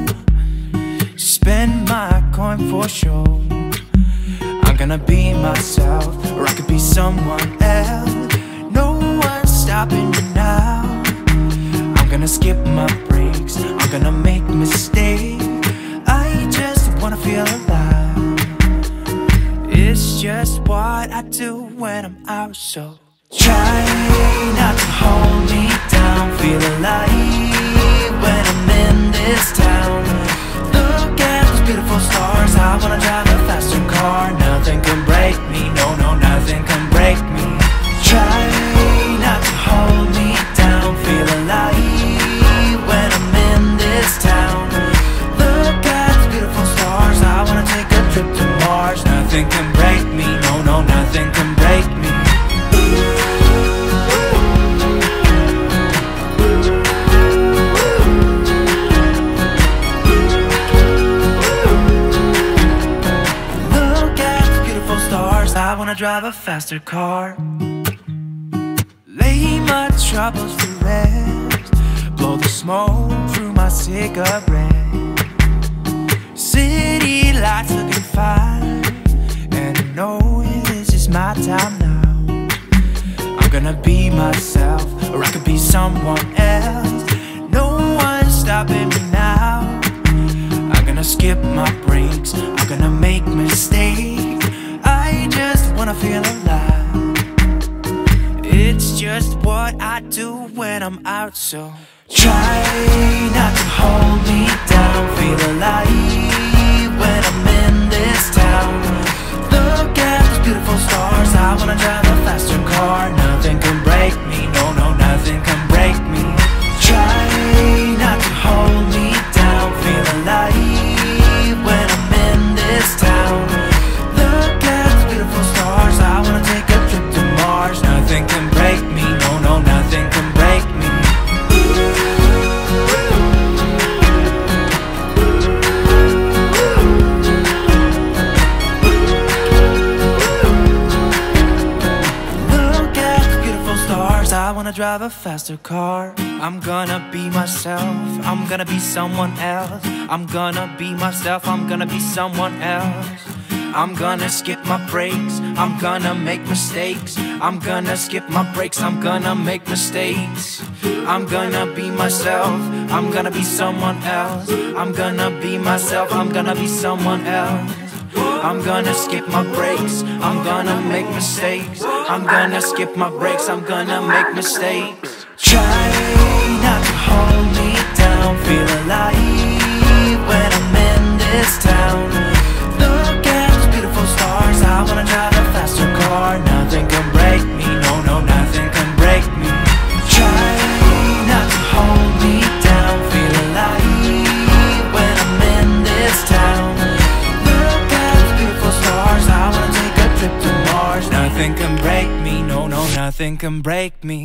Spend my coin for sure. I'm gonna be myself, or I could be someone else. No one's stopping me now. I'm gonna skip my breaks, I'm gonna make mistakes. I just wanna feel alive. It's just what I do when I'm out, so try not to hold me down. Feel alive when I'm in this town. Look at those beautiful stars. I wanna drive a faster car. Nothing can break me, no, no, nothing can break me. Try not to hold me down. Feel alive when I'm in this town. Look at those beautiful stars. I wanna take a trip to Mars. Nothing can break me, no, no, nothing can break me. I wanna drive a faster car. Lay my troubles to rest. Blow the smoke through my cigarette. City lights looking fine, and I know this is my time now. I'm gonna be myself, or I could be someone else. No one's stopping me now. I'm gonna skip my breaks, I'm gonna make mistakes. I just wanna feel alive. It's just what I do when I'm out, so try not to hold me down. Feel alive when I'm in this town. Look at those beautiful stars. I wanna drive a faster car. Nothing can break me, no, no, nothing can break me. Try not to hold me down. Feel alive when I'm in this town. I wanna take a trip to Mars. Nothing can break me, no, no, nothing can break me. Look at the beautiful stars. I wanna drive a faster car. I'm gonna be myself, I'm gonna be someone else. I'm gonna be myself, I'm gonna be someone else. I'm gonna skip my breaks, I'm gonna make mistakes. I'm gonna skip my breaks, I'm gonna make mistakes. I'm gonna be myself, I'm gonna be someone else. I'm gonna be myself, I'm gonna be someone else. I'm gonna skip my breaks, I'm gonna make mistakes. I'm gonna skip my breaks, I'm gonna make mistakes. Try not to hold me down. Feel alive when I'm in this town. Look at beautiful stars. I wanna drive a faster car. Nothing can break me, no, no, nothing can break me. Try not to hold me down. Feel alive when I'm in this town. Look at the beautiful stars. I wanna take a trip to Mars. Nothing can break me, no, no, nothing can break me.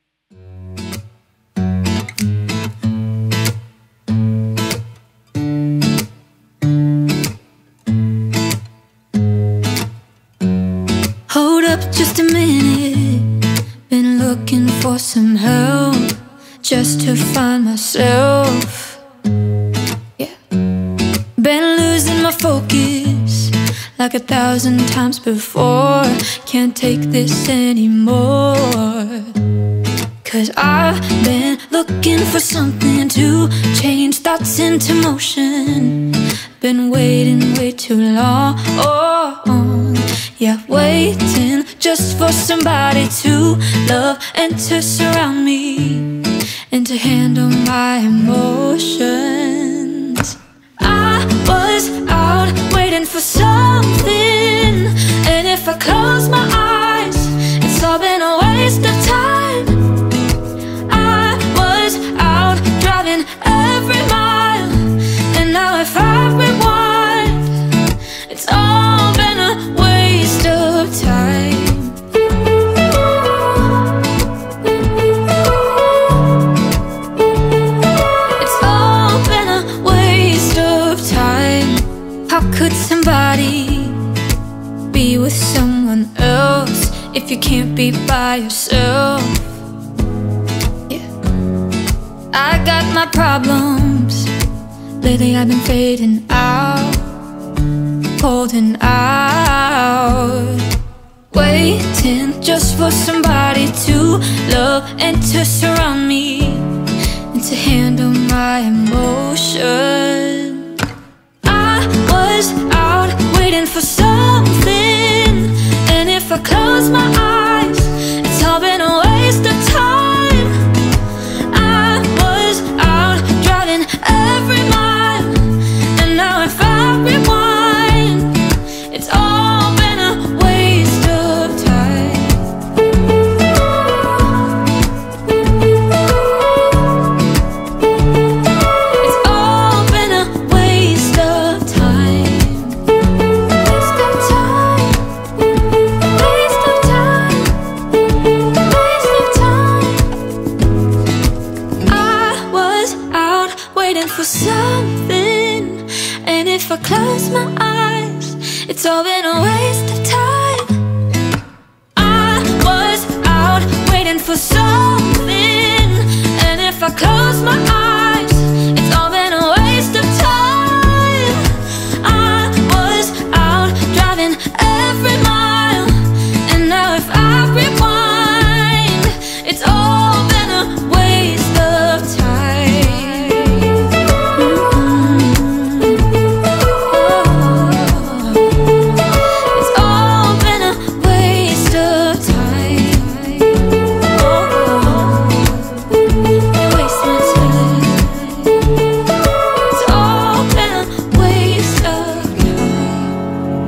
Hold up just a minute. Been looking for some help just to find myself. Yeah. Been losing my focus like a thousand times before. Can't take this anymore. Cause I've been looking for something to change thoughts into motion. Been waiting way too long. Yeah, waiting just for somebody to love and to surround me and to handle my emotions. I was out waiting for something, and if I close my eyes, it's all been a waste of time. I was out driving every mile, and now if I rewind, it's all been a waste of time. It's all been a waste of time. How could somebody be with someone else if you can't be by yourself. Yeah, I got my problems. Lately I've been fading out, holding out, waiting just for somebody to love and to surround me and to handle my emotions. I was out waiting for something, and if I close my eyes, it's all been a waste of time. I was out driving every mile, and now if I rewind, it's all been a waste of time. It's all been a waste of time. Waste of time. Waste of time. Waste of time. I was out waiting for something, and if I close my eyes, it's all been a waste of time. I was out waiting for something, and if I close my eyes, it's all been a waste of time. I was out driving every mile, and now if I rewind, it's all been a waste of time. It's all been a waste of time. You waste my time. It's all been a waste of time.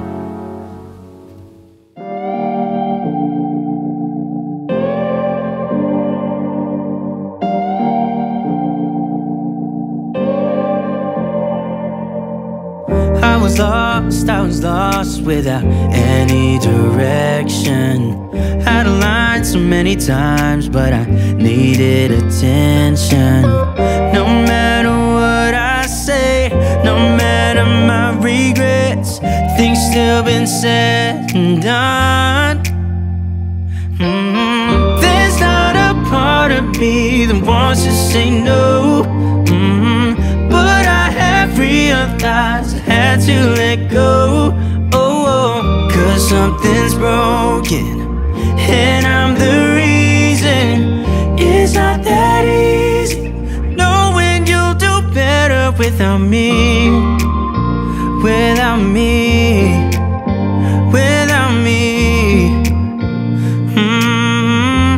I was lost, I was lost without any direction. Had a line so many times, but I needed attention. No matter what I say, no matter my regrets, things still been said and done. Mm, There's not a part of me that wants to say no. Mm, But I have realized I had to let go. Oh, oh, cause something's broken, and I'm the reason. It's not that easy knowing you'll do better without me. Without me. Without me. Mm.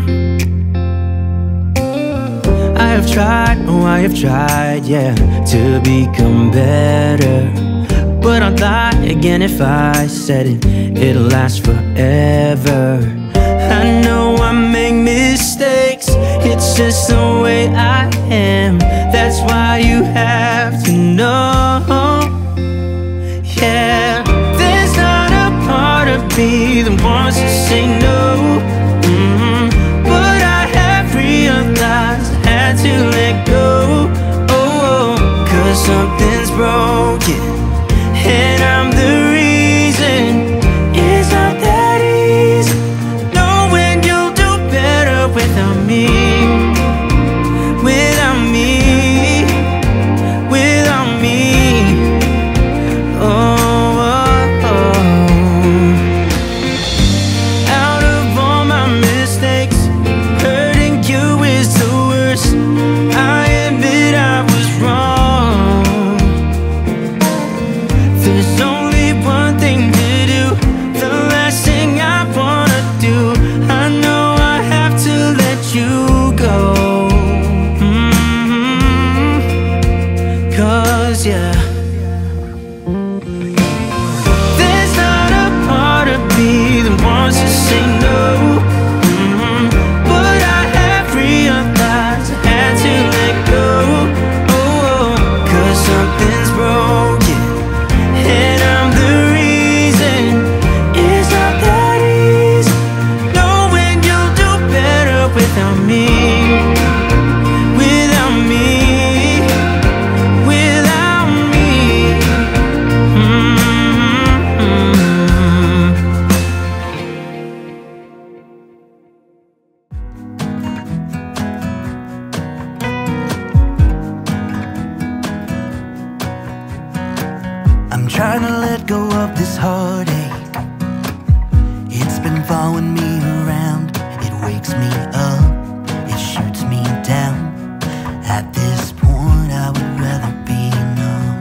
I have tried, oh I have tried, yeah, to become better. But I'd lie again if I said it, it'll last forever. I know I make mistakes, it's just the way I am. That's why you have to know. Yeah, there's not a part of me that wants to say no. Mm, But I have realized I had to let go. Oh, oh, cause something's broken, and I'm the reason. It's not that easy knowing you'll do better without me. Without me. Without me. Oh, oh, oh. Out of all my mistakes, hurting you is the worst. I admit I was wrong. echo of this heartache. It's been following me around. It wakes me up, it shoots me down. At this point I would rather be numb.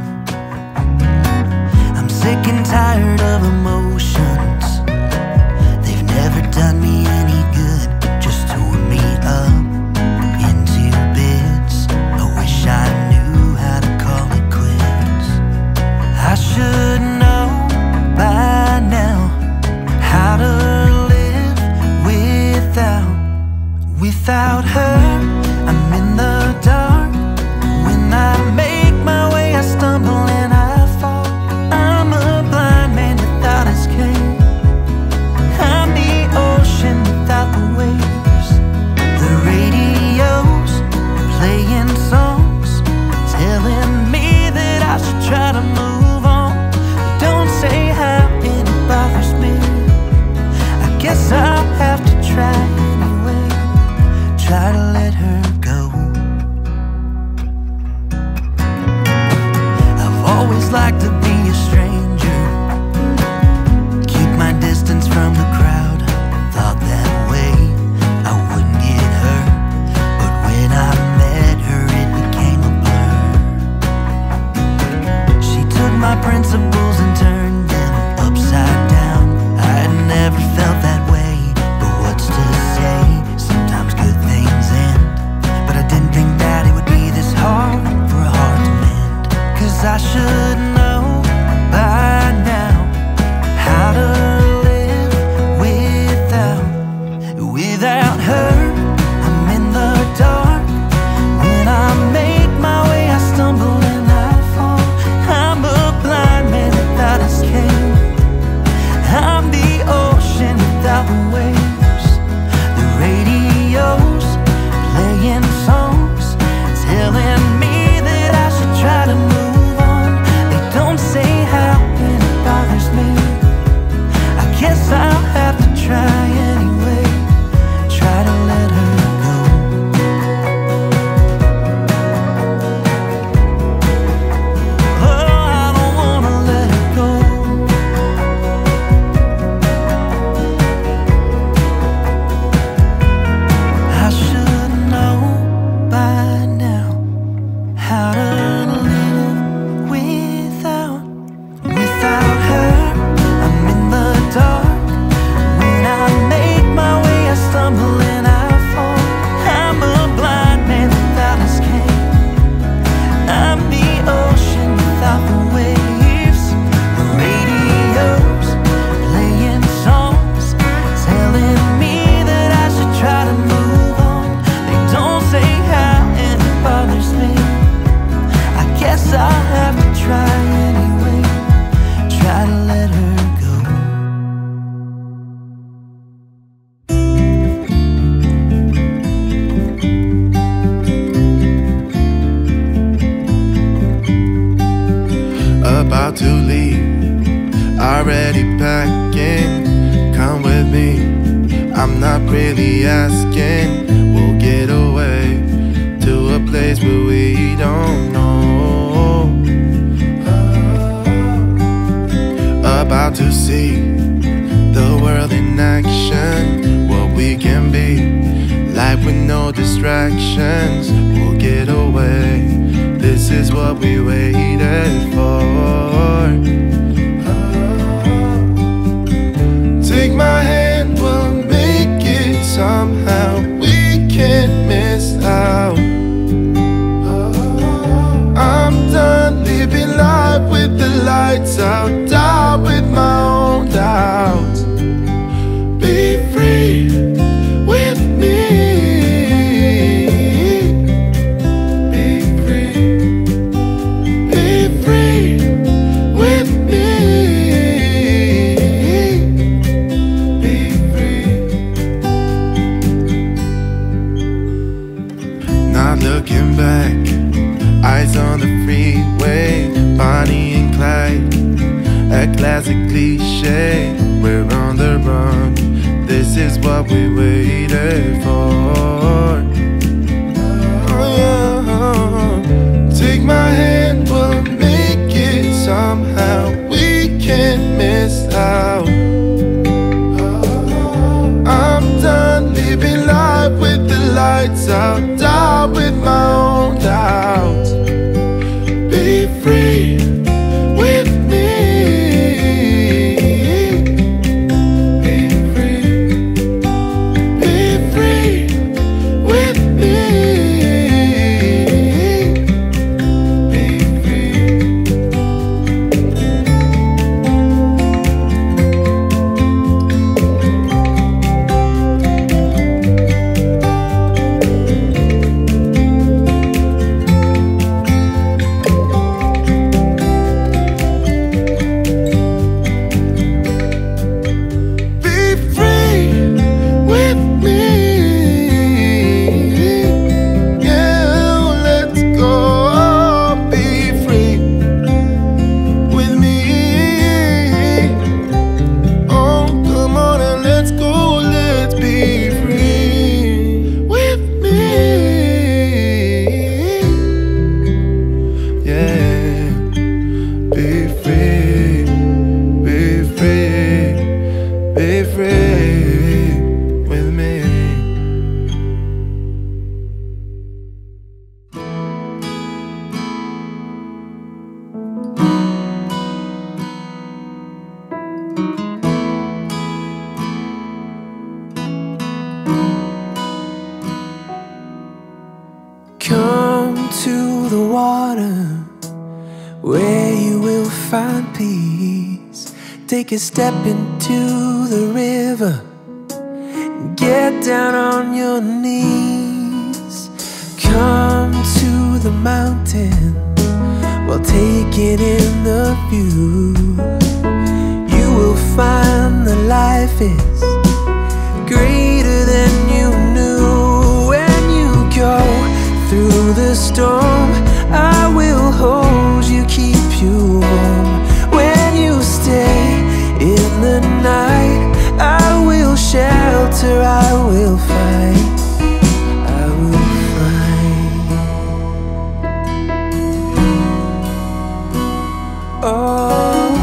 I'm sick and tired of emotions. They've never done me any good, just tore me up into bits. I wish I knew how to call it quits. I should know by now how to live without, without her. I'm in the dark. When I make my way, I stumble and I fall. I'm a blind man without escape. I'm the ocean without the waves. The radio's playing songs, telling me that I should try to move on. Don't say how it bothers me. I guess I'll have to try anyway. Try to let her go. I've always liked to be a stranger, keep my distance from the crowd. Thought that way I wouldn't get hurt, but when I met her it became a blur. She took my principles and turned them upside down. I had never felt that way, but what's to say? Sometimes good things end, but I didn't think that it would be this hard for a heart to mend. Cause I should know by now how to live without, without her. I'm in the dark. When I make my way, I stumble and I fall. I'm a blind man without escape. I'm the ocean without the waves. The radio's playing songs, telling me that I should try to move on. They don't say how and it bothers me. I guess I'll have to try anyway. Try to let her go. Oh, I don't wanna let her go. I should know by now how to live without, without her. I'm in the dark. When I make my way, I stumble and I fall. I'm a blind man without escape. I'm the ocean without the waves. The radio's playing songs, telling me that I should try to move on. They don't say how and it bothers me. I guess I'll have to try anyway. Try to let her go. About to leave, already packing. Come with me, I'm not really asking. We'll get away to a place where we don't know. About to see the world in action, what we can be, life with no distractions. We'll get away, this is what we waited for. Take my hand, we'll make it somehow. We can't miss out. I'm done living life with the lights out, die with my own doubts. Be free with me. Be free. Be free with me. Be free. Not looking back, eyes on the freeway, Bonnie and Clyde, a classic cliche. We're on the run, this is what we waited for. Oh yeah. Take my hand, we'll make it somehow. We can Come to the water where you will find peace. Take a step into the river, get down on your knees. Come to the mountain, well, take it in the view. You will find that life is greater than you knew. When you go through the storm, I will hold you, keep you warm. When you stay in the night, I will shelter, I will fight, I will fight. Oh,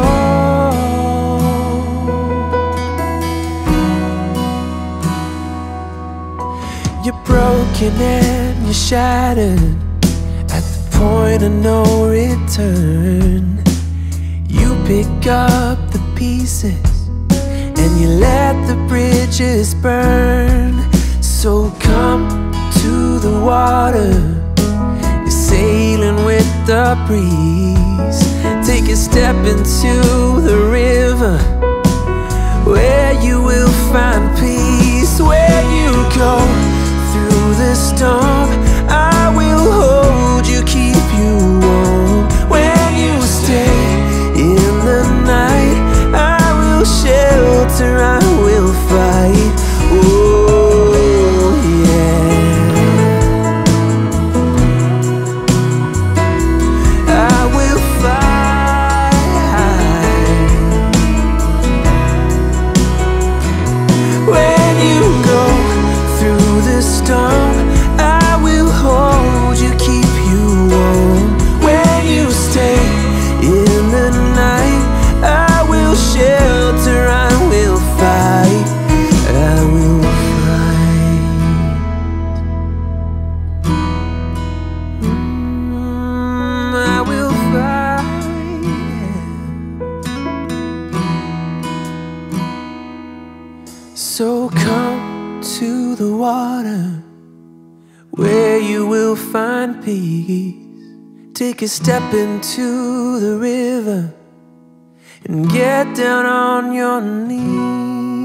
you're broken and you're shattered at the point of no return. You pick up the pieces and you let the bridges burn. So come to the water, you're sailing with the breeze. Take a step into the river where you will find peace. When you go through the storm, I will hold you, keep you warm. When you stay in the night, I will shelter, I will fight. Oh yeah, I will fight. When you go through the storm, I will hold you, keep you warm. When you stay in the night, I will shelter, I will fight, I will fight. Mm, I will fight. So come to the water where you will find peace. Take a step into the river and get down on your knees.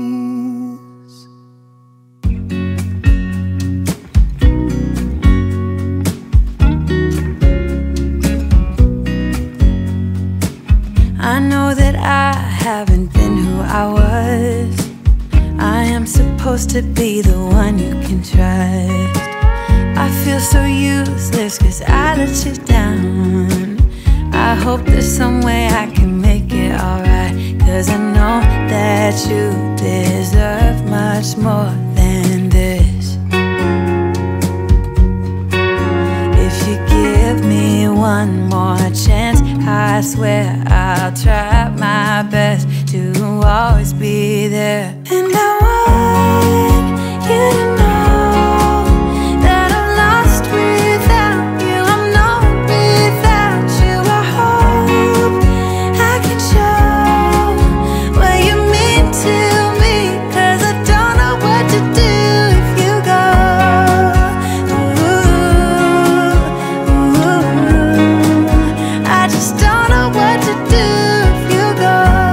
I know that I haven't been who I was. I am supposed to be the one you can trust. I feel so useless cause I let you down. I hope there's some way I can make it alright, cause I know that you deserve much more than this. If you give me one more chance, I swear I'll try my best to always be there. And I want you to know that I'm lost without you. I'm not without you. I hope I can show what you mean to me, cause I don't know what to do if you go. Ooh, ooh, I just don't know what to do if you go.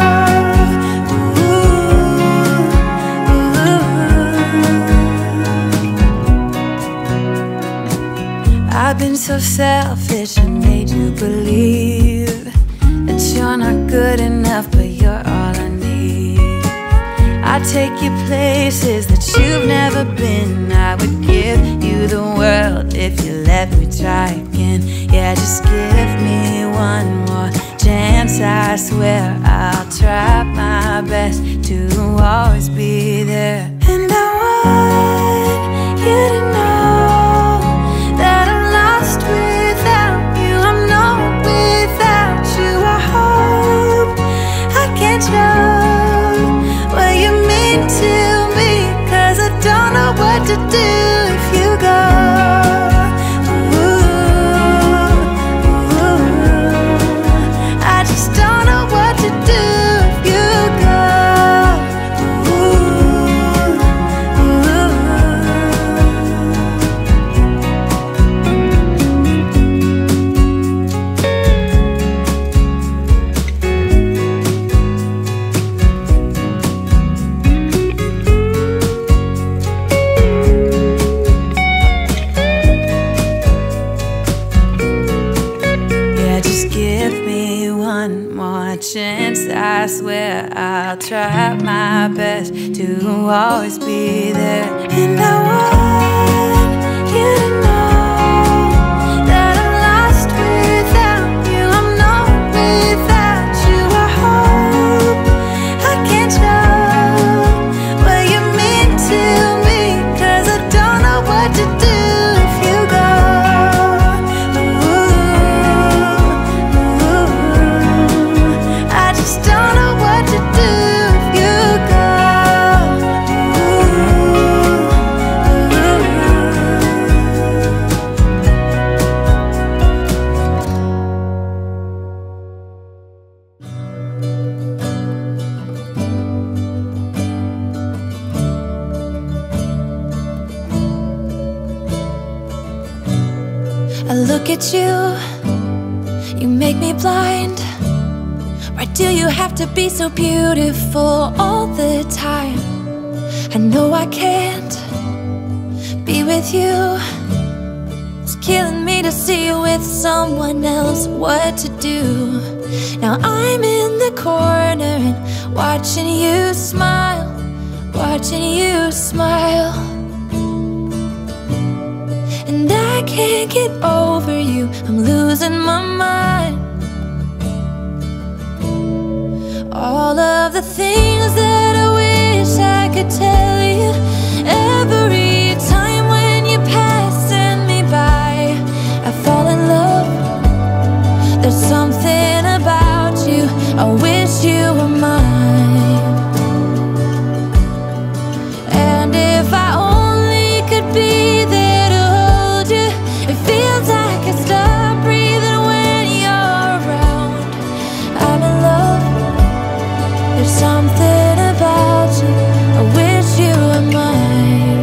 I've been so selfish and made you believe that you're not good enough, but you're all I need. I'd take you places that you've never been. I would give you the world if you let me try again. Yeah, just give me one more chance. I swear I'll try my best to always be there. And I want you to know that I'm lost without you. I'm not without you. I hope I can show what you mean to me, cause I don't know what to do if you go. Ooh, ooh, I just don't know what to do if you swear I'll try my best to always be there. And I want you to know that I'm lost without you. I'm not without you. I hope I can show what you mean to me, 'cause I don't know what to do if you go. Don't know what to do if you go. I look at you, you make me blind. Why do you have to be so beautiful all the time? I know I can't be with you. It's killing me to see you with someone else. What to do? Now I'm in the corner and watching you smile, watching you smile. And I can't get over you, I'm losing my mind. All of the things that I wish I could tell you, every time when you're passing me by, I fall in love. There's something about you, I wish you were mine. And if I only could be there to hold you, it feels like I stop breathing when you're around. I'm in love. There's something about you, I wish you were mine.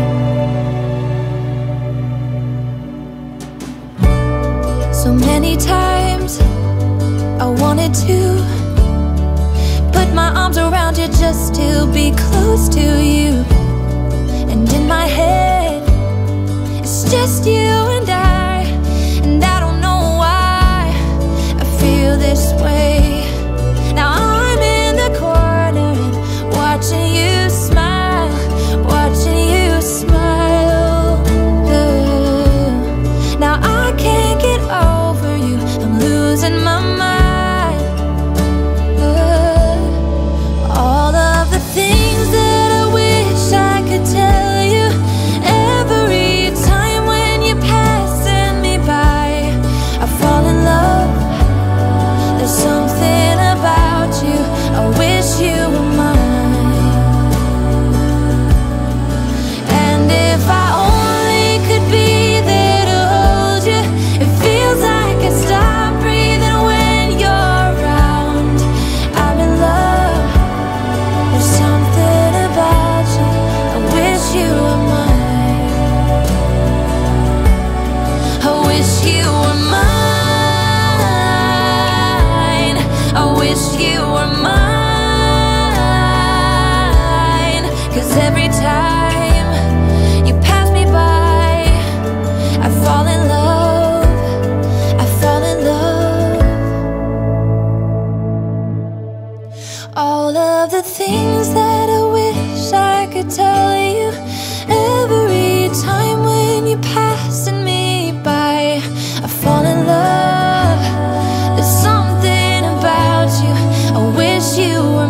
So many times I wanted to put my arms around you just to be close to you. And in my head, it's just you and I. And I don't know why I feel this way. Now I'm in the corner and watching you smile, watching you smile. Uh, now I can't get over you, I'm losing my mind. Uh, all of the things that I wish I could tell you, every time when you're passing me by, I fall in love. There's something about you, I wish you were mine. And if I only could be there to hold you, it feels like I stop breathing when you're around. I'm in love. There's something about you, I wish you were mine. I wish you were mine. I wish you were mine. 'Cause every time you pass me by, I fall in love, I fall in love. All of the things that I wish I could tell you, every time when you're passing me by, I fall in love. There's something about you, I wish you were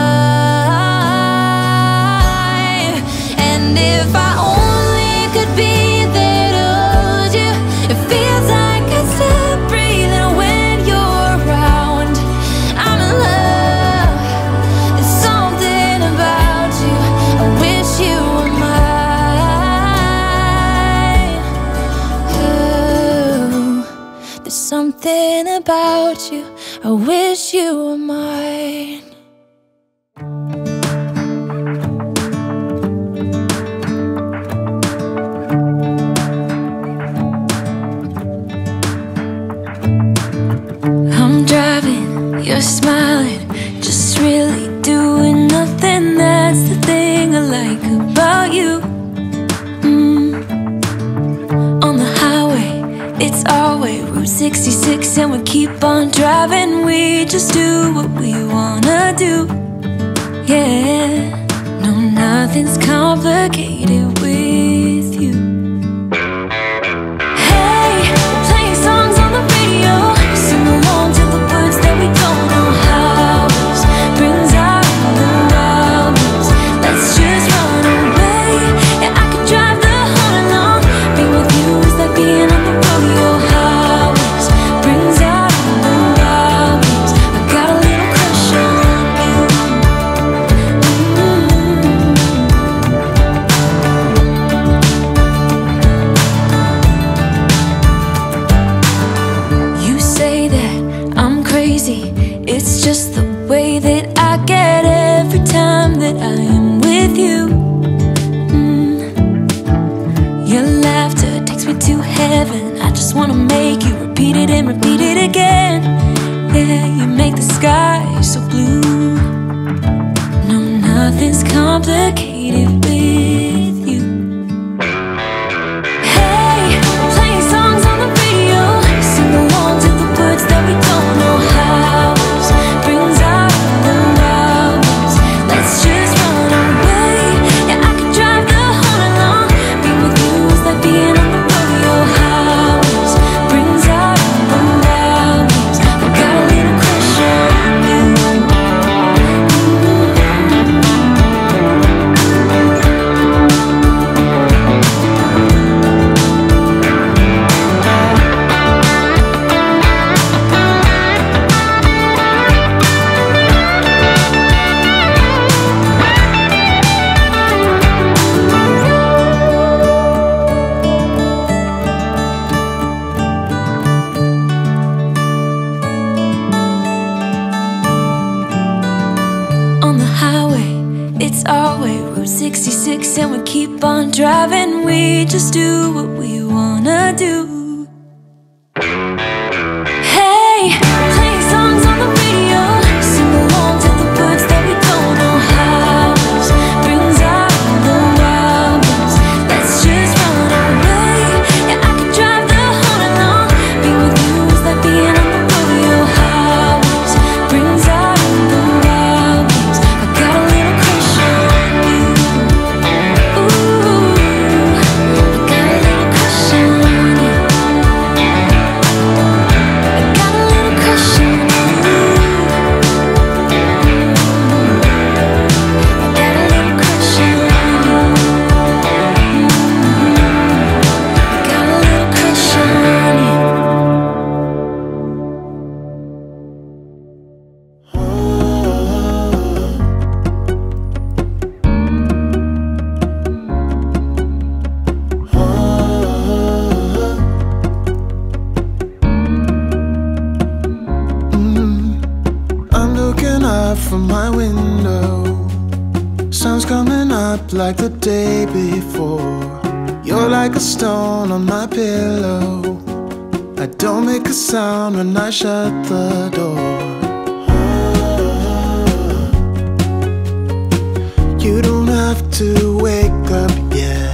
mine. And if I only could be there to hold you, it feels like I stop breathing when you're around. I'm in love. There's something about you, I wish you were mine. Ooh, there's something about you, I wish you were mine. I'm driving, you're smiling, just really doing nothing. That's the thing I like about you. Mm. On the highway, it's our way, Route sixty-six. sixty-six and we keep on driving. We just do what we wanna do. Yeah, no, nothing's complicated with you. Hey, we're playing songs on the radio. Sing along to the words that we don't know how. Brings out the wildness. Let's just run away. Yeah, I could drive the whole along. Being with you is like being on the rodeo highways. Brings out the wildness. I got a little crush on you. Mm-hmm. You say that I'm crazy. It's just the way that I get every time that I am with you. Mm. Your laughter takes me to heaven. I just wanna make you repeat it and repeat it again. Yeah, you make the sky so blue. No, nothing's complicated with you. Hey, we're playing songs on the radio. Sing along to the words that we don't know how. Brings out the wildness. Let's just run away. Yeah, I could drive the whole along. Being with you is like being on the rodeo highways. Brings out the wildness. I got a little crush on you. On the highway, it's our way, Route sixty-six, and we keep on driving. We just do what we wanna do. Hey, playing songs on the radio. Sing along to the words that we don't know how. Brings out the wildness. Let's just run away. Yeah, I could drive the whole along. Being with you is like being on the rodeo highways. Brings out the wildness. I got a little crush on you. Ooh, I got a little crush on you. I got a little crush on you. I got a little crush on you. I got a little crush on you. I'm looking up from my window. Sun's coming up like the day before. You're like a stone on my pillow. I don't make a sound when I shut the door. You don't have to wake up yet.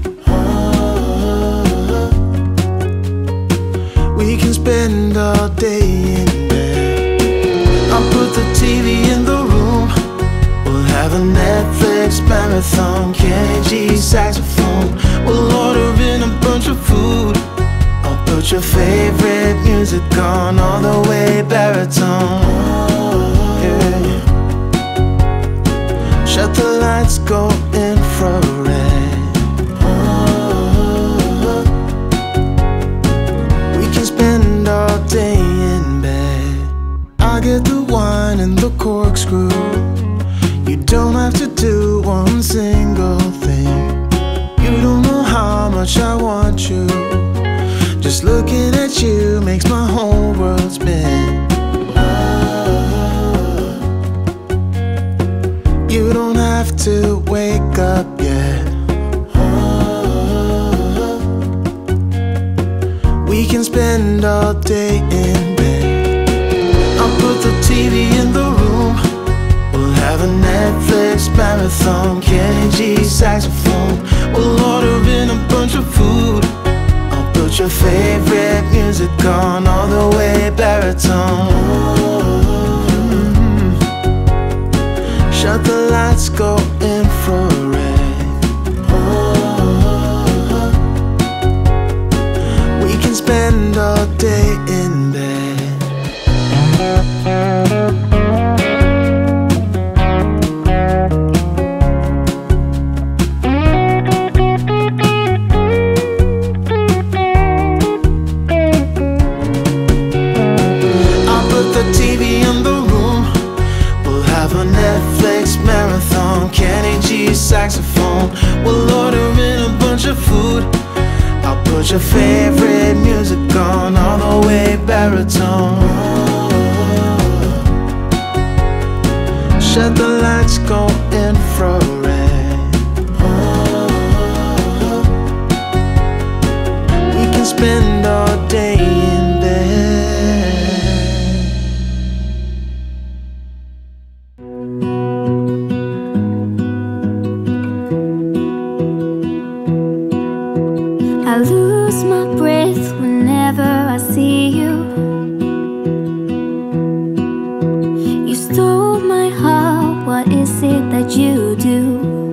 We can spend all day in bed. I'll put the T V in the room. We'll have a Netflix marathon. Kenny G saxophone. We'll order in a bunch of food. I'll put your favorite music on all the way baritone. Yeah. Shut the lights, go infrared. We can spend all day in bed. I get the wine and the corkscrew. You don't have to do one single thing. You don't know how much I want you. Just looking at you makes my whole world spin. You don't have to wake up yet. We can spend all day in bed. I'll put the T V in the room. We'll have a Netflix marathon. Kenny G saxophone. We'll order in a bunch of food. I'll put put your favorite music on, all the way baritone. Shut the lights, go infrared. We can spend all day in bed. Marathon, Kenny G saxophone. We'll order in a bunch of food. I'll put your favorite music on, all the way baritone. Shut the lights, go infrared. We can spend all day in bed. I lose my breath whenever I see you. You stole my heart, what is it that you do?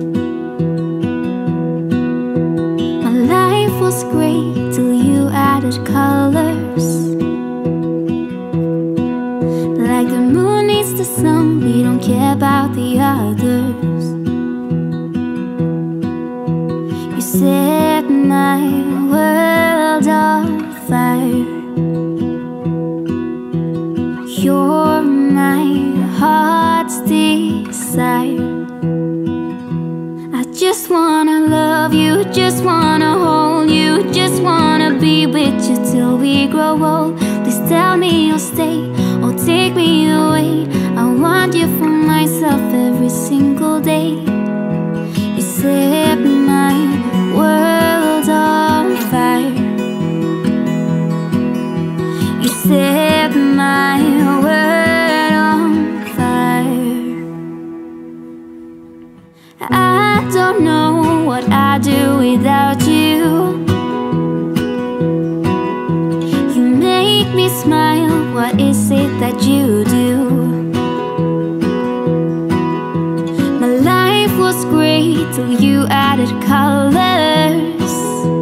My life was great till you added colors. Like the moon needs the sun, we don't care about the others. You set my world on fire. You're my heart's desire. I just wanna love you, just wanna hold you, just wanna be with you till we grow old. Please tell me you'll stay or take me away. I want you for myself every single day. You set my world on fire. You set my world on fire. I don't know what I'd do without you. You make me smile, what is it that you do? My life was great till you added colors.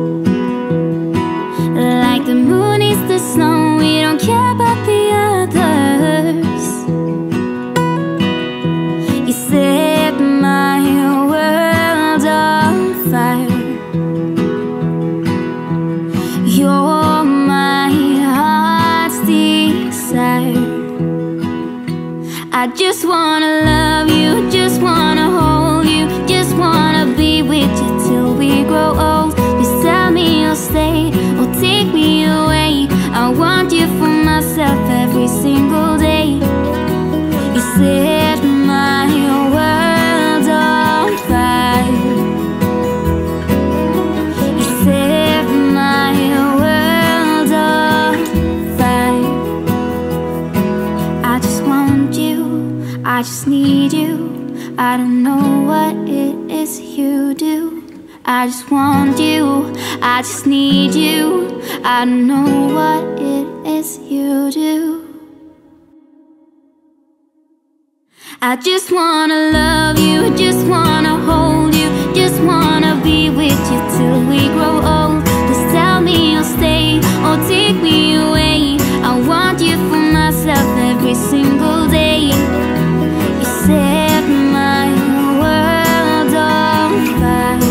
Like the moon is the sun, we don't care about the others. You set my world on fire. You're my heart's desire. I just wanna love you, just wanna hold you, just wanna be with you till we grow old. Please tell me you'll stay or take me away. I want you for myself every single day. You set my world on fire. You set my world on fire. I just want you, I just need you. I don't know what it is you do. I just want you, I just need you. I don't know what it is you do. I just wanna love you, just wanna hold you, just wanna be with you till we grow old. Please tell me you'll stay or take me away. I want you for myself every single day. You set my world on fire.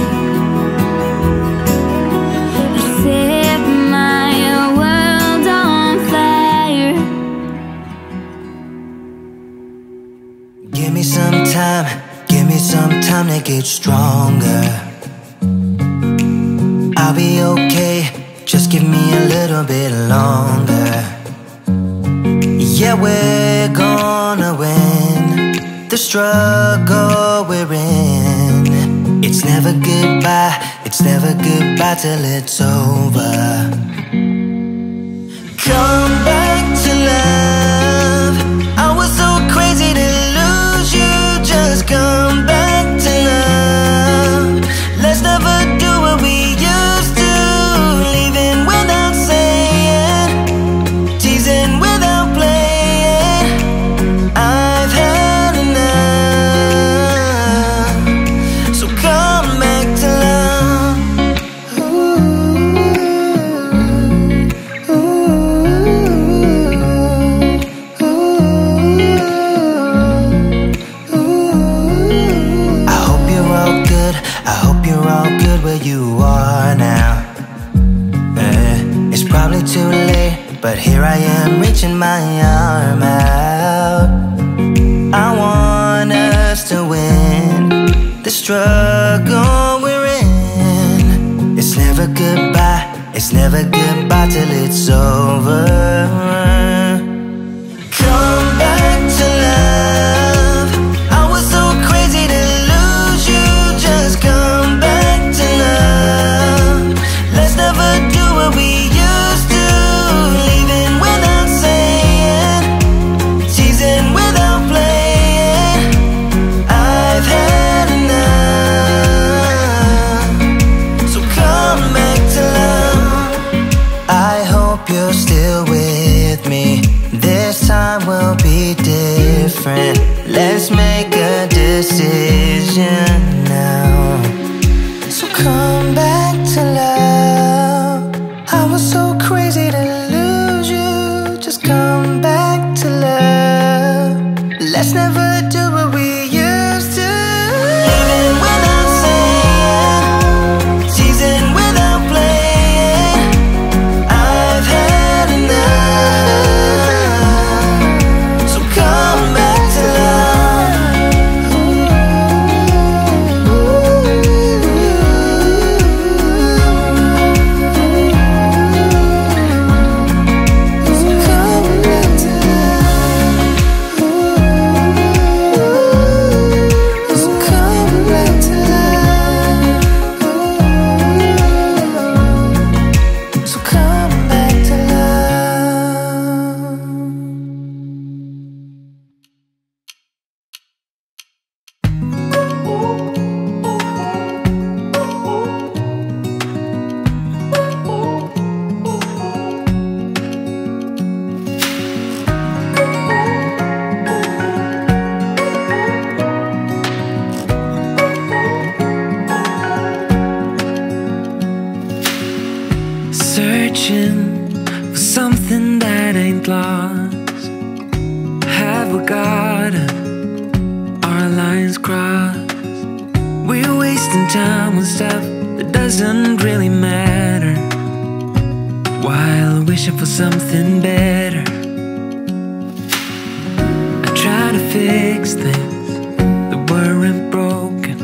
You set my world on fire. Give me some time, give me some time to get stronger. I'll be okay, just give me a little bit longer. Yeah, we're gonna win the struggle we're in. It's never goodbye, it's never goodbye till it's over. Come back to love. I was so crazy to lose you. Just come back to love. Let's never do what we used to, leaving without where you are now. uh, It's probably too late, but here I am reaching my arm out. I want us to win the struggle we're in. It's never goodbye, it's never goodbye till it's over. Come back to love. I was so crazy to lose you. Just come back to love. Let's never do what we used to. Leaving without saying, teasing without playing. I've had enough. So come back to love. I hope you're still with me. This time will be different. Let's make a decision now. So come back to love. I was so crazy to lose you. Just come back to love. Let's never do what we used to. Living without saying, teasing without playing. I've had enough. So come back to love. So come back to love. So come back to love. So come back to love. Searching for something that ain't lost. Have we got it? Our lines crossed. We're wasting time on stuff that doesn't really matter, while wishing for something better. I try to fix things that weren't broken,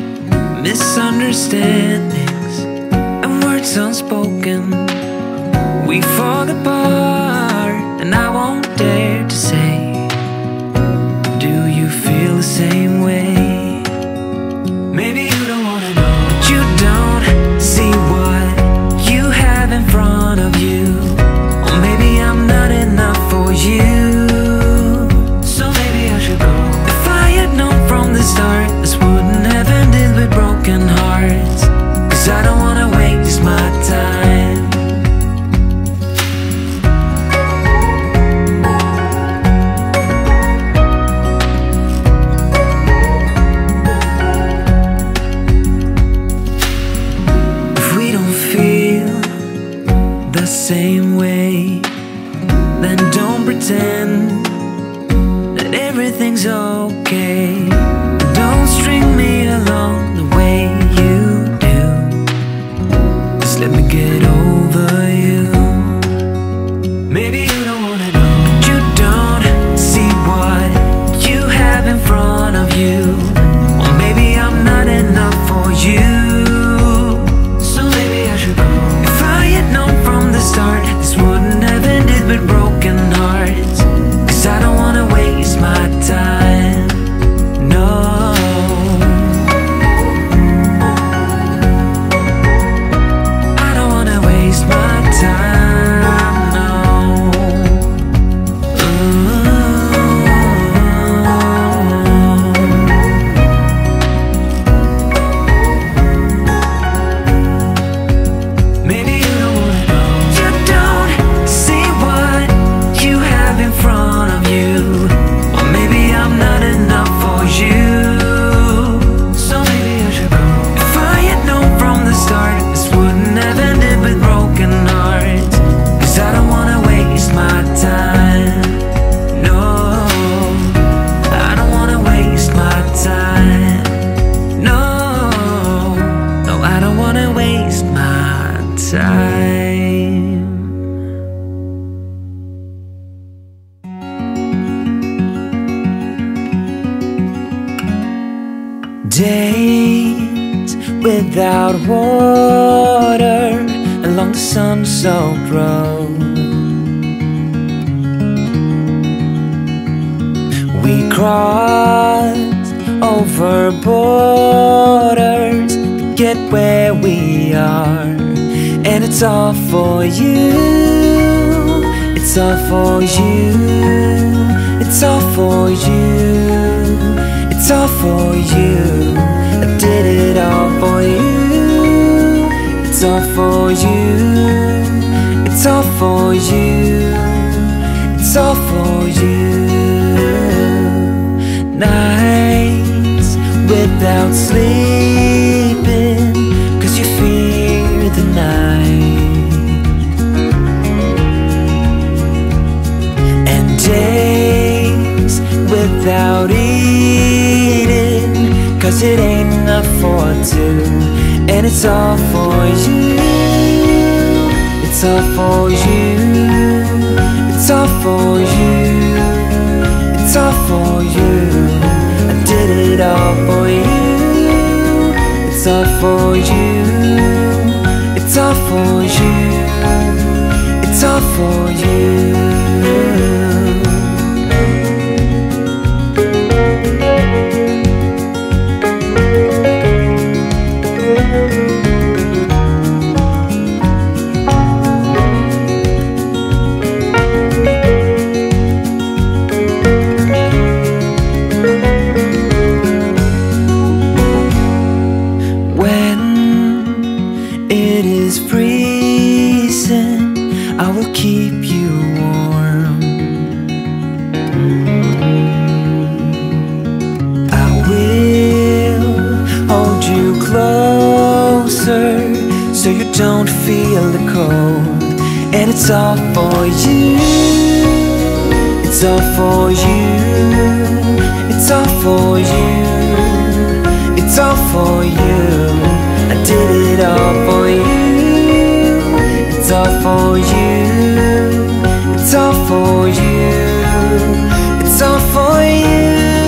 misunderstandings and words unspoken. We fall apart, and I won't dare to say, do you feel the same way? Maybe you don't wanna know, but you don't see what you have in front of you. Or maybe I'm not enough for you. So maybe I should go. If I had known from the start, this wouldn't have ended with broken hearts. Cause I don't wanna waste my time. If we don't feel the same way, then don't pretend that everything's okay. Don't Days without water along the sun-soaked road. We crossed over borders to get where we are, and it's all for you. It's all for you. It's all for you. It's all for you. I did it all for you. It's all for you. It's all for you. It's all for you. Nights without sleeping 'cause you fear the night, and days without eating 'cause it ain't enough for two. And it's all for you. It's all for you. It's all for you. It's all for you. I did it all for you. It's all for you. It's all for you. It's all for you. So you don't feel the cold, and it's all for you. It's all for you. It's all for you. It's all for you. I did it all for you. It's all for you. It's all for you. It's all for you.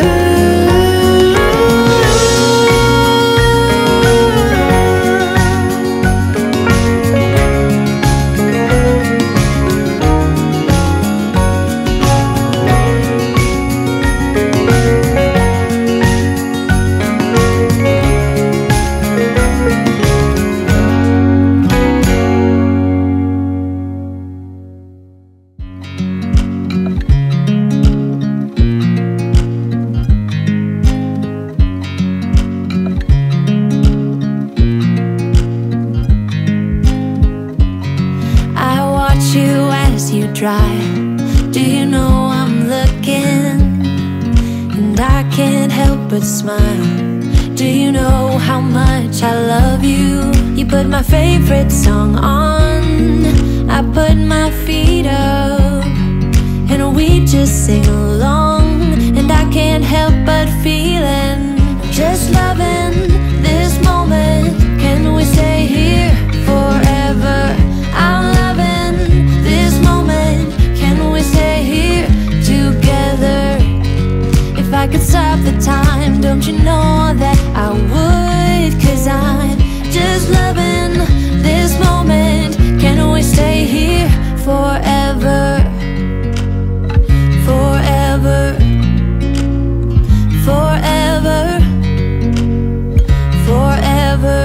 Do you know I'm looking, and I can't help but smile? Do you know how much I love you? You put my favorite song on, I put my feet up, and we just sing along. And I can't help but feeling, just loving this moment. Can we stay here forever? I'm loving this moment. Can we stay here together? If I could stop the time, don't you know that I would? 'Cause I'm just loving this moment. Can we stay here forever? Forever. Forever. Forever.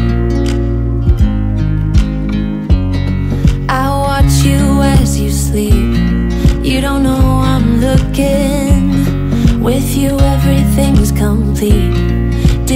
I watch you as you sleep. You don't know I'm looking. With you everything's complete.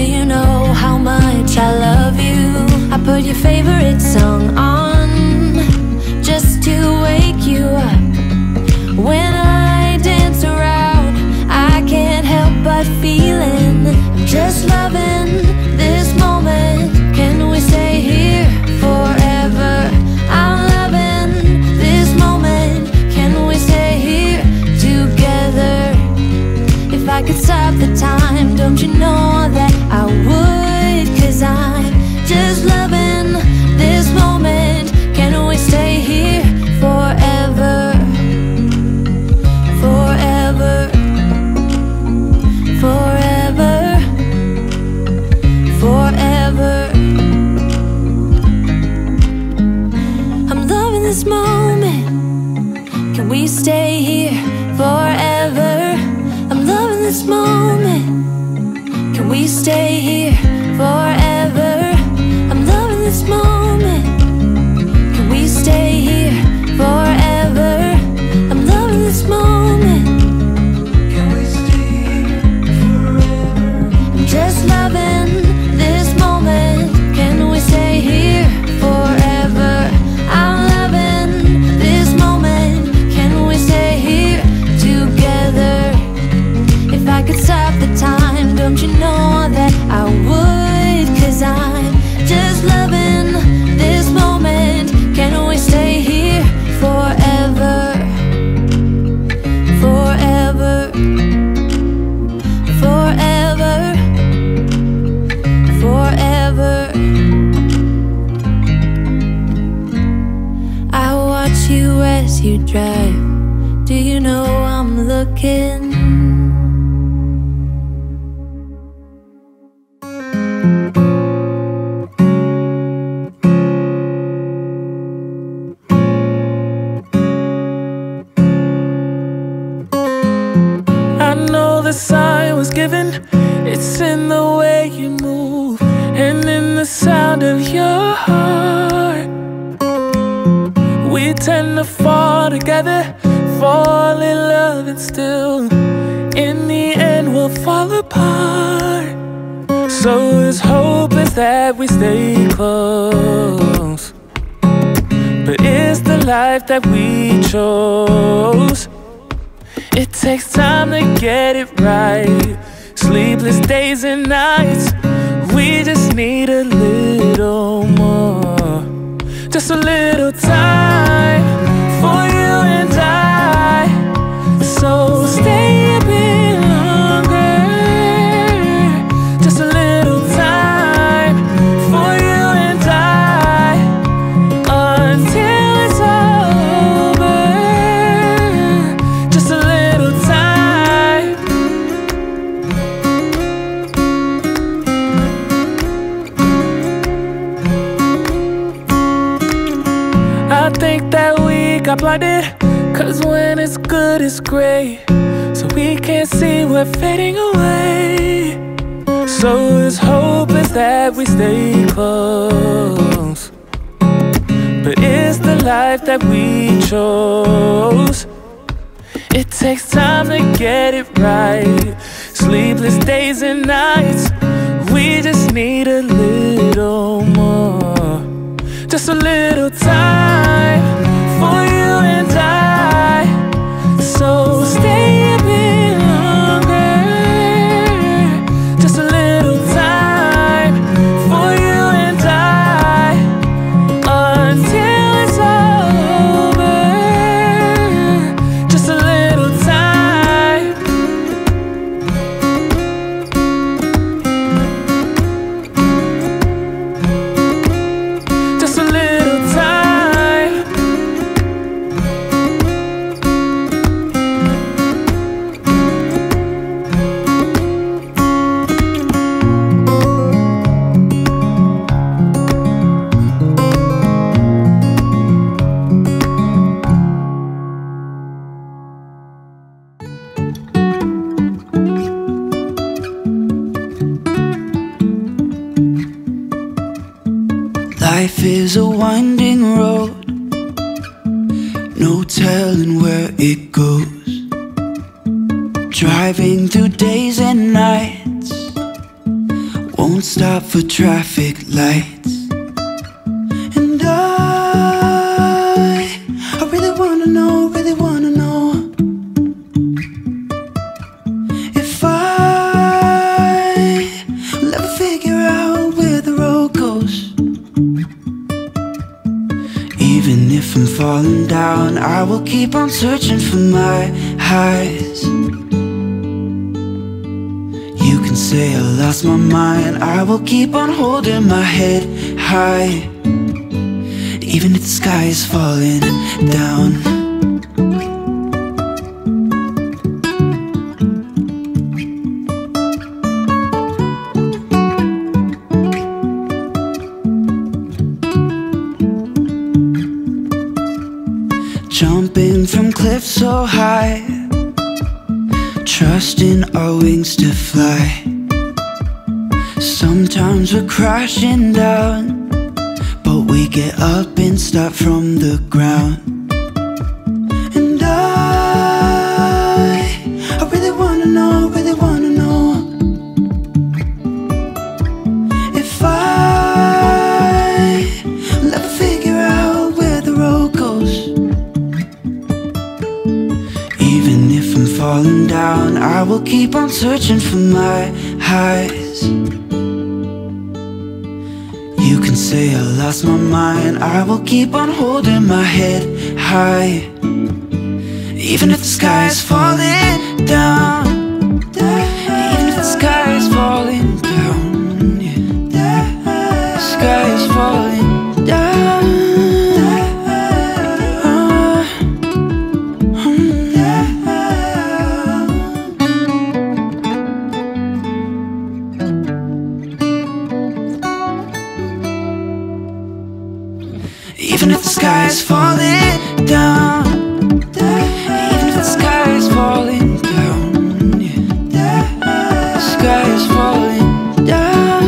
we stay here forever? I'm loving this moment. Can we stay here forever? I'm loving this moment. Can we stay here forever? I'm loving this moment. Can we stay here forever? I'm just loving this moment. Can we stay here forever? I'm loving this moment. Can we stay here together? If I could stop the time, don't you know that I would? 'Cause I'm just loving this moment. Can we stay here forever? Forever. Forever. Forever. I watch you as you drive. Do you know I'm looking? The sign was given, it's in the way you move and in the sound of your heart. We tend to fall together, fall in love, and still in the end we'll fall apart. So his hope is that we stay close, but it's the life that we chose. It takes time to get it right. Sleepless days and nights. We just need a little more. Just a little time for you and I. So stay a bit longer. Just a little time for you and I, until it's over. Just a little time. I think that we got blinded, 'cause when it's good it's great, so we can't see we're fading away. So his hope is that we stay close, but it's the life that we chose. It takes time to get it right. Sleepless days and nights. We just need a little more. Just a little time for you and I. So stay a bit longer. Just a little time for you and I, until it's over. Just a little time. Just a little time. Life is a winding road, no telling where it goes. Driving through days and nights, won't stop for traffic lights. And I, I really wanna know, really wanna know if I will ever figure out where the road goes. Even if I'm falling down, I will keep on searching for my highs. You can say I lost my mind, I will keep on holding my head high, even if the sky is falling down. Jumping from cliff so high, trusting our wings to fly. Sometimes we're crashing down, but we get up and start from the ground. And I, I really wanna know, really wanna know if I will ever figure out where the road goes. Even if I'm falling down, I will keep on searching for my highs. You can say I lost my mind, I will keep on holding my head high. Even if the sky is falling down, even if the sky is falling down, yeah. The sky is falling down. Even if the sky is falling down, even if the sky is falling down, yeah. The sky is falling down.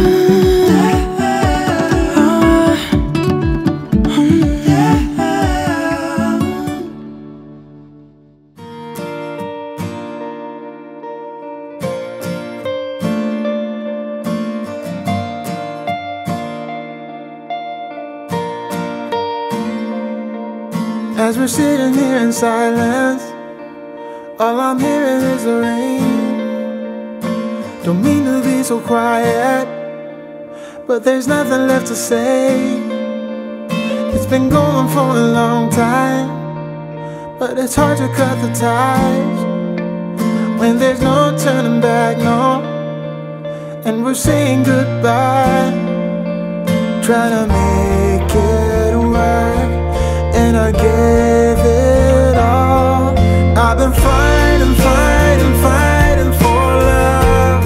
As we're sitting here in silence, all I'm hearing is the rain. Don't mean to be so quiet, but there's nothing left to say. It's been going for a long time, but it's hard to cut the ties when there's no turning back, no. And we're saying goodbye, trying to make it work. And I gave it all. I've been fighting, fighting, fighting for love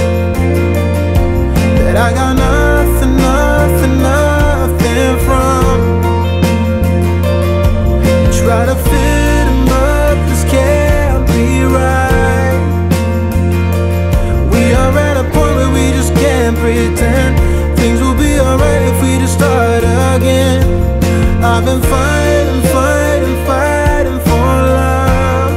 that I got nothing, nothing, nothing from. Try to fit him up, this can't be right. We are at a point where we just can't pretend things will be alright if we just start again. I've been fighting, fighting, fighting for love.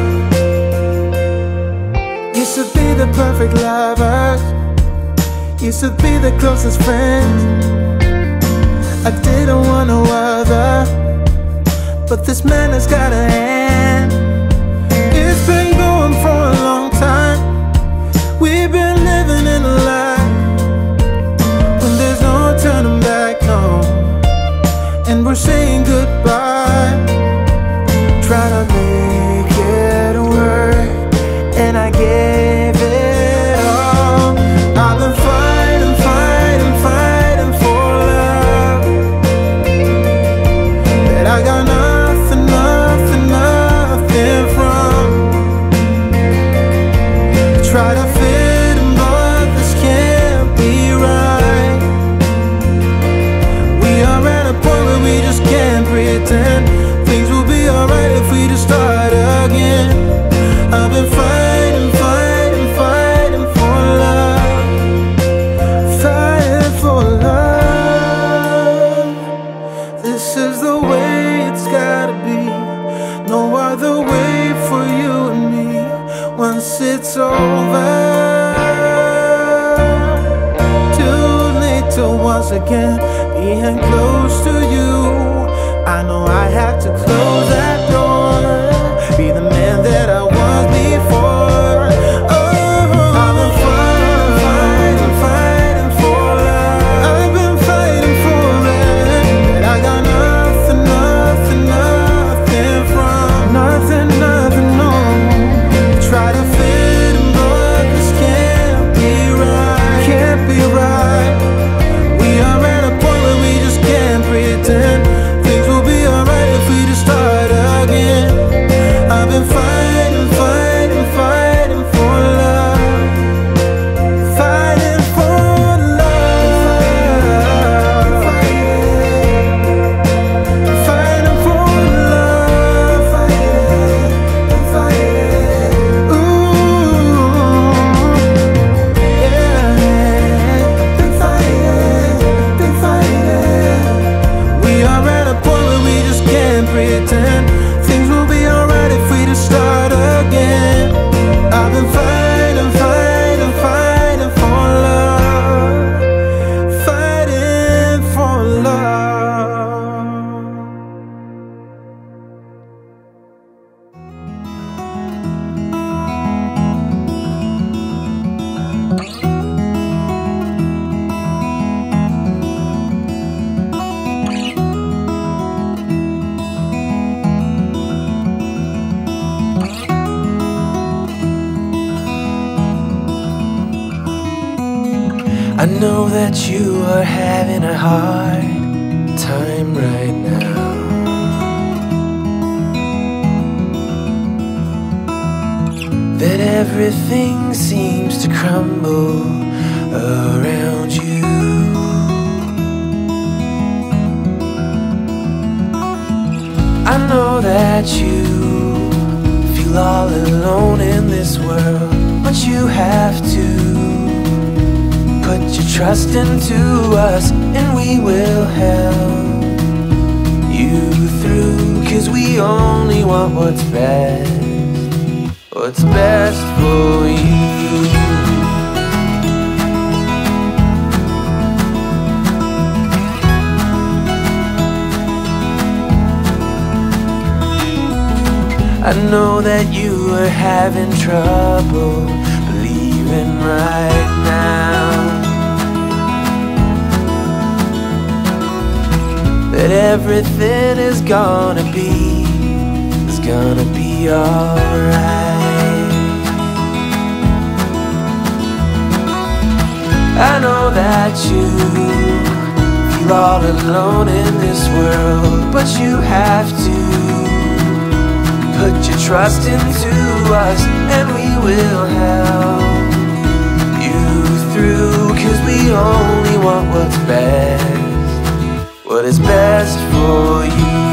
Used to be the perfect lovers, used to be the closest friends. I didn't want no other, but this man has got a hand. It's been going for a long time, we've been living in a lie when there's no turning back, no. And we're saying goodbye, try to make it work. And I gave it all. I've been fighting, fighting, fighting for love that I got nothing, nothing, nothing from. Try to fit in, but this can't be right. We are at a point where we just can't pretend things will be alright if we just start again. I've been fighting, fighting, fighting for love, fighting for love. This is the way it's gotta be, no other way for you and me. Once it's over, too late to once again being close to you. I know I have to close that door, be the man that I was before. Oh, I've been fighting, fighting, fighting for love. I've been fighting for that, that I got nothing, nothing, nothing from. Nothing, nothing, no. Try to fit in, but this can't be right. Can't be right. We are at a point where we just can't pretend things will be alright if we just start again. I've been fighting. I know that you are having a hard time right now. That everything seems to crumble around you. I know that you feel all alone in this world, but you have to put your trust into us, and we will help you through. Cause we only want what's best, what's best for you. I know that you are having trouble believing right now that everything is gonna be, is gonna be alright. I know that you feel all alone in this world, but you have to put your trust into us, and we will help you through. Cause we only want what's best, what is best for you.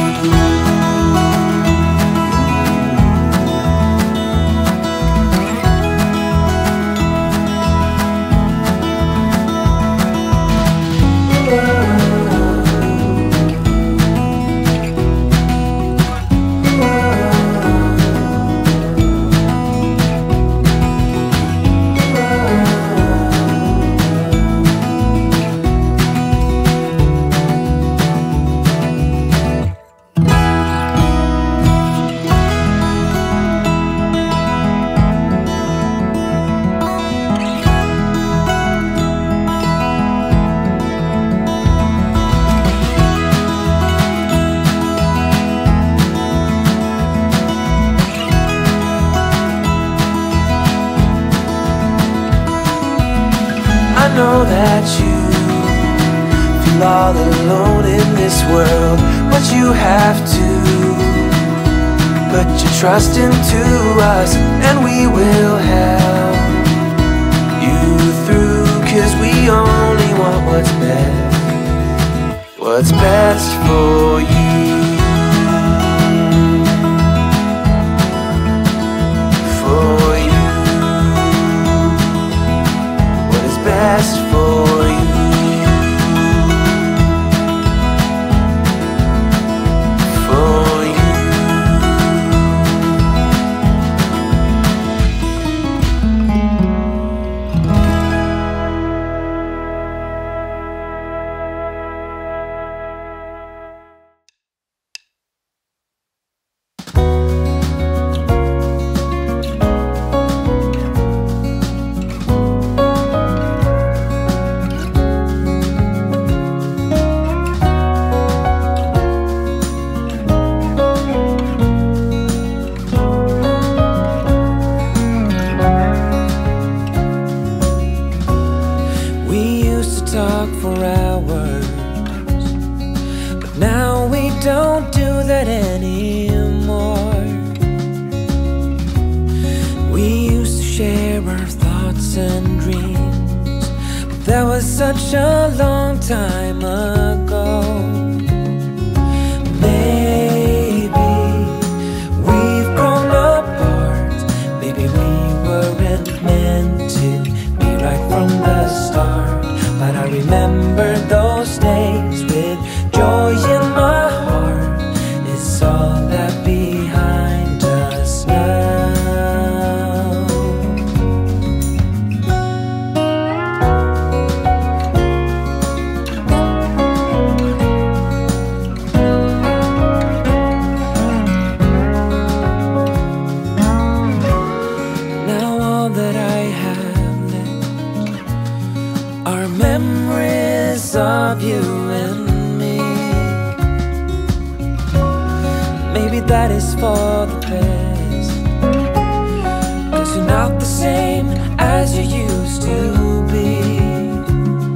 I know that you feel all alone in this world, but you have to put your trust into us, and we will help you through. Cause we only want what's best, what's best for you. For you. Best for you. For you. Talk for hours, but now we don't do that anymore. We used to share our thoughts and dreams, but that was such a long time ago. Maybe we've grown apart, maybe we weren't meant to be right from the start. But I remember those days with joy in my heart. It's all that behind us now. Now all that I have left are memories of you and me. Maybe that is for the best, cause you're not the same as you used to be.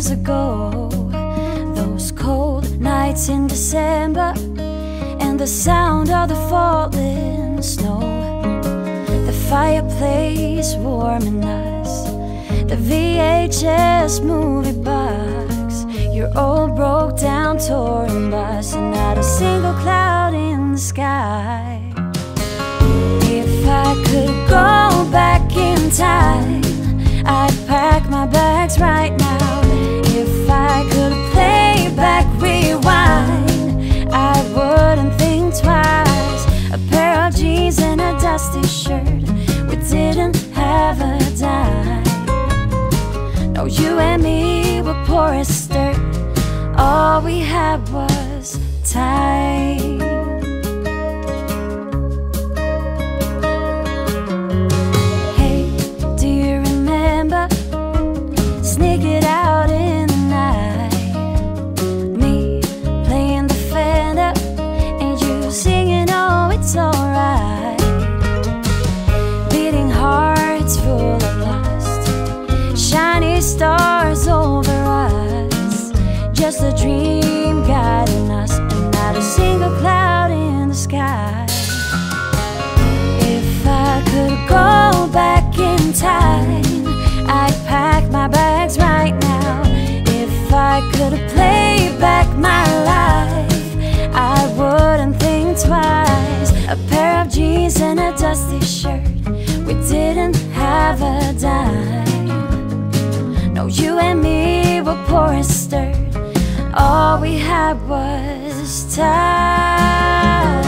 years ago, those cold nights in December, and the sound of the falling snow, the fireplace warming us, the V H S movie box, your old broke down touring bus, and not a single cloud in the sky. If I could go back in time, I'd pack my bags right now. If I could play back, rewind, I wouldn't think twice. A pair of jeans and a dusty shirt, we didn't have a dime. No, you and me were poor as dirt, all we had was time. Sneak it out in the night, me playing the Fender and you singing, oh, it's alright. Beating hearts full of lust, shiny stars over us, just a dream guiding us, and not a single cloud in the sky. If I could go back in time, I'd pack my bags right now. If I could play back my life, I wouldn't think twice. A pair of jeans and a dusty shirt, we didn't have a dime. No, you and me were poor as dirt, all we had was time.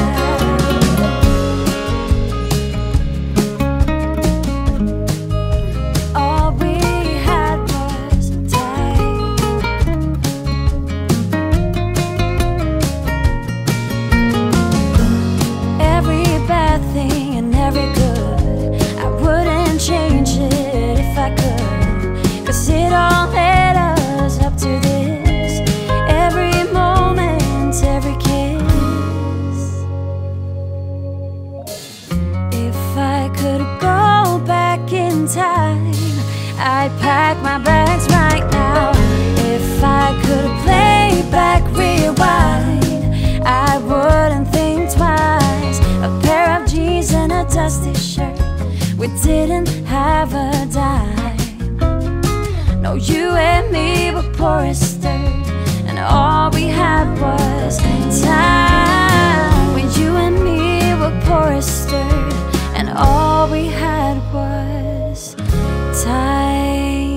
I'd pack my bags right now. If I could play back, rewind, I wouldn't think twice. A pair of jeans and a dusty shirt, we didn't have a dime. No, you and me were poor as dirt, and all we had was time. When you and me were poor as dirt, and all we had was time.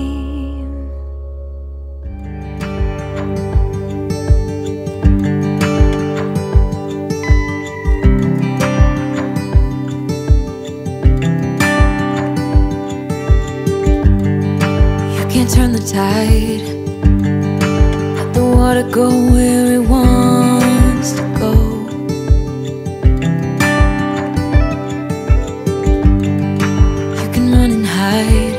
You can't turn the tide, let the water go where it wants to go. You can run and hide,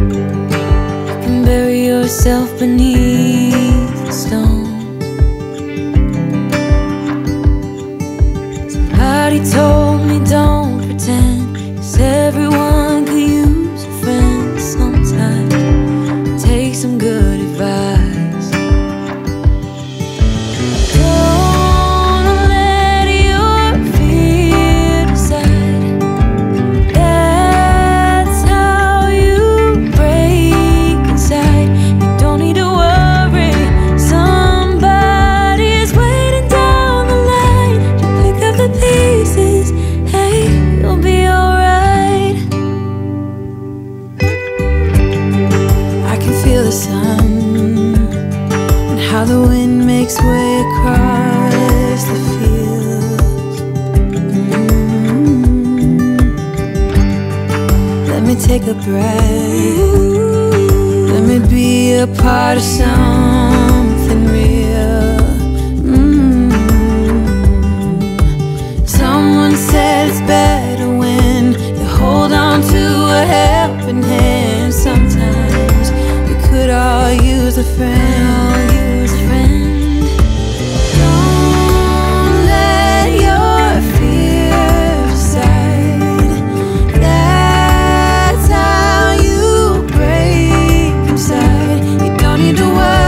bury yourself beneath the stones. Somebody told me don't pretend, 'cause everyone could use a friend sometimes. Take some good advice. Don't let your fear decide. That's how you break inside. You don't need to worry, somebody's waiting down the line to pick up the pieces. Hey, you'll be alright. I can feel the sun and how the wind makes way across the fields. Mm-hmm. Let me take a breath, let me be a part of something real. Mm-hmm. Someone said it's better when you hold on to a helping hand. Sometimes we could all use a friend. All use a friend. Don't let your fears decide. That's how you break inside. You don't need to worry.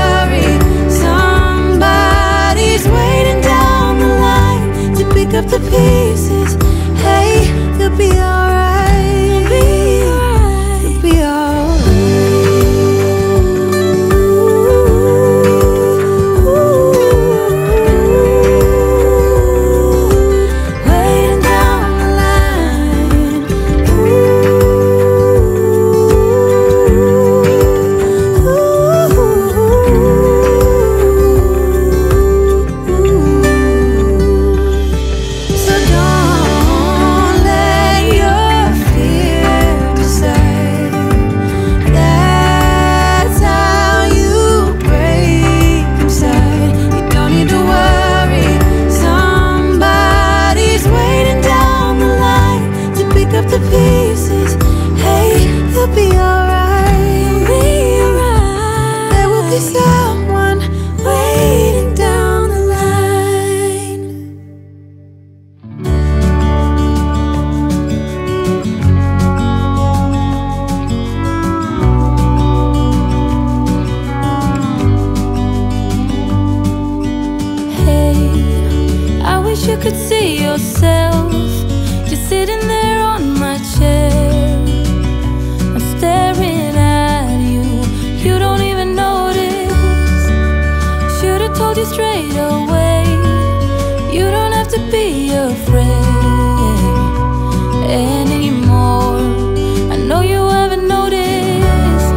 could see yourself just sitting there on my chair. I'm staring at you, you don't even notice. Should've told you straight away, you don't have to be afraid anymore. I know you haven't noticed.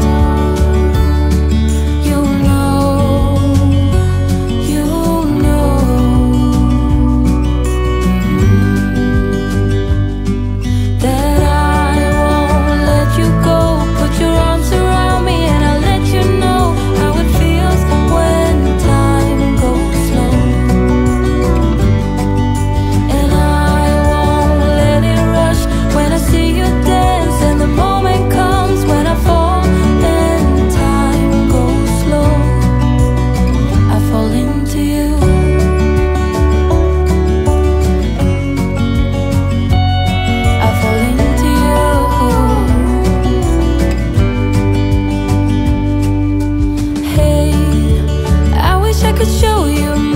You know, you know that I won't let you go. Put your arms around me and I'll let you know how it feels when time goes slow. And I won't let it rush when I see you dance, and the moment comes when I fall and time goes slow. I fall into you. I fall into you. Hey, I wish I could show you